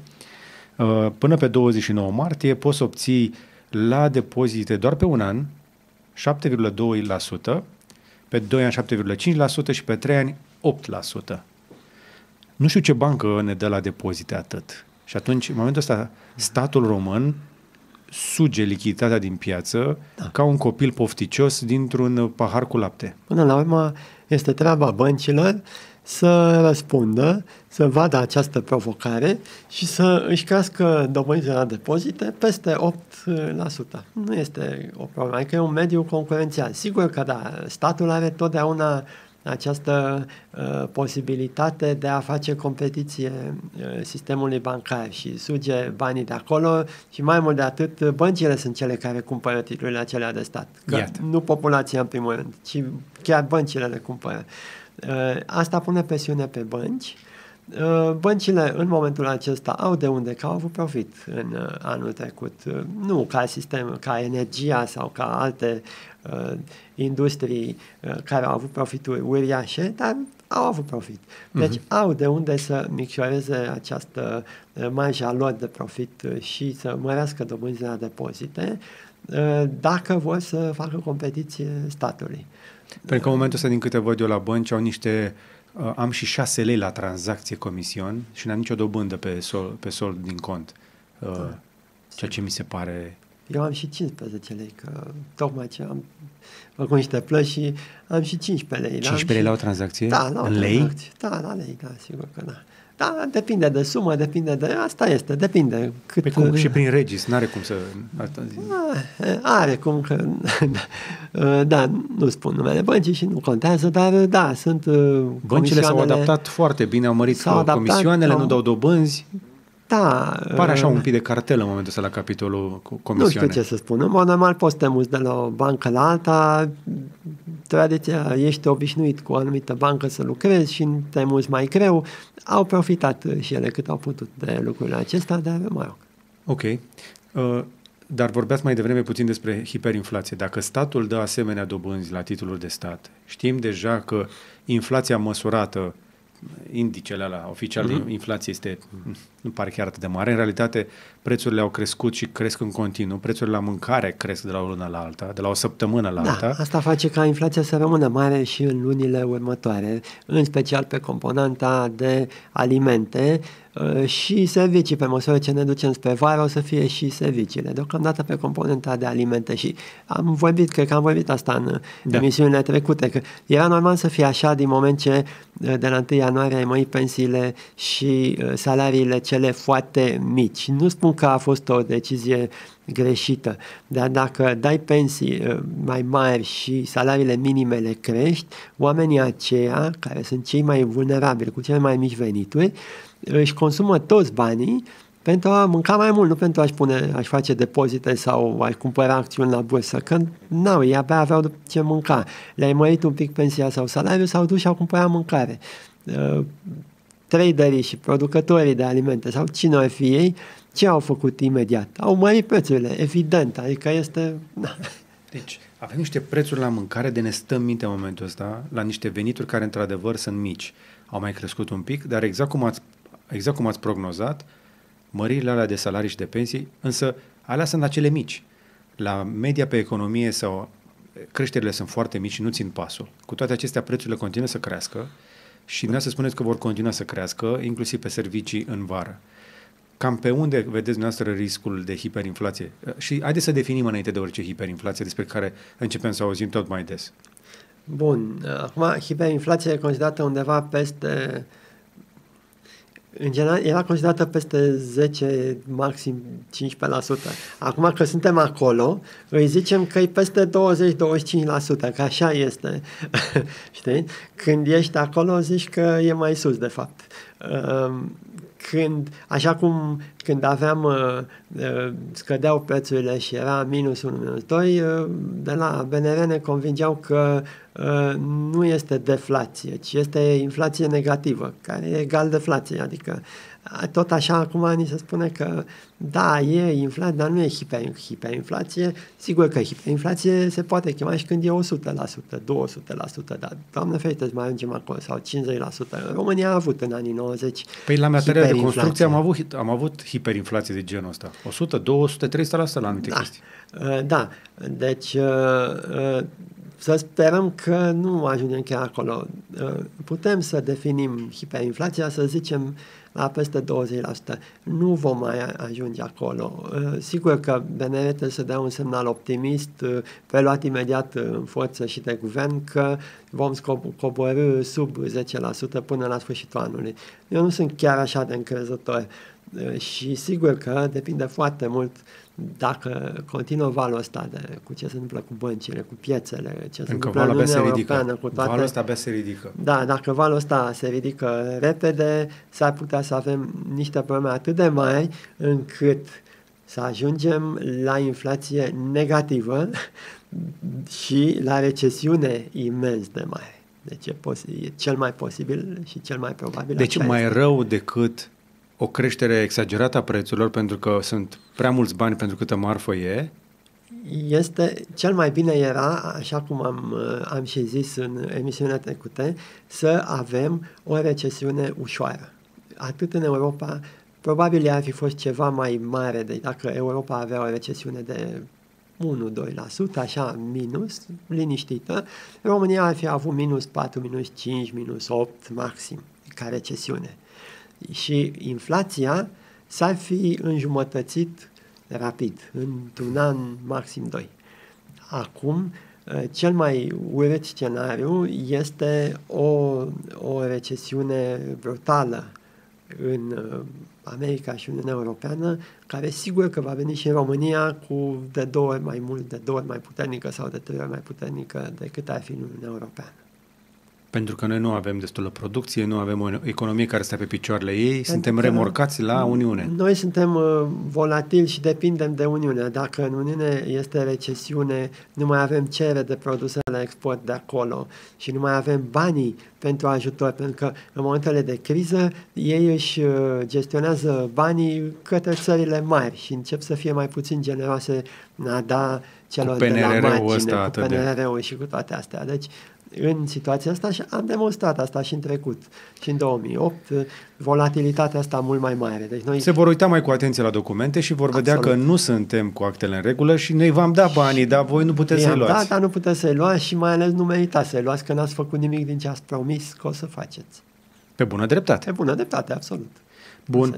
Până pe douăzeci și nouă martie poți obții la depozite doar pe un an șapte virgulă doi la sută, pe doi ani șapte virgulă cinci la sută și pe trei ani opt la sută. Nu știu ce bancă ne dă la depozite atât. Și atunci, în momentul ăsta, statul român suge lichiditatea din piață da. ca un copil pofticios dintr-un pahar cu lapte. Până la urmă, este treaba băncilor să răspundă, să vadă această provocare și să își crească dobânzile la depozite peste opt la sută. Nu este o problemă, că e un mediu concurențial. Sigur că da, statul are totdeauna această uh, posibilitate de a face competiție uh, sistemului bancar și suge banii de acolo și mai mult de atât, băncile sunt cele care cumpără titlurile acelea de stat. Că nu populația în primul rând, ci chiar băncile le cumpără. Asta pune presiune pe bănci. Băncile în momentul acesta au de unde, că au avut profit în anul trecut, nu ca sistem, ca energia sau ca alte uh, industrii uh, care au avut profituri uriașe, dar au avut profit. Deci uh-huh. au de unde să micșoreze această uh, marja lor de profit uh, și să mărească dobânzile la depozite uh, dacă vor să facă competiție statului. Pentru că în momentul ăsta, din câte văd eu la bănci, au niște Uh, am și șase lei la tranzacție comision și n-am nicio dobândă pe sol, pe sol din cont. Uh, da. Ceea ce mi se pare... Eu am și cincisprezece lei, că tocmai ce am făcut niște plăți și am și cincisprezece lei. cincisprezece lei și... la o tranzacție? Da, la o în tranzacție. lei? Da, la lei, da, sigur că da. Da, depinde de sumă, depinde de... Asta este, depinde. Cât... Pe cum? Și prin regis, n-are cum să... Are cum că... Da, nu spun numele băncii și nu contează, dar da, sunt băncile s-au adaptat foarte bine, au mărit adaptat, comisioanele, au... nu dau dobânzi. Da. Pare așa un pic de cartel în momentul ăsta la capitolul comisioane. Nu știu ce să spun. În mod normal poți să te muți de la o bancă la alta. Tradiția, ești obișnuit cu o anumită bancă să lucrezi și te muți mai greu. Au profitat și ele cât au putut de lucrurile acestea, dar mă rog. Ok. Uh, dar vorbeați mai devreme puțin despre hiperinflație. Dacă statul dă asemenea dobânzi la titluri de stat, știm deja că inflația măsurată, indicele ăla oficial de mm-hmm. inflație este, nu pare chiar atât de mare. În realitate, prețurile au crescut și cresc în continuu. Prețurile la mâncare cresc de la o lună la alta, de la o săptămână la da, alta. Asta face ca inflația să rămână mare și în lunile următoare, în special pe componenta de alimente și servicii. Pe măsură ce ne ducem spre vară, o să fie și serviciile. Deocamdată pe componenta de alimente și am vorbit, cred că am vorbit asta în da. emisiunile trecute, că era normal să fie așa din moment ce de la întâi ianuarie ai mărit pensiile și salariile cele foarte mici. Nu spun că a fost o decizie greșită, dar dacă dai pensii mai mari și salariile minime le crești, oamenii aceia, care sunt cei mai vulnerabili, cu cele mai mici venituri, își consumă toți banii pentru a mânca mai mult, nu pentru a-și pune, a-și face depozite sau a-și cumpăra acțiuni la bursă, că n-au, ei abia aveau ce mânca. Le-ai mărit un pic pensia sau salariul, s-au dus și au cumpărat mâncare. Uh, traderii și producătorii de alimente sau cine ar fi ei, ce au făcut imediat? Au mărit prețurile, evident, adică este... Na. Deci, avem niște prețuri la mâncare de ne stăm minte în momentul ăsta, la niște venituri care într-adevăr sunt mici. Au mai crescut un pic, dar exact cum ați, exact cum ați prognozat, măririle alea de salarii și de pensii, însă alea sunt acele mici. La media pe economie sau creșterile sunt foarte mici și nu țin pasul. Cu toate acestea, prețurile continuă să crească și dumneavoastră spuneți că vor continua să crească, inclusiv pe servicii în vară. Cam pe unde vedeți dumneavoastră riscul de hiperinflație? Și haideți să definim înainte de orice hiperinflație, despre care începem să auzim tot mai des. Bun. Acum, hiperinflația e considerată undeva peste... În general, era considerată peste zece, maxim cincisprezece la sută. Acum că suntem acolo, îi zicem că e peste douăzeci douăzeci și cinci la sută, că așa este. Știi? Când ești acolo, zici că e mai sus, de fapt. Când, așa cum când aveam, uh, scădeau prețurile și era minus unu, minus doi, uh, de la B N R ne convingeau că uh, nu este deflație, ci este inflație negativă, care e egal deflație, adică tot așa acum ni se spune că da, e inflație, dar nu e hiper, hiperinflație. Sigur că hiperinflație se poate chema și când e o sută la sută, două sute la sută, dar Doamne ferește, mai ajungem acolo, sau cincizeci la sută. România a avut în anii nouăzeci. Păi la materiale de construcție am avut, am avut hiperinflație de genul ăsta. o sută, două sute, trei sute la sută la anumite da. chestii. Da, deci să sperăm că nu ajungem chiar acolo. Putem să definim hiperinflația, să zicem la peste douăzeci la sută. Nu vom mai ajunge acolo. Sigur că B N R trebuie să dea un semnal optimist, preluat imediat în forță și de guvern, că vom coborî sub zece la sută până la sfârșitul anului. Eu nu sunt chiar așa de încrezător și sigur că depinde foarte mult dacă continuă valul ăsta de cu ce se întâmplă cu băncile, cu piețele, ce se întâmplă în Uniunea Europeană, cu toate... Valul ăsta abia se ridică. Da, dacă valul ăsta se ridică repede, s-ar putea să avem niște probleme atât de mari încât să ajungem la inflație negativă și la recesiune imens de mare. Deci e, e cel mai posibil și cel mai probabil. Deci mai este. Rău decât o creștere exagerată a prețurilor pentru că sunt prea mulți bani pentru câtă marfă e? Este, cel mai bine era, așa cum am, am și zis în emisiunea trecute, să avem o recesiune ușoară. Atât în Europa, probabil ar fi fost ceva mai mare, deci dacă Europa avea o recesiune de unu doi la sută, așa, minus, liniștită, România ar fi avut minus patru, minus cinci, minus opt maxim ca recesiune. Și inflația s-ar fi înjumătățit rapid, într-un an, maxim doi. Acum, cel mai urât scenariu este o, o recesiune brutală în America și Uniunea Europeană, care sigur că va veni și în România cu de două ori mai mult, de două ori mai puternică sau de trei ori mai puternică decât ar fi în Uniunea Europeană. Pentru că noi nu avem destulă producție, nu avem o economie care stă pe picioarele ei, Pentru suntem remorcați la Uniune. Noi suntem uh, volatili și depindem de Uniune. Dacă în Uniune este recesiune, nu mai avem cerere de produse la export de acolo și nu mai avem banii pentru ajutor, pentru că în momentele de criză ei își uh, gestionează banii către țările mari și încep să fie mai puțin generoase a da celor de la margine, cu P N R R-ul și cu toate astea. Deci, în situația asta și am demonstrat asta și în trecut. Și în două mii opt, volatilitatea asta mult mai mare. Deci noi... Se vor uita mai cu atenție la documente și vor vedea Absolut. Că nu suntem cu actele în regulă și noi v-am dat banii, dar voi nu puteți să-i luați. Da, dar nu puteți să-i luați și mai ales nu meritați să-i luați, că n-ați făcut nimic din ce ați promis că o să faceți. Pe bună dreptate. Pe bună dreptate, absolut. Bun.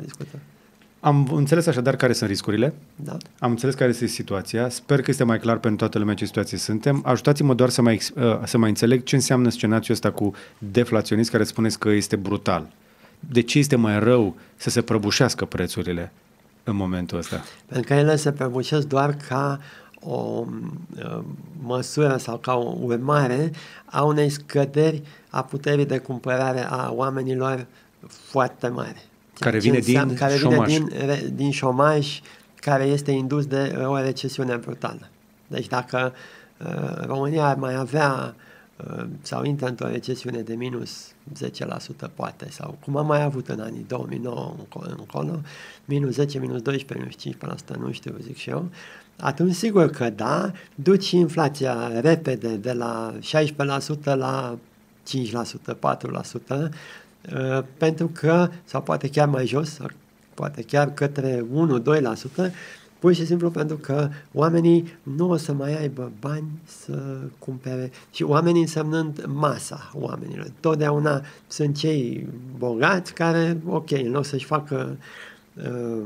Am înțeles așadar care sunt riscurile, da. Am înțeles care este situația, sper că este mai clar pentru toată lumea ce situație suntem. Ajutați-mă doar să mai, să mai înțeleg ce înseamnă scenariul ăsta cu deflaționist, care spuneți că este brutal. De ce este mai rău să se prăbușească prețurile în momentul ăsta? Pentru că ele se prăbușesc doar ca o uh, măsură sau ca o urmare a unei scăderi a puterii de cumpărare a oamenilor foarte mare. Care vine din care șomaj. Vine din, din șomaj, care este indus de o recesiune brutală. Deci dacă uh, România ar mai avea uh, sau intră într-o recesiune de minus zece la sută poate, sau cum am mai avut în anii două mii nouă încolo, minus zece, minus doisprezece, minus cincisprezece la sută, nu știu, zic și eu, atunci sigur că da, duci și inflația repede de la șaisprezece la sută la cinci la sută, patru la sută, Uh, pentru că, sau poate chiar mai jos, sau poate chiar către unu doi la sută, pur și simplu pentru că oamenii nu o să mai aibă bani să cumpere. Și oamenii însemnând masa oamenilor. Totdeauna sunt cei bogați care, ok, în loc să-și facă uh,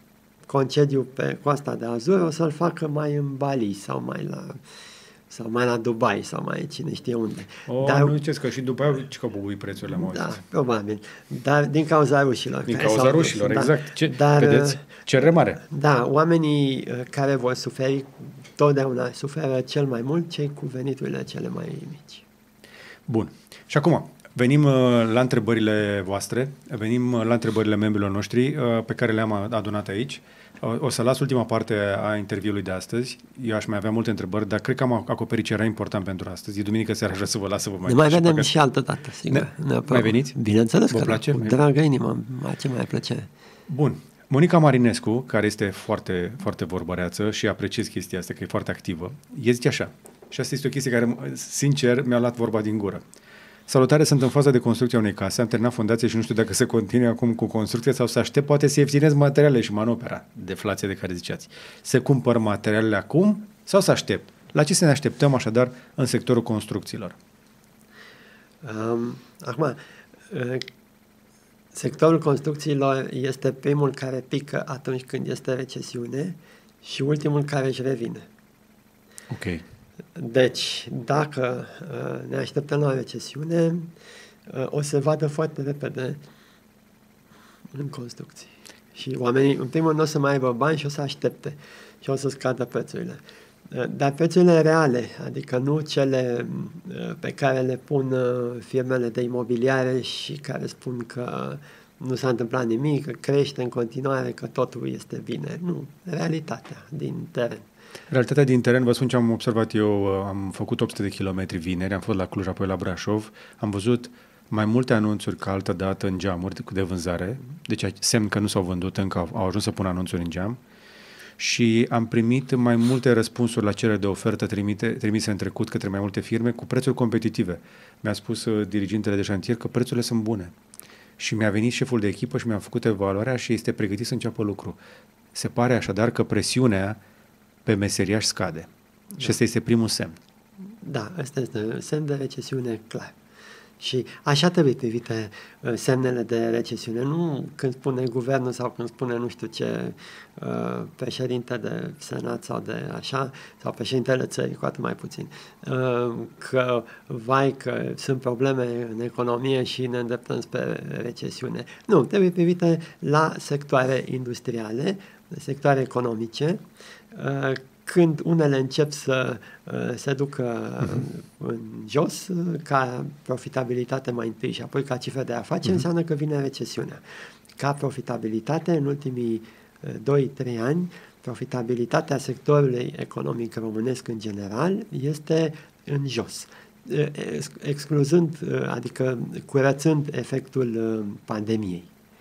concediu pe Coasta de Azur, o să-l facă mai în Bali sau mai la... sau mai la Dubai, sau mai cine știe unde. O, Dar, nu ziceți că și Dubai și că bubui prețurile, mă Da, probabil. Dar din cauza rușilor. Din cauza rușilor, dus, exact. Ce, Dar, vedeți? Cerere mare. Da, oamenii care vor suferi, totdeauna suferă cel mai mult cei cu veniturile cele mai mici. Bun. Și acum, venim la întrebările voastre, venim la întrebările membrilor noștri pe care le-am adunat aici. O să las ultima parte a interviului de astăzi. Eu aș mai avea multe întrebări, dar cred că am acoperit ce era important pentru astăzi. E duminică seara, vreau să vă las să vă mai... Ne mai vedem și, și altă dată, sigur. Ne, mai veniți? Bineînțeles vă că place? Cu dragă inimă, ce mai plăcere. Bun. Monica Marinescu, care este foarte, foarte vorbăreață și apreciez chestia asta, că e foarte activă, e zice așa, și asta este o chestie care, sincer, mi-a luat vorba din gură. Salutare, sunt în faza de construcție a unei case, am terminat fundație și nu știu dacă se continue acum cu construcția sau să aștept, poate să ieftinez materiale și manopera, deflație de care ziceați. Se cumpăr materialele acum sau să aștept? La ce să ne așteptăm așadar în sectorul construcțiilor? Um, acum, uh, sectorul construcțiilor este primul care pică atunci când este recesiune și ultimul care își revine. Ok. Deci, dacă uh, ne așteptăm la o recesiune, uh, o să vadă foarte repede în construcții. Și oamenii, în primul rând, o să mai aibă bani și o să aștepte și o să scadă prețurile. Uh, dar prețurile reale, adică nu cele uh, pe care le pun uh, firmele de imobiliare și care spun că nu s-a întâmplat nimic, că crește în continuare, că totul este bine. Nu, realitatea din teren. Realitatea din teren, vă spun ce am observat eu, am făcut opt sute de kilometri vineri, am fost la Cluj, apoi la Brașov, am văzut mai multe anunțuri ca altă dată în geamuri de vânzare, deci semn că nu s-au vândut încă, au ajuns să pună anunțuri în geam și am primit mai multe răspunsuri la cerere de ofertă trimite, trimise în trecut către mai multe firme cu prețuri competitive. Mi-a spus uh, dirigintele de șantier că prețurile sunt bune și mi-a venit șeful de echipă și mi-a făcut evaluarea și este pregătit să înceapă lucru. Se pare așadar că presiunea pe meseriaș scade. Da. Și ăsta este primul semn. Da, ăsta este semn de recesiune clar. Și așa trebuie privite uh, semnele de recesiune. Nu când spune guvernul sau când spune nu știu ce uh, președinte de senat sau de așa, sau președintele țării, cu atât mai puțin, uh, că vai că sunt probleme în economie și ne îndreptăm spre recesiune. Nu, trebuie privite la sectoare industriale, sectoare economice, uh, când unele încep să uh, se ducă uh-huh. în jos, uh, ca profitabilitate mai întâi și apoi ca cifră de afaceri, uh-huh. înseamnă că vine recesiunea. Ca profitabilitate, în ultimii uh, doi trei ani, profitabilitatea sectorului economic românesc în general este în jos. Uh, excluzând, uh, adică curățând efectul uh, pandemiei.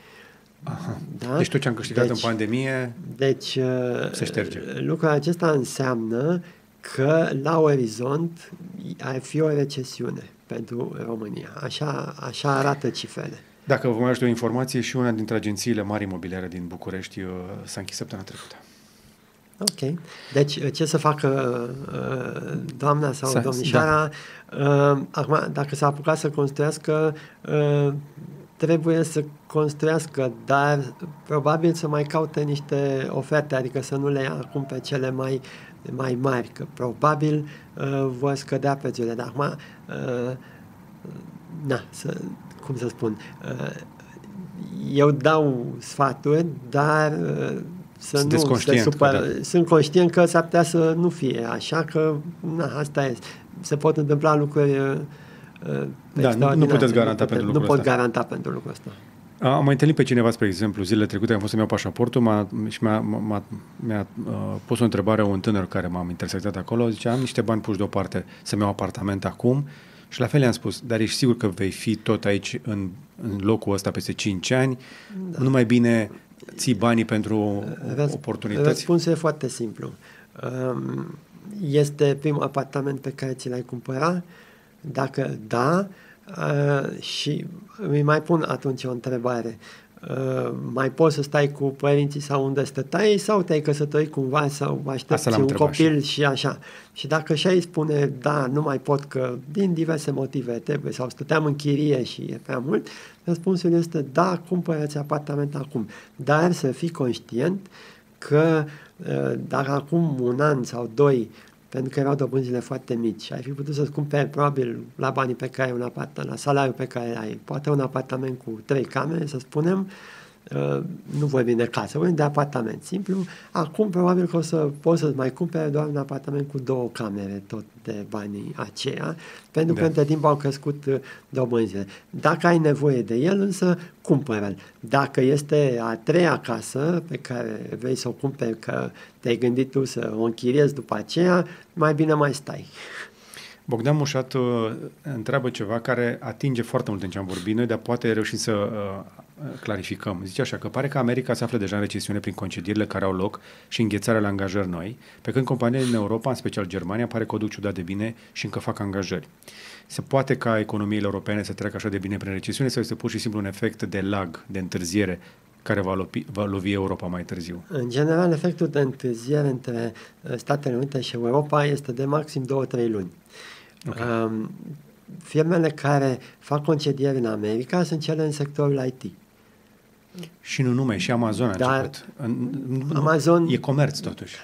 Aha. Da? Deci tot ce am câștigat deci, în pandemie deci, se șterge. Lucrul acesta înseamnă că la orizont ar fi o recesiune pentru România. Așa, așa arată cifrele. Dacă vă mai ajută o informație, și una dintre agențiile mari imobiliare din București s-a închis săptămâna trecută. Ok. Deci ce să facă doamna sau S-a, domnișoara? Da. Acum, dacă s-a apucat să construiască, trebuie să construiască, dar probabil să mai caute niște oferte, adică să nu le ia acum pe cele mai, mai mari, că probabil uh, vor scădea prețurile. Dar acum, uh, na, să, cum să spun, uh, eu dau sfaturi, dar uh, să Sunteți nu conștient se supăr. că da. Sunt conștient că s-ar putea să nu fie așa, că na, asta e. Se pot întâmpla lucruri uh, Da, nu, nu puteți garanta nu pentru lucrul lucrul ăsta. Nu pot ăsta. garanta pentru lucrul ăsta. Am mai întâlnit pe cineva, spre exemplu, zilele trecute, am fost să-mi iau pașaportul m-a, și mi-a, m-a, mi-a uh, pus o întrebare un tânăr care m-am intersectat acolo, zicea, am niște bani puși deoparte să-mi iau apartament acum și la fel i-am spus, dar ești sigur că vei fi tot aici în, în locul ăsta peste cinci ani? Da. Nu mai bine ții banii pentru Răsp- oportunități? Răspunsul e foarte simplu. Este primul apartament pe care ți l-ai cumpărat? Dacă da, uh, și îi mai pun atunci o întrebare. Uh, mai poți să stai cu părinții sau unde stătai sau te-ai căsătorit cumva sau aștepți un copil și. și așa. Și dacă și-ai spune, da, nu mai pot că din diverse motive trebuie sau stăteam în chirie și e prea mult, răspunsul este da, cumpără-ți apartament acum. Dar să fii conștient că uh, dacă acum un an sau doi, pentru că erau dobânzile foarte mici, ai fi putut să-ți cumperi probabil la banii pe care ai un apartament, la salariul pe care ai, poate un apartament cu trei camere, să spunem, uh, nu vorbim de casă, vorbim de apartament simplu, acum probabil că o să poți să-ți mai cumpere doar un apartament cu două camere, tot de banii aceia, pentru da. că între timp au crescut uh, dobânzile. Dacă ai nevoie de el, însă cumpără-l. Dacă este a treia casă pe care vrei să o cumperi, că te-ai gândit tu să o închiriezi după aceea, mai bine mai stai. Bogdan Mușat uh, întreabă ceva care atinge foarte mult în ce am vorbit noi, dar poate reușim să uh, clarificăm. Zice așa, că pare că America se află deja în recesiune prin concedierile care au loc și înghețarea la angajări noi, pe când companiile din Europa, în special Germania, pare că o duc ciudat de bine și încă fac angajări. Se poate ca economiile europene să treacă așa de bine prin recesiune sau este pur și simplu un efect de lag, de întârziere, care va lovi, va lovi Europa mai târziu? În general, efectul de întârziere între Statele Unite și Europa este de maxim două trei luni. Okay. Um, firmele care fac concedieri în America sunt cele în sectorul I T. Și nu numai, și Amazon a Dar început. Amazon... E comerț, totuși.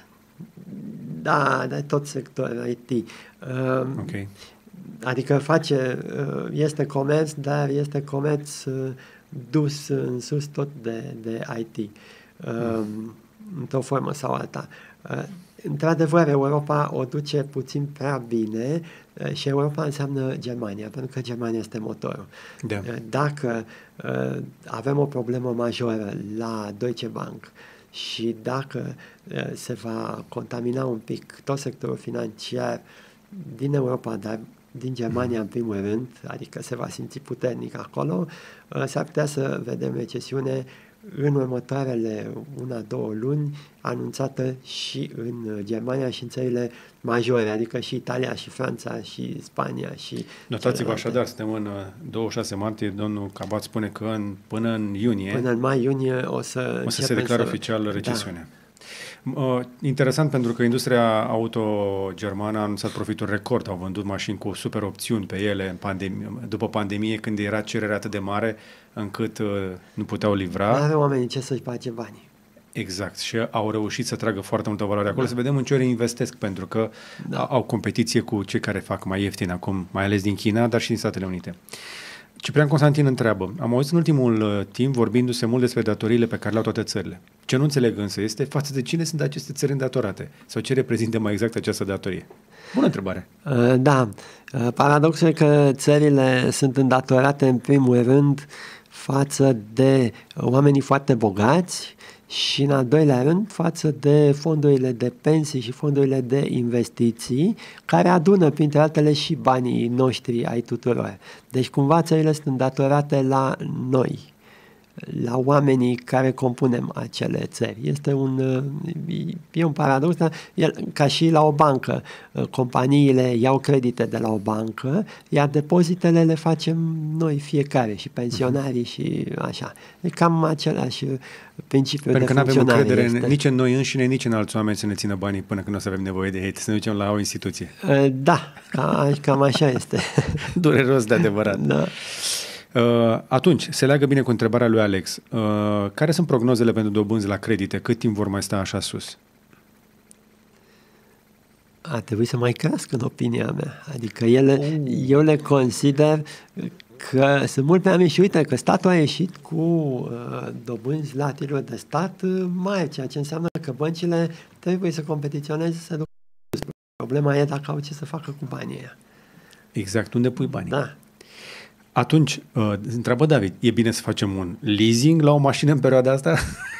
Da, dar tot sectorul I T. Um, ok. Adică face, este comerț, dar este comerț dus în sus tot de, de I T, mm. într-o formă sau alta. Într-adevăr, Europa o duce puțin prea bine și Europa înseamnă Germania, pentru că Germania este motorul. Da. Dacă avem o problemă majoră la Deutsche Bank și dacă uh, se va contamina un pic tot sectorul financiar din Europa, dar din Germania în primul rând, adică se va simți puternic acolo, uh, s-ar putea să vedem recesiune în următoarele una, două luni, anunțată și în Germania și în țările majore, adică și Italia, și Franța, și Spania. Și notați-vă așadar, suntem în douăzeci și șase martie, domnul Cabat spune că în, până în iunie, până în mai-iunie o să, o să se declare să... oficial recesiunea. Da. Uh, interesant pentru că industria auto germană a anunțat profituri record, au vândut mașini cu super opțiuni pe ele în pandemie, după pandemie, când era cererea atât de mare încât uh, nu puteau livra. Nu are oamenii ce să-și bage banii. Exact, și au reușit să tragă foarte multă valoare acolo, da. Să vedem în ce ori investesc, pentru că da. au competiție cu cei care fac mai ieftin acum, mai ales din China, dar și din Statele Unite. Ciprian Constantin întreabă, am auzit în ultimul uh, timp vorbindu-se mult despre datoriile pe care le-au toate țările. Ce nu înțeleg însă este față de cine sunt aceste țări îndatorate sau ce reprezintă mai exact această datorie? Bună întrebare! Uh, da, uh, paradoxul e că țările sunt îndatorate în primul rând față de oamenii foarte bogați și în al doilea rând față de fondurile de pensii și fondurile de investiții care adună printre altele și banii noștri ai tuturor. Deci cumva țările sunt îndatorate la noi, la oamenii care compunem acele țări. Este un, e un paradox, dar el, ca și la o bancă. Companiile iau credite de la o bancă, iar depozitele le facem noi fiecare, și pensionarii și așa. E cam același principiu Pentru de că nu avem încredere este. nici în noi înșine, nici în alți oameni să ne țină banii până când o să avem nevoie de ei, să ne ducem la o instituție. Da, cam, cam așa este. Dureros de adevărat. Da. Uh, atunci, se leagă bine cu întrebarea lui Alex. Uh, care sunt prognozele pentru dobânzi la credite? Cât timp vor mai sta așa sus? Ar trebui să mai crească, în opinia mea. Adică ele, oh. eu le consider că sunt mult prea mici. Și uite că statul a ieșit cu uh, dobânzi la titluri de stat uh, mai, ceea ce înseamnă că băncile trebuie să competiționeze, să ducă. Problema e dacă au ce să facă cu banii ăia. Exact, unde pui banii? Da. Atunci, uh, întreabă David, e bine să facem un leasing la o mașină în perioada asta?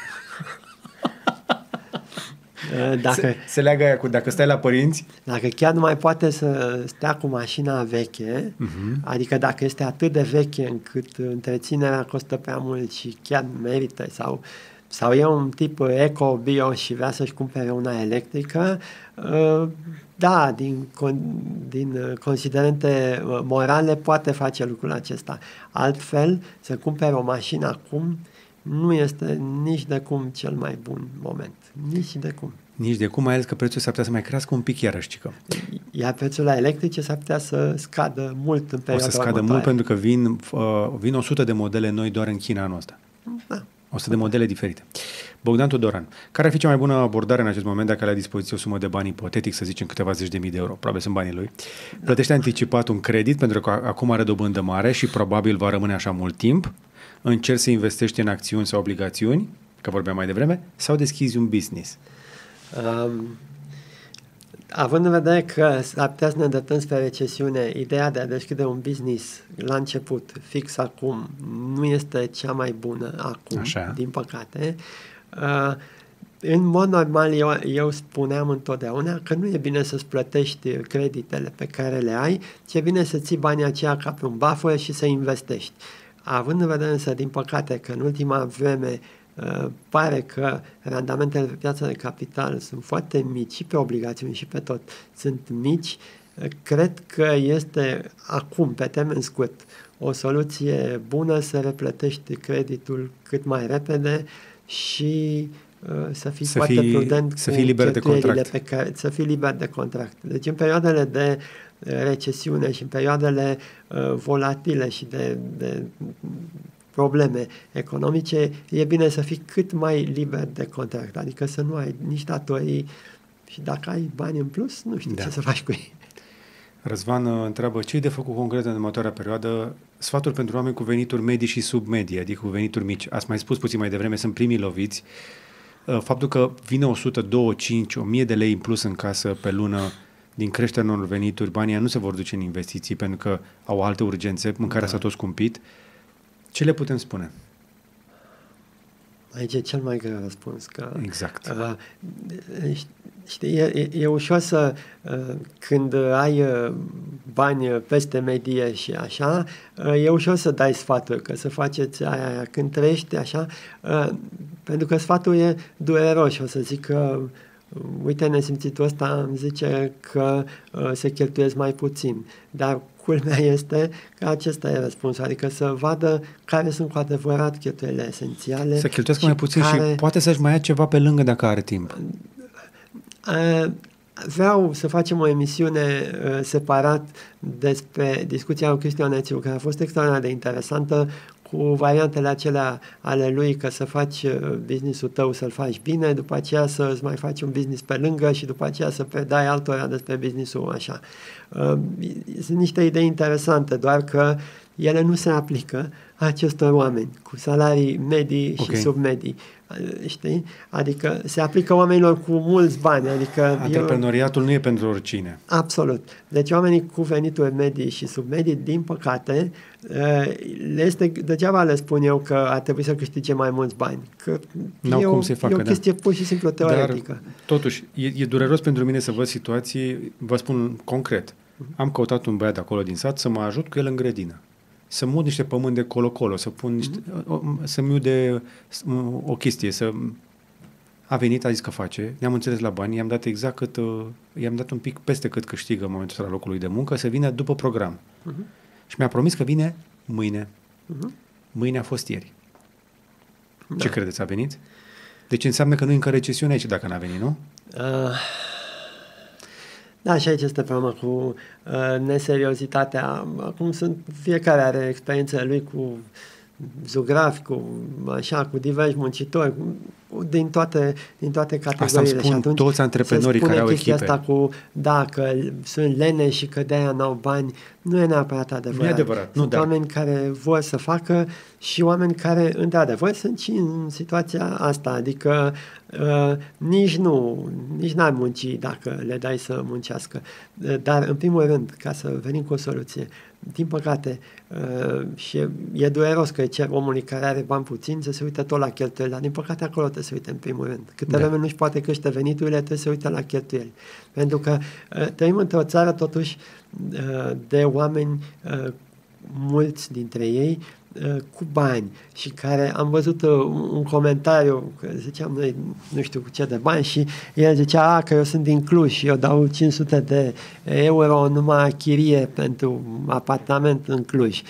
Dacă, se, se leagă aia cu dacă stai la părinți? Dacă chiar nu mai poate să stea cu mașina veche, uh-huh. adică dacă este atât de veche încât întreținerea costă prea mult și chiar merită, sau, sau e un tip eco-bio și vrea să-și cumpere una electrică, da, din, din considerente morale poate face lucrul acesta. Altfel, să cumpere o mașină acum nu este nici de cum cel mai bun moment. Nici de cum. Nici de cum, mai ales că prețul s-ar putea să mai crească un pic iarăși, cică. Iar prețul la electrice s-ar putea să scadă mult în perioada O să scadă următoare. mult pentru că vin, uh, vin o sută de modele noi doar în China anul ăsta. Da. o sută de modele diferite. Bogdan Tudoran, care ar fi cea mai bună abordare în acest moment dacă are la dispoziție o sumă de bani ipotetic, să zicem câteva zeci de mii de euro, probabil sunt banii lui, plătește anticipat un credit pentru că acum are dobândă mare și probabil va rămâne așa mult timp, încerci să investești în acțiuni sau obligațiuni, că vorbeam mai devreme, sau deschizi un business? Um, având în vedere că s-ar putea să ne îndreptăm spre recesiune, ideea de a deschide un business la început, fix acum, nu este cea mai bună acum, așa. Din păcate. Uh, în mod normal, eu, eu spuneam întotdeauna că nu e bine să-ți plătești creditele pe care le ai, ci e bine să ții banii aceia ca pe un buffer și să investești. Având în vedere însă, din păcate, că în ultima vreme uh, pare că randamentele pe piața de capital sunt foarte mici și pe obligațiuni și pe tot sunt mici, uh, cred că este acum, pe termen scurt, o soluție bună să replătești creditul cât mai repede și uh, să fii să foarte fii, prudent să cu fii liber de contract. pe care, să fii liber de contract. Deci în perioadele de recesiune și în perioadele uh, volatile și de, de probleme economice, e bine să fii cât mai liber de contract, adică să nu ai nici datorii și dacă ai bani în plus, nu știu da. ce să faci cu ei. Răzvan întreabă, ce e de făcut concret în următoarea perioadă? Sfaturi pentru oameni cu venituri medii și submedii, adică cu venituri mici. Ați mai spus puțin mai devreme, sunt primii loviți. Faptul că vine o sută, două sute, cinci, o mie de lei în plus în casă pe lună din creșterea unor venituri, banii nu se vor duce în investiții pentru că au alte urgențe, mâncarea da. s-a tot scumpit. Ce le putem spune? Aici e cel mai greu răspuns. Că, exact. Uh, știi, e, e ușor să, uh, când ai uh, bani peste medie și așa, uh, e ușor să dai sfaturi, că să faceți aia, aia. Când trăiești așa, uh, pentru că sfatul e dureros și o să zic că uh, uite, nesimțitul ăsta îmi zice că uh, se cheltuiesc mai puțin, dar culmea este că acesta e răspunsul, adică să vadă care sunt cu adevărat cheltuielile esențiale. Să cheltuiesc mai puțin care... și poate să-și mai ia ceva pe lângă dacă are timp. Uh, vreau să facem o emisiune uh, separat despre discuția cu Cristian Nețiu, care a fost extraordinar de interesantă, cu variantele acelea ale lui, că să faci business-ul tău, să-l faci bine, după aceea să-ți mai faci un business pe lângă și după aceea să predai altora despre business-ul așa. Sunt niște idei interesante, doar că ele nu se aplică acestor oameni cu salarii medii okay. și submedii. Știi? Adică se aplică oamenilor cu mulți bani. Adică antreprenoriatul eu... nu e pentru oricine. Absolut. Deci oamenii cu venituri medii și submedii, din păcate, le este, degeaba le spun eu că ar trebui să câștige mai mulți bani. Că N-au e, cum o, să facă, e o chestie da. pur și simplu teoretică. Dar, totuși, e, e dureros pentru mine să văd situații, vă spun concret. Am căutat un băiat de acolo din sat să mă ajut cu el în grădină. Să mut niște pământ de colo-colo, să pun niște, mm-hmm. să-mi iude o chestie, să... A venit, a zis că face, ne-am înțeles la bani, i-am dat exact cât, i-am dat un pic peste cât câștigă în momentul ăsta la locului de muncă, să vină după program. Mm-hmm. Și mi-a promis că vine mâine. Mm-hmm. Mâine a fost ieri. Da. Ce credeți, a venit? Deci înseamnă că nu e încă recesiune aici dacă n-a venit, nu? Uh... Da, și aici este problema cu uh, neseriozitatea. Acum sunt, fiecare are experiența lui cu zugrafi, cu așa, cu diversi muncitori, cu, din toate, din toate categoriile. Asta îmi spun și atunci toți antreprenorii care au echipe. Asta cu, da, că sunt lene și că de-aia n-au bani, nu e neapărat adevărat. Nu e adevărat. Sunt nu, dar... oameni care vor să facă și oameni care, într-adevăr, sunt și în situația asta, adică uh, nici nu, nici n-ar munci dacă le dai să muncească. Uh, dar, în primul rând, ca să venim cu o soluție, din păcate, uh, și e, e dureros că cer omului care are bani puțin să se uite tot la cheltuieli, dar din păcate acolo trebuie să se uite în primul rând. Câte vreme da. nu-și poate crește veniturile, trebuie să se uite la cheltuieli. Pentru că uh, trăim într-o țară totuși uh, de oameni, uh, mulți dintre ei, cu bani și care am văzut un comentariu că ziceam noi nu știu cu ce de bani și el zicea a, că eu sunt din Cluj și eu dau cinci sute de euro numai chirie pentru apartament în Cluj.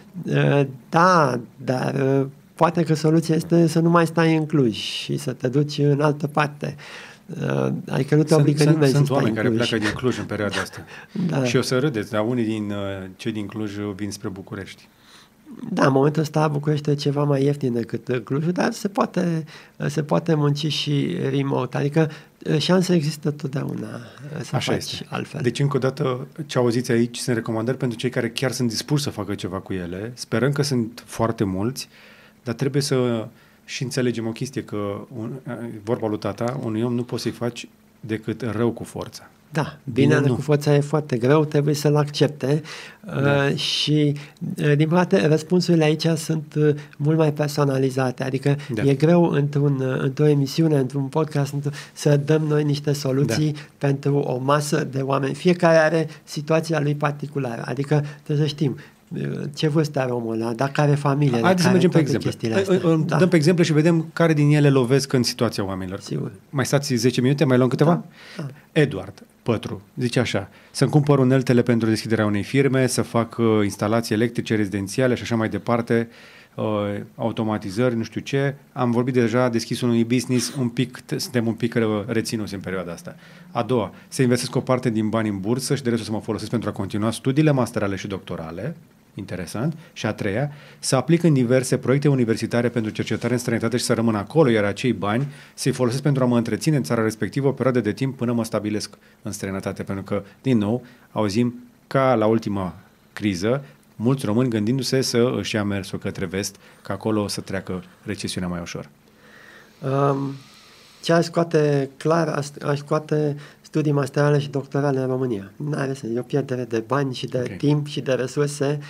Da, dar poate că soluția este să nu mai stai în Cluj și să te duci în altă parte. Adică nu te obligă sunt, nimeni sunt să oameni stai care în Cluj. pleacă din Cluj în perioada asta. Da. Și o să râdeți, dar unii din cei din Cluj vin spre București. Da, în momentul ăsta București e ceva mai ieftin decât Clujul, dar se poate, se poate munci și remote, adică șansa există totdeauna să Așa faci este. altfel. Deci, încă o dată, ce auziți aici sunt recomandări pentru cei care chiar sunt dispuși să facă ceva cu ele. Sperăm că sunt foarte mulți, dar trebuie să și înțelegem o chestie, că un, vorba lui tata, unui om nu poți să-i faci decât rău cu forța. Da, binele cu forța e foarte greu, trebuie să-l accepte da. uh, și, uh, din păcate, răspunsurile aici sunt uh, mult mai personalizate, adică da. e greu într-un, uh, într-o emisiune, într-un podcast, într să dăm noi niște soluții da. pentru o masă de oameni. Fiecare are situația lui particulară, adică trebuie să știm ce vârstă are omul ăla, dacă are familie. Haideți să mergem pe exemple. Da. Dăm pe exemple și vedem care din ele lovesc în situația oamenilor. Sigur. Mai stați zece minute? Mai luăm câteva? Da. Da. Eduard Pătru zice așa: să-mi cumpăr uneltele pentru deschiderea unei firme, să fac uh, instalații electrice, rezidențiale și așa mai departe, uh, automatizări, nu știu ce. Am vorbit deja, deschis unui business, un pic, suntem un pic reținuți în perioada asta. A doua, să investesc o parte din bani în bursă și de restul să mă folosesc pentru a continua studiile masterale și doctorale. Interesant. Și a treia, să aplic în diverse proiecte universitare pentru cercetare în străinătate și să rămân acolo, iar acei bani să-i folosesc pentru a mă întreține în țara respectivă o perioadă de timp până mă stabilesc în străinătate. Pentru că, din nou, auzim ca la ultima criză, mulți români gândindu-se să își ia mersul către vest, că acolo o să treacă recesiunea mai ușor. Um, ce aș scoate clar, aș, aș scoate studii masterale și doctorale în România. Nu are sens. E o pierdere de bani și de okay. timp și de resurse.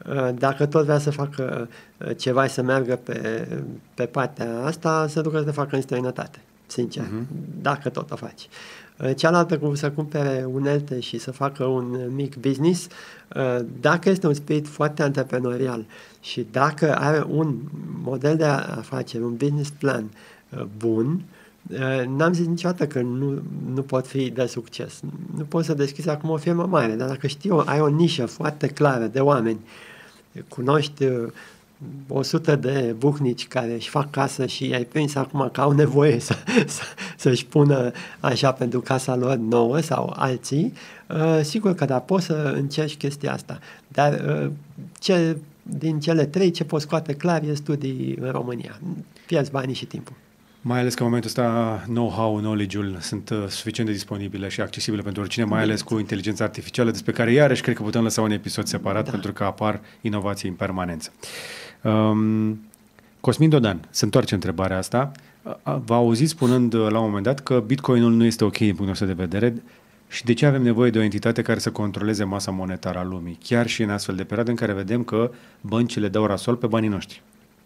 Dacă tot vrea să facă ceva și să meargă pe, pe partea asta, să ducă să facă în străinătate, sincer, uh-huh. dacă tot o faci. Cealaltă, cum să cumpere unelte și să facă un mic business, dacă este un spirit foarte antreprenorial și dacă are un model de afaceri, un business plan bun, n-am zis niciodată că nu, nu pot fi de succes. Nu poți să deschizi acum o firmă mare, dar dacă știi, ai o nișă foarte clară de oameni, cunoști o sută de buhnici care își fac casă și ai prins acum că au nevoie să, să, să-și pună așa pentru casa lor nouă sau alții, uh, sigur că da, poți să încerci chestia asta. Dar uh, ce, din cele trei, ce poți scoate clar e studii în România. Pierzi banii și timpul. Mai ales că în momentul ăsta know-how, knowledge-ul sunt uh, suficient de disponibile și accesibile pentru oricine, mai ales cu inteligența artificială, despre care iarăși cred că putem lăsa un episod separat, da. Pentru că apar inovații în permanență. Um, Cosmin Dodan, se întoarce întrebarea asta. V-a auzit spunând la un moment dat că Bitcoinul nu este ok din punctul nostru de vedere și de ce avem nevoie de o entitate care să controleze masa monetară a lumii, chiar și în astfel de perioade în care vedem că băncile dau rasol pe banii noștri.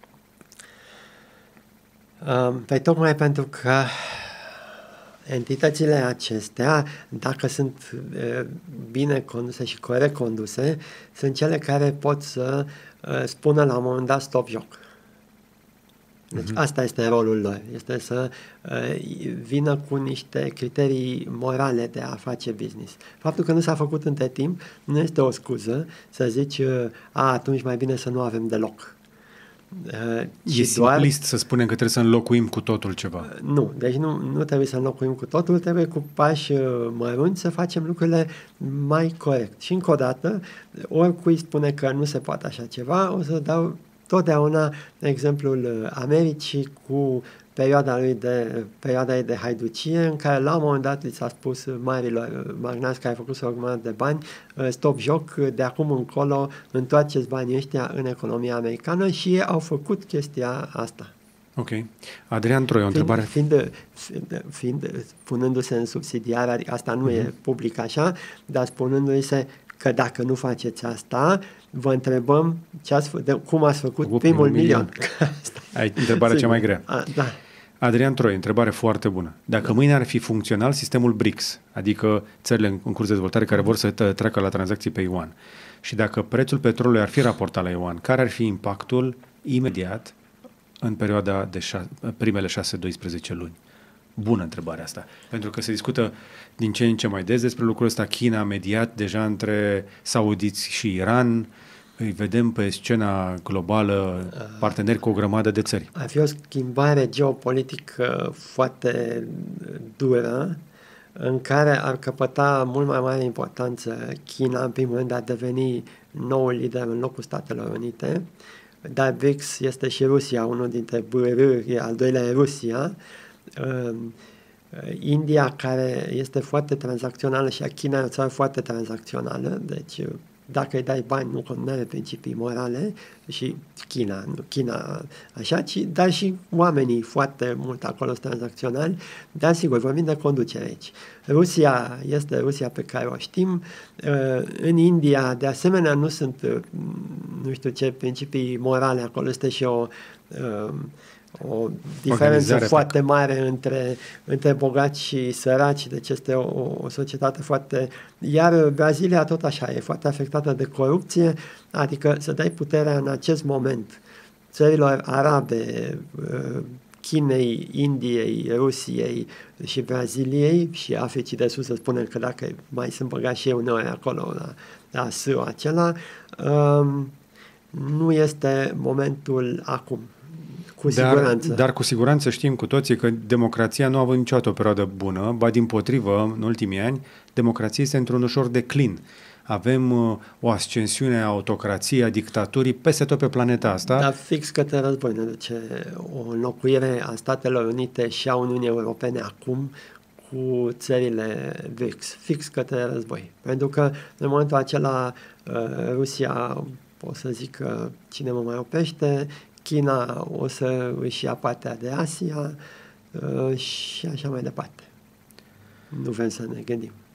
Păi tocmai pentru că entitățile acestea, dacă sunt bine conduse și corect conduse, sunt cele care pot să spună la un moment dat stop joc. Deci uh-huh. asta este rolul lor, este să vină cu niște criterii morale de a face business. Faptul că nu s-a făcut între timp nu este o scuză să zici, a, atunci mai bine să nu avem deloc. Uh, e simplist doar, să spunem că trebuie să înlocuim cu totul ceva. Uh, nu, deci nu, nu trebuie să înlocuim cu totul, trebuie cu pași uh, mărunți să facem lucrurile mai corect. Și încă o dată, oricui spune că nu se poate așa ceva, o să dau totdeauna exemplul Americii cu perioada lui de, perioada ei de haiducie, în care la un moment dat li s-a spus marilor magnați care au făcut o grămadă de bani, stop joc, de acum încolo întoarceți banii ăștia în economia americană și ei au făcut chestia asta. Ok. Adrian Troi, o întrebare. Fiind, fiind, fiind punându-se în subsidiar, adică asta nu uh-huh. e public așa, dar spunându-se că dacă nu faceți asta, vă întrebăm ce ați fă, de, cum ați făcut primul, primul milion. milion. Ai întrebarea cea mai grea. A, da. Adrian Troi, întrebare foarte bună. Dacă da. mâine ar fi funcțional sistemul B R I C S, adică țările în, în curs de dezvoltare care vor să treacă la tranzacții pe yuan, și dacă prețul petrolului ar fi raportat la yuan, care ar fi impactul imediat în perioada de șa- primele șase doisprezece luni? Bună întrebarea asta, pentru că se discută din ce în ce mai des despre lucrul ăsta. China a mediat deja între saudiți și Iran, îi vedem pe scena globală parteneri cu o grămadă de țări. Ar fi o schimbare geopolitică foarte dură, în care ar căpăta mult mai mare importanță China, în primul rând, de a deveni noul lider în locul Statelor Unite, dar B R I C S este și Rusia, unul dintre B R, al doilea e Rusia, India, care este foarte tranzacțională, și China e o țară foarte tranzacțională, deci dacă îi dai bani nu are principii morale, și China, nu China așa, ci, dar și oamenii foarte mult acolo sunt tranzacționali, dar sigur, vorbim de conducere aici. Rusia este Rusia pe care o știm, în India de asemenea nu sunt, nu știu ce principii morale, acolo este și o o diferență foarte mare între, între bogați și săraci, deci este o, o societate foarte... Iar Brazilia tot așa, e foarte afectată de corupție, adică să dai puterea în acest moment țărilor arabe, Chinei, Indiei, Rusiei și Braziliei și Africii de Sus, să spunem că dacă mai sunt băgați și eu uneori acolo la, la sâul acela, um, nu este momentul acum. Cu siguranță. Dar, dar cu siguranță știm cu toții că democrația nu a avut niciodată o perioadă bună, ba dimpotrivă, în ultimii ani, democrația este într-un ușor declin. Avem uh, o ascensiune a autocrației, a dictaturii peste tot pe planeta asta. Dar fix către război ne duce o înlocuire a Statelor Unite și a Uniunii Europene acum cu țările B R I C S, fix către război. Pentru că în momentul acela uh, Rusia, o să zic că cine mă mai oprește, China o să își ia partea de Asia uh, și așa mai departe. Nu vrem să ne gândim.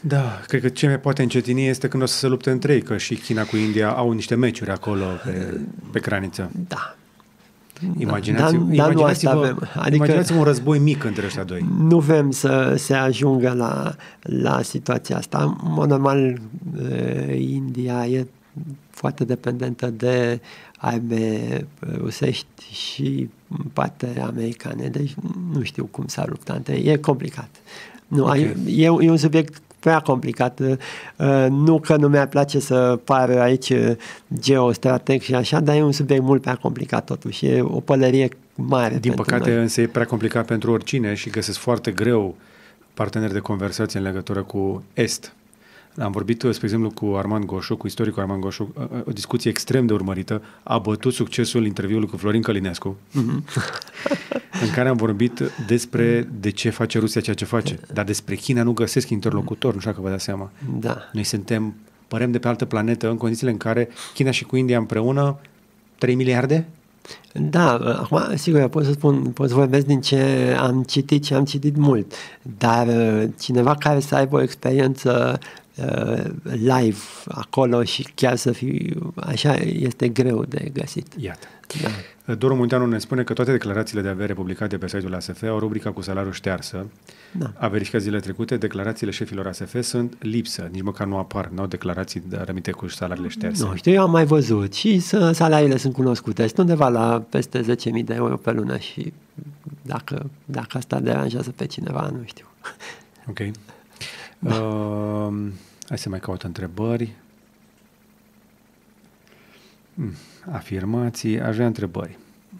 Da, cred că ce mai poate încetini este când o să se lupte între ei, că și China cu India au niște meciuri acolo pe, pe graniță. Da. Imaginați, da, imaginați-vă, da, adică imaginați-vă un război mic între ăștia doi. Nu vrem să se ajungă la, la situația asta. În mod normal, India e foarte dependentă de arme rusești și poate americane, deci nu știu cum s-ar lupta între ei. E complicat. Nu, okay. e, e un subiect prea complicat. Nu că nu mi-ar place să pară aici geostrateg și așa, dar e un subiect mult prea complicat totuși. E o pălărie mare. Din păcate, noi. Însă e prea complicat pentru oricine și găsesc foarte greu parteneri de conversație în legătură cu Est. Am vorbit, spre exemplu, cu Armand Goșu, cu istoricul Armand Goșu, o discuție extrem de urmărită. A bătut succesul interviului cu Florin Călinescu, mm-hmm. în care am vorbit despre de ce face Rusia ceea ce face. Dar despre China nu găsesc interlocutor, nu știu dacă vă dați seama. Da. Noi suntem, părem de pe altă planetă, în condițiile în care China și cu India împreună trei miliarde? Da, acum, sigur, pot să spun, pot să vorbesc din ce am citit și am citit mult, dar cineva care să aibă o experiență uh, live acolo și chiar să fie așa, este greu de găsit. Iată. Da. Doru Munteanu ne spune că toate declarațiile de avere publicate pe site-ul A S F au rubrica cu salariul ștearsă. Da. A verificat zilele trecute, declarațiile șefilor A S F sunt lipsă, nici măcar nu apar, nu au declarații de rămite cu salariile șterse. Nu știu, eu am mai văzut și salariile sunt cunoscute, sunt undeva la peste zece mii de euro pe lună și dacă, dacă asta deranjează pe cineva, nu știu. Ok. Da. Uh, hai să mai caut întrebări. Hmm. Afirmații, aș vrea întrebări.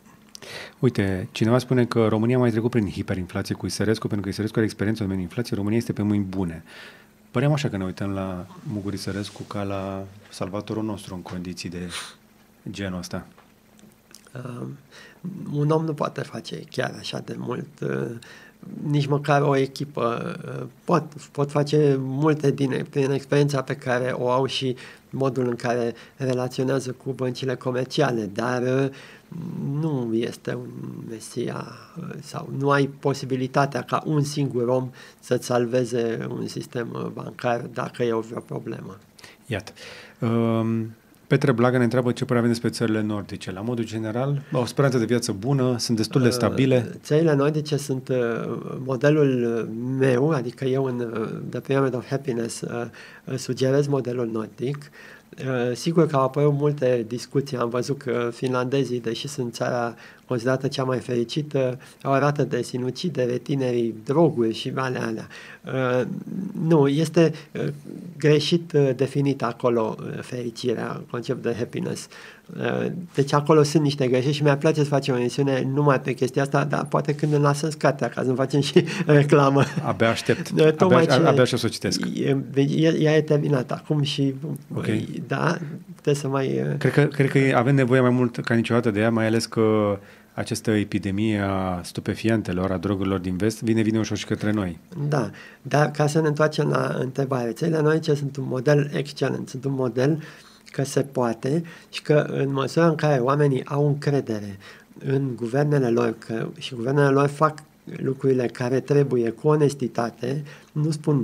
Uite, cineva spune că România a mai trecut prin hiperinflație cu Isărescu, pentru că Isărescu are experiență în domeniul inflației, România este pe mâini bune. Păream așa că ne uităm la Mugur Isărescu ca la salvatorul nostru în condiții de genul ăsta. Uh, un om nu poate face chiar așa de mult, uh, nici măcar o echipă. Uh, pot, pot face multe din, din experiența pe care o au și modul în care relaționează cu băncile comerciale, dar uh, nu este un mesia uh, sau nu ai posibilitatea ca un singur om să-ți salveze un sistem bancar dacă e o vreo problemă. Iată. Um... Petre Blaga ne întreabă ce părere avem despre țările nordice. La modul general, au o speranță de viață bună, sunt destul de stabile. Țările nordice sunt modelul meu, adică eu în The Pyramid of Happiness sugerez modelul nordic. Sigur că au apărut multe discuții, am văzut că finlandezii, deși sunt țara considerată cea mai fericită, au o rată de sinucidere, tinerii, droguri și alea alea. Uh, nu, este uh, greșit uh, definit acolo uh, fericirea, concept de happiness. Uh, deci acolo sunt niște greșeli și mi-ar place să facem o emisiune numai pe chestia asta, dar poate când îmi lasă scatea ca să-mi facem și reclamă. Abia aștept. Uh, abia, ce, abia așa să o citesc. Ea e terminat acum și okay. Da, trebuie să mai... Uh... Cred că, cred că avem nevoie mai mult ca niciodată de ea, mai ales că această epidemie a stupefiantelor, a drogurilor din vest, vine, vine ușor și către noi. Da, dar ca să ne întoarcem la întrebare, țările nordice sunt un model excelent, sunt un model că se poate și că în măsura în care oamenii au încredere în guvernele lor că, și guvernele lor fac lucrurile care trebuie cu onestitate, nu spun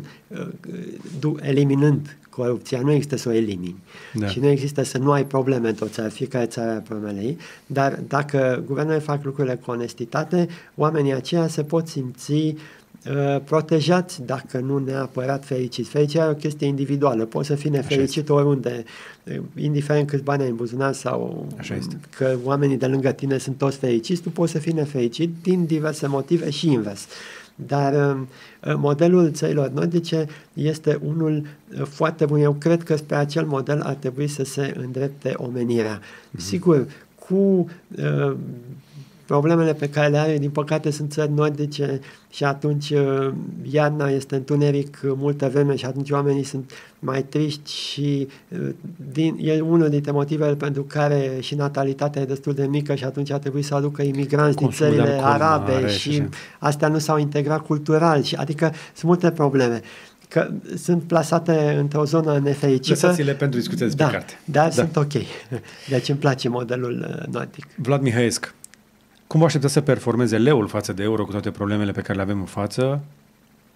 uh, eliminând corupția, nu există să o elimini. Da. Și nu există să nu ai probleme într-o țară, fiecare țară are problemele ei, dar dacă guvernele fac lucrurile cu onestitate, oamenii aceia se pot simți uh, protejați, dacă nu neapărat fericiți. Fericirea e o chestie individuală, poți să fii nefericit oriunde, indiferent câți bani ai în buzunar sau că oamenii de lângă tine sunt toți fericiți, tu poți să fii nefericit din diverse motive și invers. Dar modelul țărilor nordice este unul foarte bun. Eu cred că spre acel model ar trebui să se îndrepte omenirea. Mm-hmm. Sigur, cu uh, problemele pe care le are, din păcate sunt țări nordice și atunci uh, iarna este întuneric multă vreme și atunci oamenii sunt mai triști și uh, din, e unul dintre motivele pentru care și natalitatea e destul de mică și atunci ar trebui să aducă imigranți din țările arabe mare, și, și astea nu s-au integrat cultural și adică sunt multe probleme că sunt plasate într-o zonă nefericită. Lăsați-le pentru discuția despre da, carte. Dar da, sunt ok. Deci îmi place modelul nordic. Vlad Mihăiesc, cum vă așteptați să performeze leul față de euro cu toate problemele pe care le avem în față?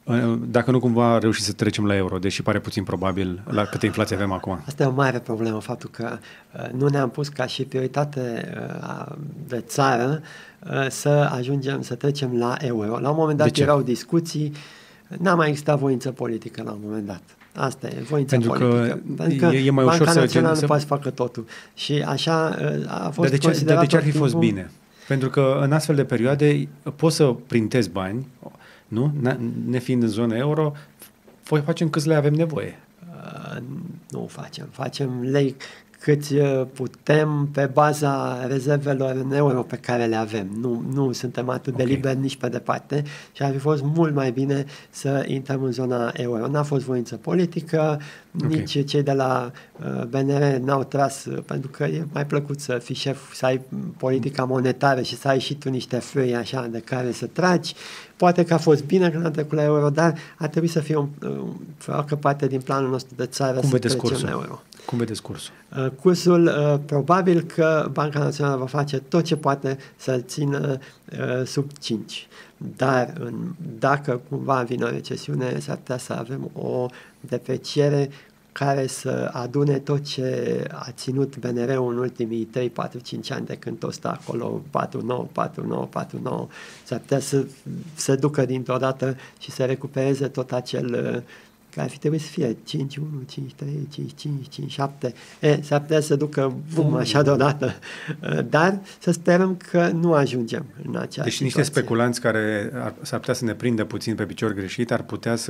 Dacă nu cumva reușim să trecem la euro, deși pare puțin probabil la câtă inflație avem acum. Asta e o mare problemă, faptul că uh, nu ne-am pus ca și prioritate uh, de țară uh, să ajungem, să trecem la euro. La un moment dat erau discuții, n-a mai existat voință politică la un moment dat. Asta e, voință Pentru politică. Că Pentru că e, e mai Banca ușor Națională să... nu poate să facă totul. Și așa uh, a fost Dar de ce, considerat... de ce ar fi timpul... fost bine? Pentru că în astfel de perioade poți să printezi bani, nu? Nefiind în zona euro, facem câți lei avem nevoie. Uh, nu facem. Facem lei câți putem pe baza rezervelor în euro pe care le avem. Nu, nu suntem atât okay. de liberi nici pe departe și ar fi fost mult mai bine să intrăm în zona euro. N-a fost voință politică, okay. nici cei de la uh, B N R n-au tras, uh, pentru că e mai plăcut să fii șef, să ai politica monetară și să ai și tu niște foi așa de care să tragi. Poate că a fost bine când am trecut la euro, dar ar trebui să fie un, uh, facă parte din planul nostru de țară. Cum să vedeți cursul? La euro. Cum vedeți cursul? Uh, cursul, uh, probabil că Banca Națională va face tot ce poate să-l țină uh, sub cinci. Dar în, dacă cumva vine o recesiune, s-ar putea să avem o depreciere care să adune tot ce a ținut B N R-ul în ultimii trei, patru, cinci ani de când tot stă acolo patru nouă, patru nouă, patru nouă. S-ar putea să se ducă dintr-o dată și să recupereze tot acel... Uh, care ar fi trebuit să fie cinci unu, cinci trei, cinci cinci, cinci șapte. E, s-ar putea să ducă bum așa deodată. Dar să sperăm că nu ajungem în acea Deci situație. niște speculanți care ar, s-ar putea să ne prindă puțin pe picior greșit ar putea să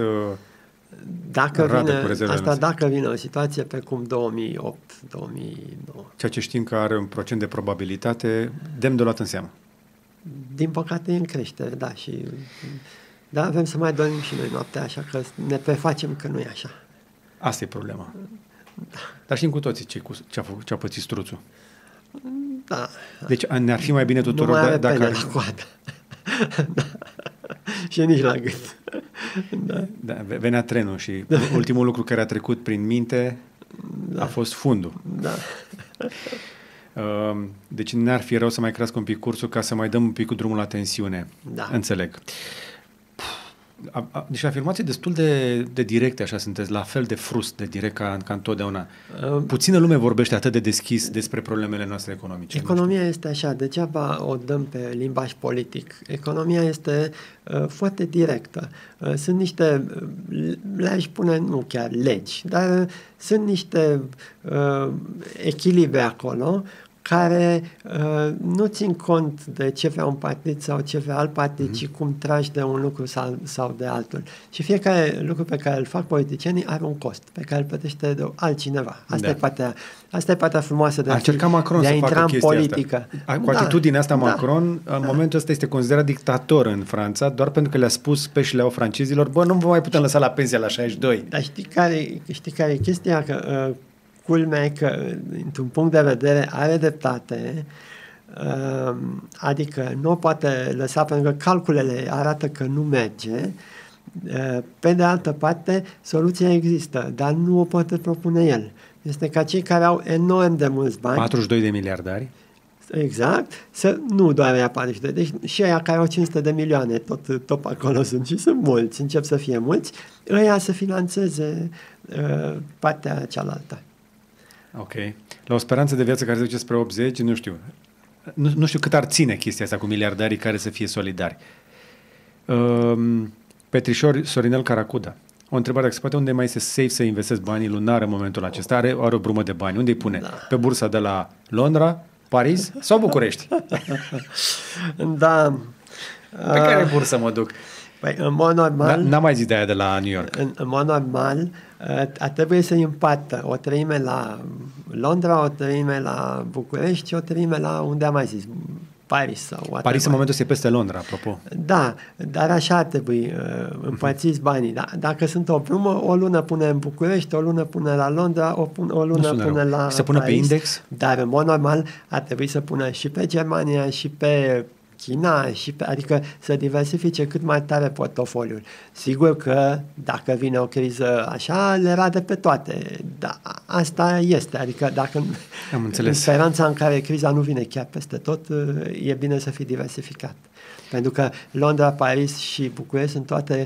dacă vine, asta noastre. Dacă vine o situație precum două mii opt două mii nouă. Ceea ce știm că are un procent de probabilitate demn de luat în seamă. Din păcate e în creștere, da, și... Da, avem să mai dormim și noi noaptea, așa că ne prefacem că nu e așa. Asta e problema. Da. Dar știm cu toții ce, cu, ce, a, ce a pățit struțul. Da. Deci ne-ar fi mai bine tuturor... Nu mai are da, pene dacă... la coadă. Da. Și nici la gât. Da. Da, venea trenul și da. ultimul lucru care a trecut prin minte da. a fost fundul. Da. Deci n-ar fi rău să mai crească un pic cursul ca să mai dăm un pic cu drumul la tensiune. Da. Înțeleg. A, a, deci afirmații destul de, de directe, așa sunteți, la fel de frust, de direct ca, ca întotdeauna. Uh, Puțină lume vorbește atât de deschis despre problemele noastre economice. Economia este așa, degeaba o dăm pe limbaj politic. Economia este uh, foarte directă. Uh, sunt niște, uh, le-aș spune, nu chiar legi, dar uh, sunt niște uh, echilibre acolo care uh, nu țin cont de ce vrea un partid sau ce vrea alt partid, mm-hmm. ci cum tragi de un lucru sau, sau de altul. Și fiecare lucru pe care îl fac politicienii are un cost, pe care îl plătește de altcineva. Asta, da. e, partea, asta e partea frumoasă de a, fi, Macron de a să intra facă în politică. Asta. Cu atitudinea asta, da, Macron, în da. momentul ăsta este considerat dictator în Franța, doar pentru că le-a spus pe și le-au francezilor, bă, nu vă mai putem lăsa la pensia la șaizeci și doi. Dar știi care, știi care e chestia? Că uh, culmea e că, într-un punct de vedere, are dreptate, adică nu o poate lăsa, pentru că calculele arată că nu merge. Pe de altă parte, soluția există, dar nu o poate propune el. Este ca cei care au enorm de mulți bani. patruzeci și doi de miliardari. Exact, să nu doar aia patruzeci și doi, deci și aia care au cinci sute de milioane, tot, tot acolo sunt și sunt mulți, încep să fie mulți, ăia să finanțeze uh, partea cealaltă. Ok. La o speranță de viață care se duce spre optzeci, nu știu. Nu, nu știu cât ar ține chestia asta cu miliardarii care să fie solidari. Um, Petrișor Sorinel Caracuda. O întrebare, dacă se poate, unde mai este safe să investesc banii lunar în momentul acesta? Are, are o brumă de bani. Unde îi pune? Da. Pe bursa de la Londra, Paris sau București? Da. Pe care bursă mă duc? Păi, în mod normal... N-am mai zis de aia de la New York. În, în mod normal, a trebuit să împartă o treime la Londra, o treime la București și o treime la, unde am mai zis, Paris sau whatever. Paris în momentul ăsta e peste Londra, apropo. Da, dar așa ar trebui uh, împărțiți banii. Da, dacă sunt o brumă, o lună pune în București, o lună pune la Londra, o, pun, o lună pune rău. la să pună Paris, pe index? Dar în mod normal ar trebui să pună și pe Germania și pe China, și pe, adică să diversifice cât mai tare portofoliul. Sigur că dacă vine o criză așa, le rade pe toate. Da, asta este. Adică dacă Am înțeles. în speranța în care criza nu vine chiar peste tot, e bine să fii diversificat. Pentru că Londra, Paris și București sunt toate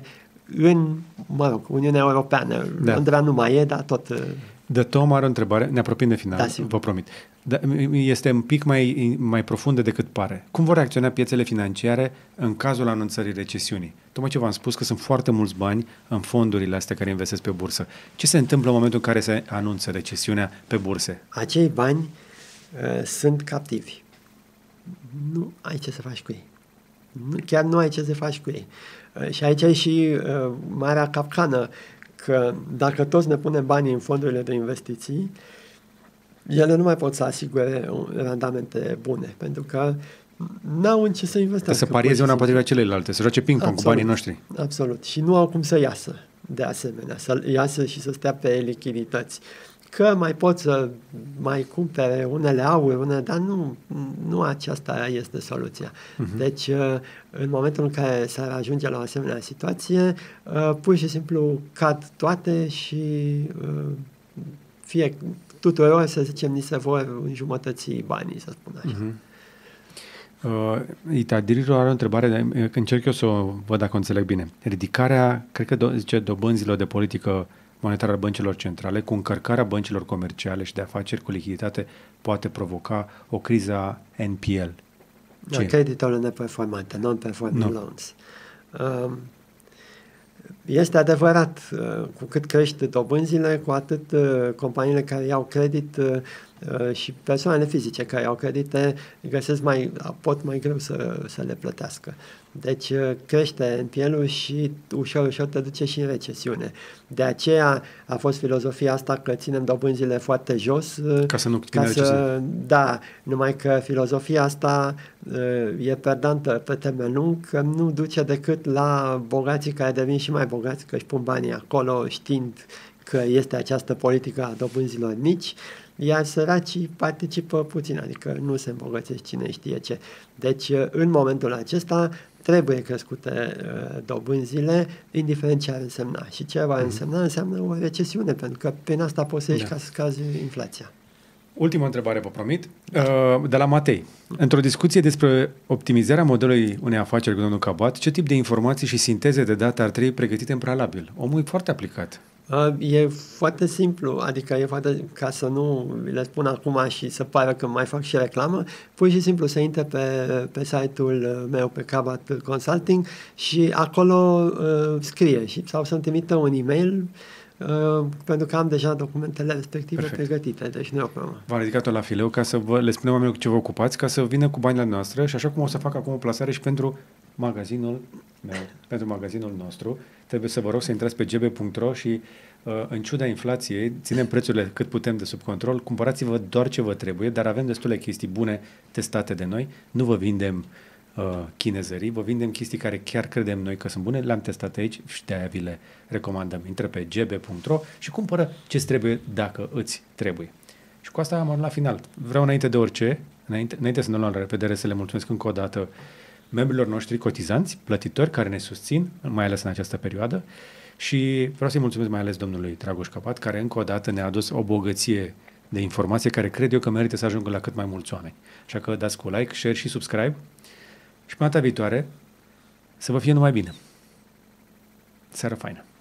în, mă rog, Uniunea Europeană. Da. Londra nu mai e, dar tot... De Tom are o întrebare, ne apropiem de final, Da, sigur. vă promit. Da, este un pic mai, mai profundă decât pare. Cum vor reacționa piețele financiare în cazul anunțării recesiunii? Tocmai ce v-am spus că sunt foarte mulți bani în fondurile astea care investesc pe bursă. Ce se întâmplă în momentul în care se anunță recesiunea pe burse? Acei bani uh, sunt captivi. Nu ai ce să faci cu ei. Nu, chiar nu ai ce să faci cu ei. Uh, și aici e și uh, marea capcană, că dacă toți ne punem banii în fondurile de investiții, ele nu mai pot să asigure randamente bune, pentru că n-au în ce să investească. Să parieze una împotriva celelalte, să joace ping-pong cu banii noștri. Absolut. Și nu au cum să iasă, de asemenea, să iasă și să stea pe lichidități. Că mai pot să mai cumpere unele aur, unele, dar nu, nu aceasta este soluția. Uh-huh. Deci, în momentul în care s-ar ajunge la o asemenea situație, pur și simplu cad toate și fie tuturor, să zicem, ni se vor înjumătăți banii, să spun așa. Uh-huh. Uh, Itadiriro are o întrebare, încerc eu să o văd dacă o înțeleg bine. Ridicarea, cred că do, zice, dobânzilor de politică monetară a băncilor centrale, cu încărcarea băncilor comerciale și de afaceri cu lichiditate, poate provoca o criză a N P L. Da, creditele neperformante, non-performing no. loans. Um, Este adevărat, cu cât crește dobânzile, cu atât companiile care iau credit și persoanele fizice care iau credite găsesc mai, pot mai greu să, să le plătească. Deci crește N P L-ul și ușor, ușor te duce și în recesiune. De aceea a fost filozofia asta că ținem dobânzile foarte jos. Ca să nu ca să, Da, numai că filozofia asta e perdantă pe termen lung, că nu duce decât la bogații care devin și mai bogați, că își pun banii acolo știind că este această politică a dobânzilor mici, iar săracii participă puțin, adică nu se îmbogățesc cine știe ce. Deci, în momentul acesta, trebuie crescute uh, dobânzile, indiferent ce ar însemna. Și ce va însemna, înseamnă o recesiune, pentru că prin asta poți să ieși da. ca să scazi inflația. Ultima întrebare, vă promit, uh, de la Matei. Într-o discuție despre optimizarea modelului unei afaceri cu domnul Cabat, ce tip de informații și sinteze de date ar trebui pregătite în prealabil? Omul e foarte aplicat. E foarte simplu, adică e foarte, ca să nu le spun acum și să pară că mai fac și reclamă, pur și simplu să intre pe, pe site-ul meu, pe Cabat Consulting și acolo uh, scrie și, sau să-mi trimită un e-mail uh, pentru că am deja documentele respective Perfect. pregătite, deci nu e o problemă. V-am ridicat-o la fileu ca să vă, le spunem oamenilor cu ce vă ocupați, ca să vină cu banii noastre și așa cum o să fac acum o plasare și pentru magazinul meu, pentru magazinul nostru, trebuie să vă rog să intrați pe g b punct r o și uh, în ciuda inflației, ținem prețurile cât putem de sub control, cumpărați-vă doar ce vă trebuie, dar avem destule chestii bune testate de noi, nu vă vindem uh, chinezării, vă vindem chestii care chiar credem noi că sunt bune, le-am testat aici și de-aia vi le recomandăm. Intră pe g b punct r o și cumpără ce-ți trebuie dacă îți trebuie. Și cu asta am la final. Vreau înainte de orice, înainte, înainte să ne luăm la repede, să le mulțumesc încă o dată membrilor noștri cotizanți, plătitori care ne susțin, mai ales în această perioadă, și vreau să-i mulțumesc mai ales domnului Dragoș Capat, care încă o dată ne-a adus o bogăție de informație care cred eu că merită să ajungă la cât mai mulți oameni. Așa că dați cu like, share și subscribe și până data viitoare să vă fie numai bine. Seară faină!